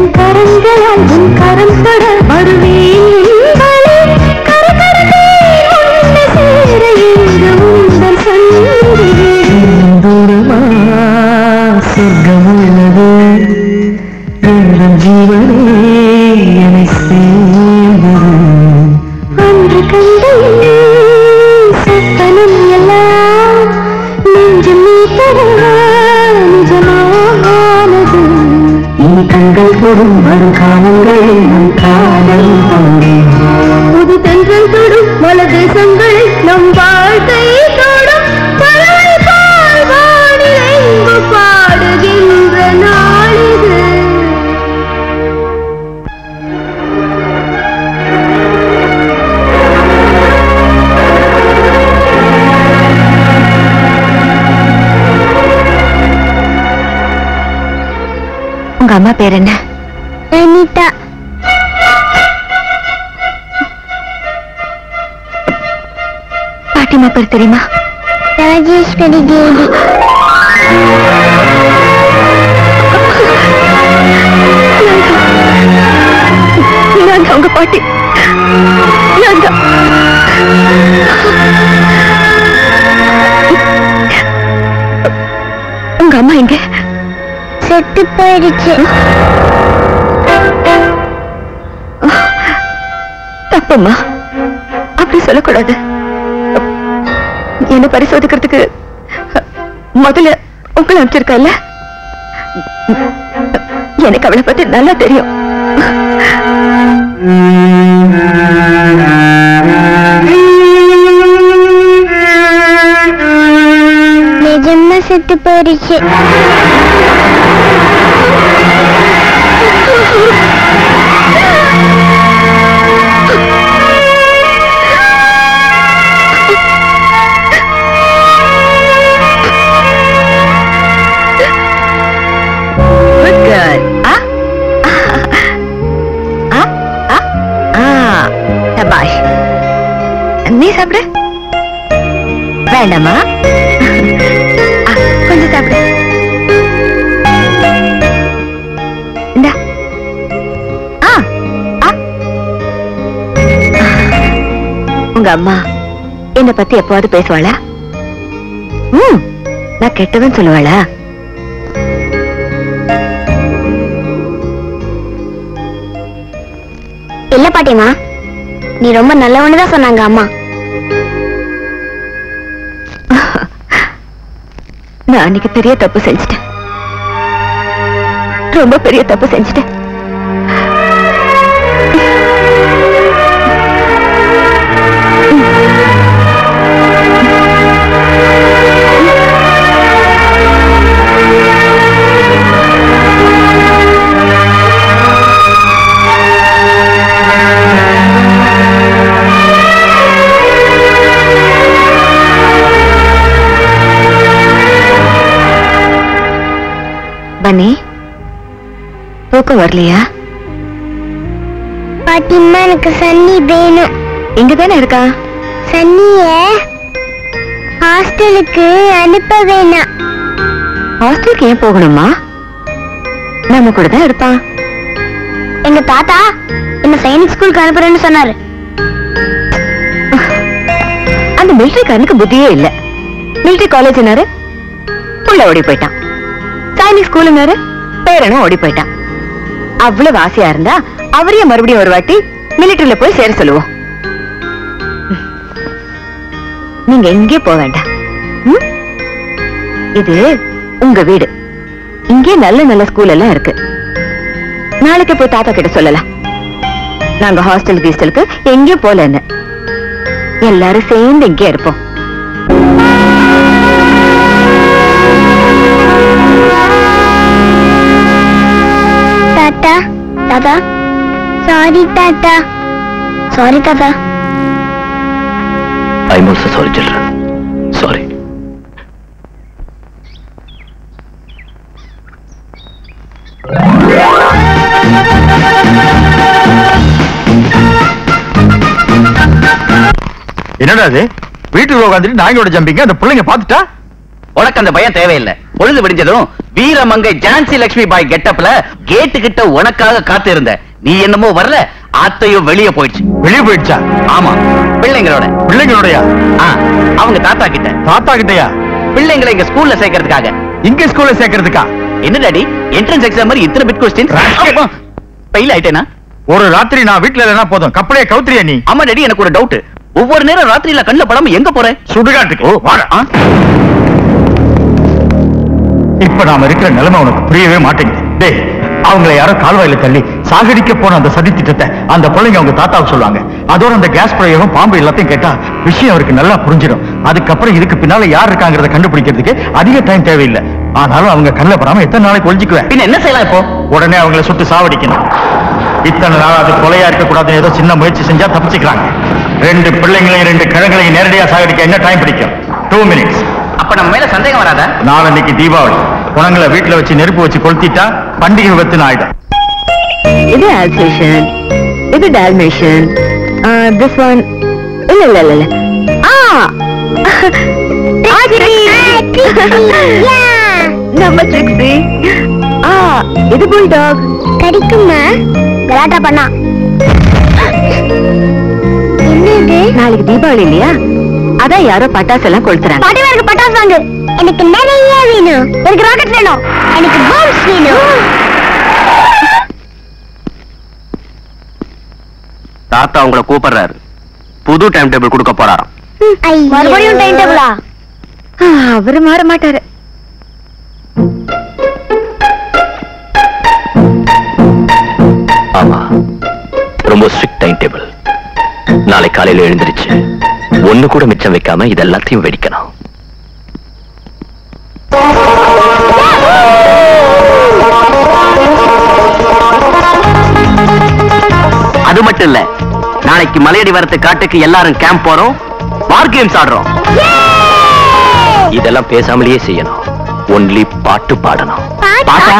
அம்மா பேர் என்ன? அனிதா. பாட்டிமா பேர் தெரியுமா? ராஜேஸ்வரி தேவி. நான் தான் உங்க பாட்டி. நான் தான். உங்க அம்மா எங்க? செத்து போயிடுச்சு. தப்பம்மா, அப்படி சொல்லக்கூடாது. என்ன பரிசோதிக்கிறதுக்கு முதல்ல உங்களை அனுப்பிச்சிருக்கல. எனக்கு அவளை பத்தி நல்லா தெரியும். நிஜமா செத்து போயிடுச்சு. நீ சாப்பிடு. வேண்டாமா? கொஞ்சம் சாப்பிடு. இந்தா. ஆ, ஆ. உங்க அம்மா என்னை பத்தி எப்பவாவது பேசுவாளா? ம், நான் கெட்டவன் சொல்லுவாளா? இல்ல பாட்டிமா, நீ ரொம்ப நல்லவனுதான் சொன்னாங்க அம்மா. நான் அன்னைக்கு பெரிய தப்பு செஞ்சுட்டேன். ரொம்ப பெரிய தப்பு செஞ்சுட்டேன். பன்னி, தூக்கம் வரலையா? பாட்டிமா, எனக்கு சன்னி வேணும். இங்க தானே இருக்கா? சன்னிய ஹாஸ்டலுக்கு அனுப்ப வேணாம். ஹாஸ்டலுக்கு ஏன் போகணுமா? நம்ம கூட தான் இருப்பான். எங்க தாத்தா என்ன சைனிக் ஸ்கூலுக்கு அனுப்புறேன்னு சொன்னாரு. அந்த மிலிட்டரிக்காரனுக்கு புத்தியே இல்ல. மிலிட்டரி காலேஜ் புள்ள ஓடி போயிட்டான். சைனிக் ஸ்கூலுங்க பேரனும் ஓடி போயிட்டான். அவ்வளவு ஆசையா இருந்தா அவரையே மறுபடியும் ஒரு வாட்டி மிலிட்டரியில போய் சேர சொல்லுவோம். நீங்க எங்கே போக வேண்டாம். இது உங்க வீடு. இங்கே நல்ல நல்ல ஸ்கூல் எல்லாம் இருக்கு. நாளைக்கு போய் தாத்தா கிட்ட சொல்லலாம். நாங்க ஹாஸ்டல் கீஸ்டலுக்கு எங்கேயும் போலன்னு. எல்லாரும் சேர்ந்து இங்கே இருப்போம். தாத்தா, தாத்தா, சாரி தாத்தா, சாரி தாத்தா. I'm also sorry, children. Sorry. என்னடா அது? வீட்டுக்கு உட்காந்துட்டு நாயோட ஜம்பிங்க அந்த பிள்ளைங்க பாத்துட்டா? உனக்கு அந்த பயம் தேவையில்லை. பொழுது விடிஞ்சதும் வீரமங்கை ஜான்சி லட்சுமி பாய் கெட்டப்ல கேட்டு கிட்ட உனக்காக காத்து இருந்த நீ என்னமோ வரல. ஆத்தையும் வெளியே போயிடுச்சு. வெளியே போயிடுச்சா? ஆமா, பிள்ளைங்களோட. பிள்ளைங்களோடயா? அவங்க தாத்தா கிட்ட. தாத்தா கிட்டயா? பிள்ளைங்களை இங்க ஸ்கூல்ல சேர்க்கறதுக்காக. இங்க ஸ்கூல்ல சேர்க்கறதுக்கா? என்ன டாடி, என்ட்ரன்ஸ் எக்ஸாம் மாதிரி இத்தனை பிட் கொஸ்டின் ஃபெயில் ஆயிட்டேனா? ஒரு ராத்திரி நான் வீட்டுல இல்லைன்னா போதும், கப்பலையே கவுத்திரியா நீ? ஆமா டாடி, எனக்கு ஒரு டவுட். ஒவ்வொரு நேரம் ராத்திரியில கண்ணுல படாம எங்க போறேன்? சுடுகாட்டுக்கு. இப்ப நாம இருக்கிற நிலைமை உனக்கு புரியவே மாட்டேங்குது. டேய், அவங்களை யாரோ கால்வாயில தள்ளி சாகடிக்க போன அந்த சதி திட்டத்தை அந்த பிள்ளைங்க அவங்க தாத்தாவுக்கு சொல்லுவாங்க. அதோட அந்த கேஸ் பிரயோகம் பாம்பு எல்லாத்தையும் கேட்டா விஷயம் அவருக்கு நல்லா புரிஞ்சிடும். அதுக்கப்புறம் இதுக்கு பின்னால யார் இருக்காங்கிறத கண்டுபிடிக்கிறதுக்கு அதிக டைம் தேவையில்லை. ஆனாலும் அவங்க கண்ணில் படாம எத்தனை நாளைக்கு ஒழிச்சுக்குவேன்? பின்ன என்ன செய்யலாம்? இப்போ உடனே அவங்களை சுட்டு சாவடிக்கணும். இத்தனை நாள் அது கொலையா இருக்கக்கூடாதுன்னு ஏதோ சின்ன முயற்சி செஞ்சா தப்பிச்சுக்கிறாங்க. ரெண்டு பிள்ளைங்களையும் ரெண்டு கிழங்களையும் நேரடியா சாகடிக்க என்ன டைம் பிடிக்கும்? Two minutes. அப்ப நம்ம மேல சந்தேகம் வராதா? நாளைக்கு தீபாவளி, உணங்களை வீட்டுல வச்சு நெருப்பு வச்சு கொளுத்திட்டா பண்டிகை விபத்துன்னு ஆயிடும். இது ஆல்சேஷன், இது டால்மேஷன், திஸ் ஒன் இல்ல இல்ல இல்ல இல்ல ஆ நம்ம ட்ரிக்ஸி. ஆ இது புல்டாக். கடிக்குமா? கலாட்டா பண்ணா. என்னது? நாளைக்கு தீபாவளி இல்லையா, அதான் யாரோ பட்டாசு எல்லாம் கொளுத்துறாங்க. பாட்டி எனக்கு பட்டாசு வாங்கு. எனக்கு நிறைய வேணும். எனக்கு ராக்கெட் வேணும். எனக்கு பாம்ஸ் வேணும். தாத்தா உங்களை கூப்பிடுறாரு. புது டைம் டேபிள் கொடுக்க போறாராம். மறுபடியும் டைம் டேபிளா? அவரு மாற மாட்டாரு. ஆமா, ரொம்ப ஸ்ட்ரிக்ட் டைம் டேபிள். நாளை காலையில எழுந்திருச்சு ஒண்ணு கூட மிச்சம் வைக்காம இதெல்லாத்தையும் வெடிக்கணும். அது மட்டும் இல்ல, நாளைக்கு மலையடி வரத்து காட்டுக்கு எல்லாரும் கேம்ப் போறோம், வார் கேம்ஸ் ஆடுறோம். இதெல்லாம் பேசாமலேயே செய்யணும். ஒன்லி பாட்டு பாடணும். பாட்டா?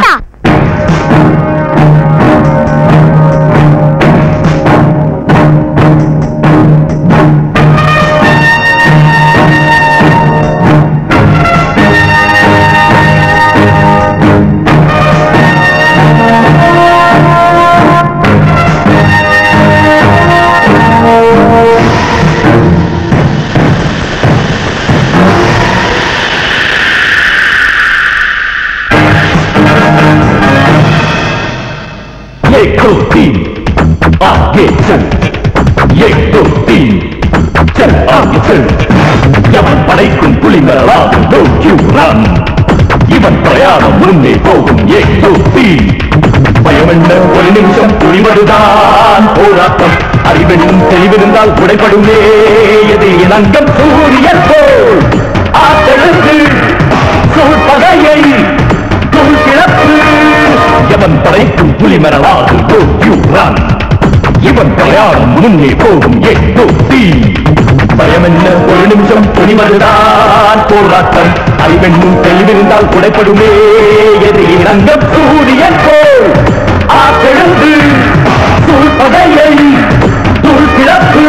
एक दो तीन आगे चल, एक दो तीन चल आगे चल. எவன் படைக்கும் புலிமரவாகும் don't you run. இவன் பிரயாணம் முன்னே போகும் एक दो तीन. பயமென்ன ஒரு நிமிஷம் துணிவதுதான் போராட்டம். அறிவென்னும் தெளிவிருந்தால் உடைப்படுமே எதிரியின் அங்கம். சூரியன் போல் ஆற்றெழுந்து சூழ்பகையை தூள் கிளப்பு. எவன் படைக்கும் புலிமரவாகு don't you run. இவன் பிரயாணம் முன்னே போகும் एक दो तीन. பயமென்ன ஒரு நிமிஷம் துணிவதுதான் போராட்டம். அறிவென்னும் தெளிவிருந்தால் குடைப்படுமே எதிரின் அங்கம். சூரியன் போல் ஆற்றெழுந்து சூழ்பகையை தூள் கிளப்பு.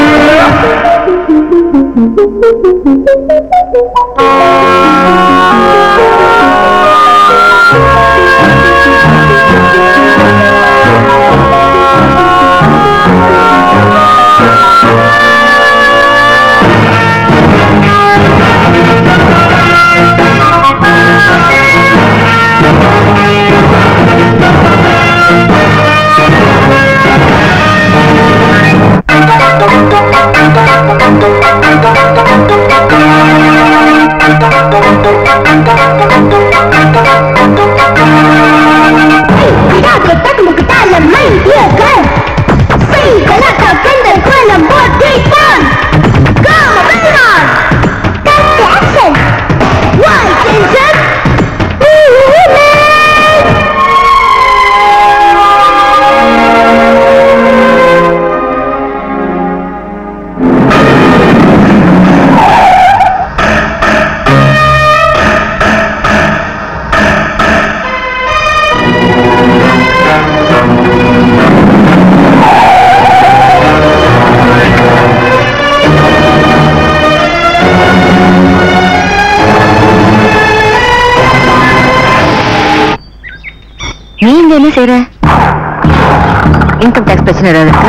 நீங்க என்ன செய்யற? இன்கம் டாக்ஸ் பிரச்சனை ஏதாவது இருக்கா?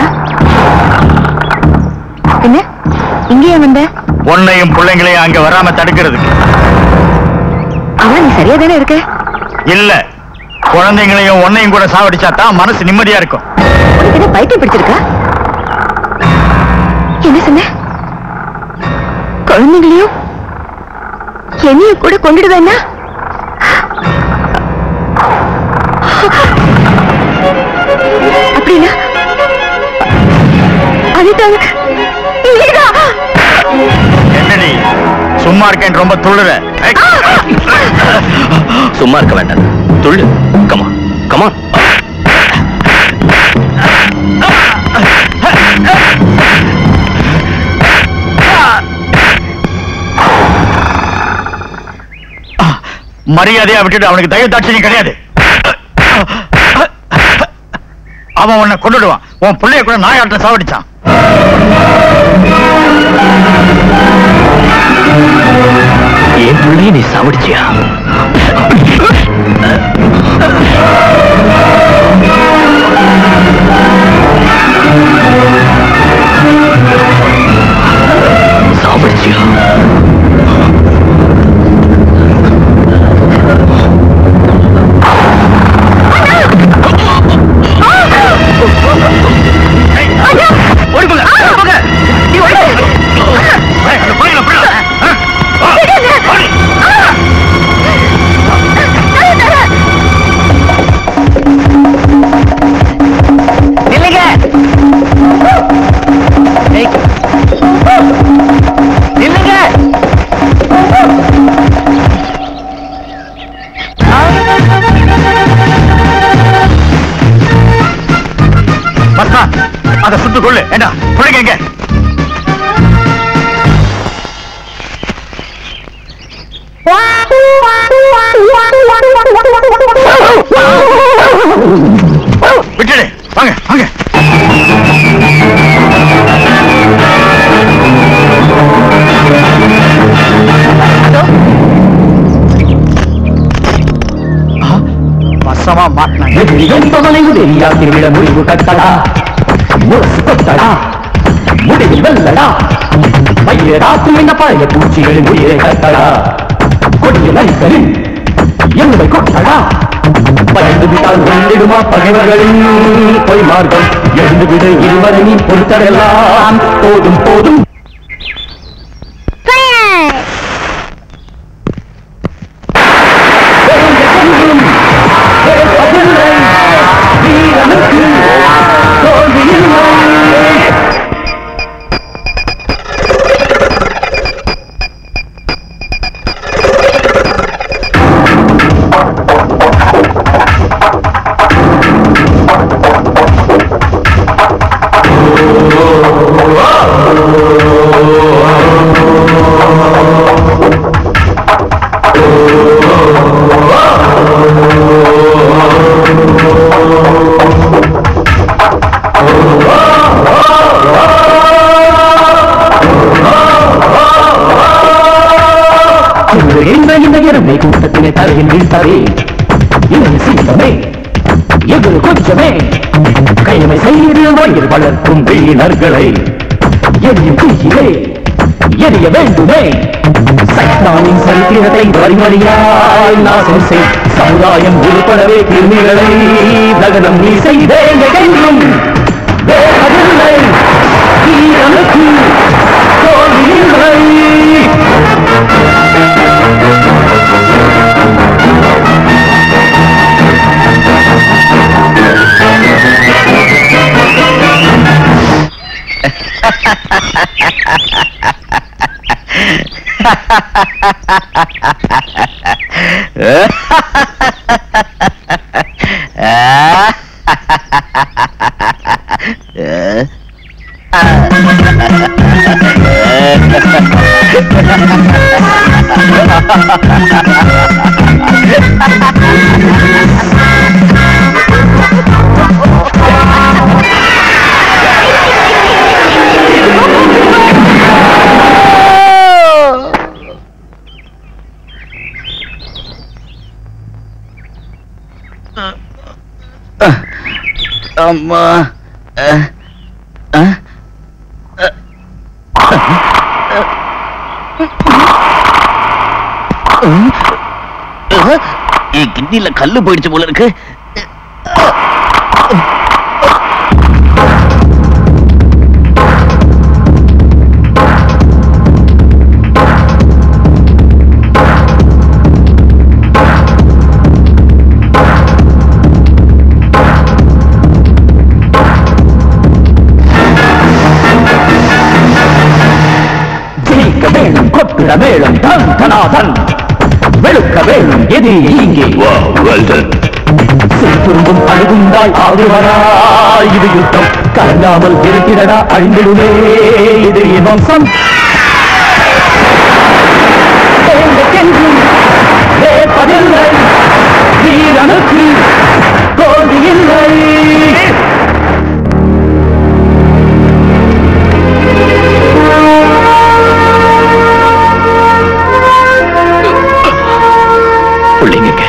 என்ன இங்கேயே வந்த? பொண்ணையும் பிள்ளைங்களையும் அங்க வராம தடுக்கிறதுக்கு. ஆனா நீ சரியா தானே இருக்க? இல்ல, குழந்தைங்களையும் ஒன்னையும் கூட சாவடிச்சா தான் மனசு நிம்மதியா இருக்கும். உனக்கு என்ன பைத்தியம் பிடிச்சிருக்கா? என்ன சொன்ன? குழந்தைங்களையும் என்னையும் கூட கொண்டுடுவேன்னா? அப்படின்னா அனிதாங்க என்னடி சும்மா இருக்கேன் ரொம்ப துள்ளுற? சும்மா இருக்க வேண்டாம், துள்ளு. Comma comma. மரியாதையா விட்டுட்டு அவனுக்கு தயவு தாட்சியம் கிடையாது. அவன் உன்னை கொண்டுடுவான். உன் பிள்ளைய கூட நாயாட்ட சாவடிச்சான். என் பிள்ளைய நீ சாவடிச்சியா? சாவடிச்சியா? அதை சுட்டு கொள்ளு. என்ன பிள்ளைங்க எங்க? விட்டுடு. வாங்க வாங்க. வசமா மாட்டினாங்க. தெரியாத முடிவு கட்டடா, முரசு கொத்தடா, முடிவில் வெல்லடா, பையராக்கும் என்ன பழைய பூச்சிகளின் உயிரை கட்டடா, கொடிய நரிகளின் எங்களை கொட்டடா, பயந்து விட்டால் வெள்ளிடுமா பகைவர்களின் பொய் மார்க்கம், எழுந்து விடு இருவரை நீ பொறுத்தரெல்லாம் போதும் போதும். கூட்டத்தினை தலையில் வீழ்த்தவே இணைய சிங்கமே எதிர் கொஞ்சமே கையமை செய்து வயிறு வளர்க்கும் வீணர்களை எரியும் தீயிலே எரிய வேண்டுமே. சைத்தானின் சரித்திரத்தை வரிவரியாய் நாசம் செய் சமுதாயம் உள்படவே கிருமிகளை தகனம் நீ செய்தே எங்கும் வேறதில்லை தீரனுக்கு தோல்வியில்லை. அம்மா என் கிட்னில கல்லு போயிடுச்சு போல இருக்கு. மேளம் தன் தனாதன் வெளுக்க வேணும் எது இங்கே திரும்பும் அழுகுந்தாய் ஆகுவராய் இது யுத்தம் கலங்காமல் இருக்கிறடா அழிந்திடுமே இது வம்சம் கேட்பதில்லை வீரனுக்கு தோல்வியில்லை. பிள்ளைங்க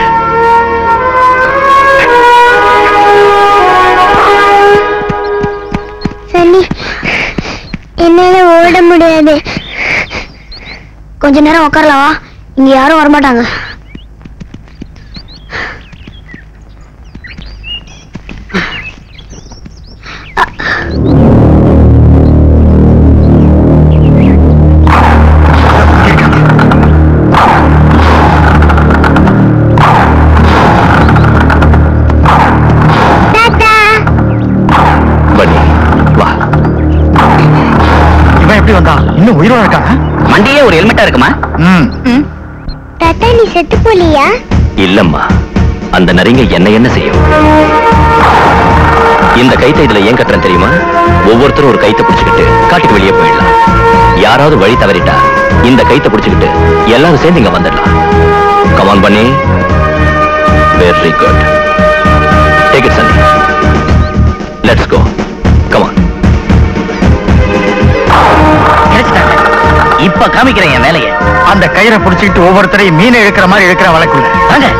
சன்னி, என்னால ஓட முடியாது. கொஞ்ச நேரம் உட்காரலவா, இங்க யாரும் வரமாட்டாங்க. இன்னும் உயிரோட இருக்காங்க. மண்டியே ஒரு ஹெல்மெட்டா இருக்குமா? தாத்தா, நீ செத்து போலியா? இல்லம்மா, அந்த நரிங்க என்ன என்ன செய்யும். இந்த கைத்தை இதுல ஏன் கட்டுறேன் தெரியுமா? ஒவ்வொருத்தரும் ஒரு கைத்தை பிடிச்சுக்கிட்டு காட்டுக்கு வெளியே போயிடலாம். யாராவது வழி தவறிட்டா இந்த கைத்தை பிடிச்சுக்கிட்டு எல்லாரும் சேர்ந்து இங்க வந்துடலாம். கமான் பண்ணி. Very good. Take it Sunny. Let's go. Come on. இப்ப காமிக்கிறேன் என் வேலையை. அந்த கயிறை பிடிச்சிக்கிட்டு ஒவ்வொருத்தரையும் மீனை இழுக்கிற மாதிரி இழுக்கிற வழக்குள்ள வாங்க.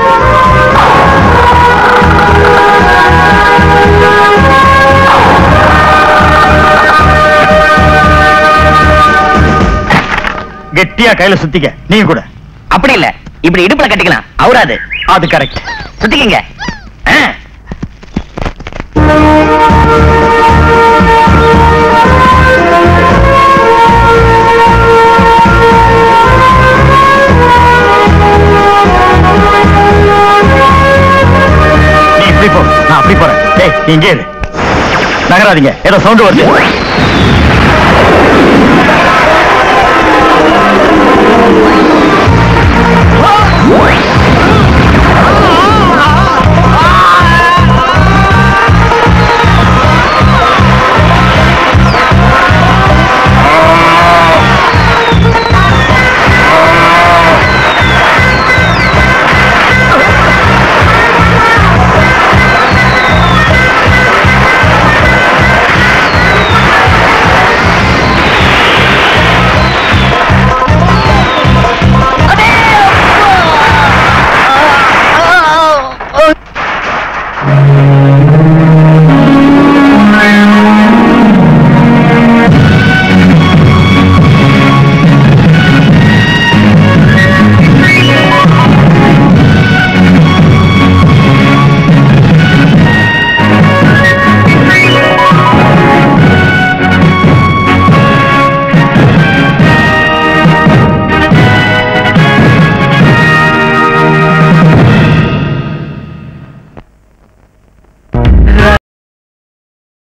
கெட்டியா கையில சுத்திக்க. நீங்க கூட அப்படி இல்ல, இப்படி இடுப்புல கட்டிக்கலாம். அவராது. அது கரெக்ட். சுத்திக்கங்க. இப்படி போ, நான் அப்படி போறேன். டேய், நீ இங்கே இரு. நகராதீங்க, ஏதோ சவுண்ட் வருது.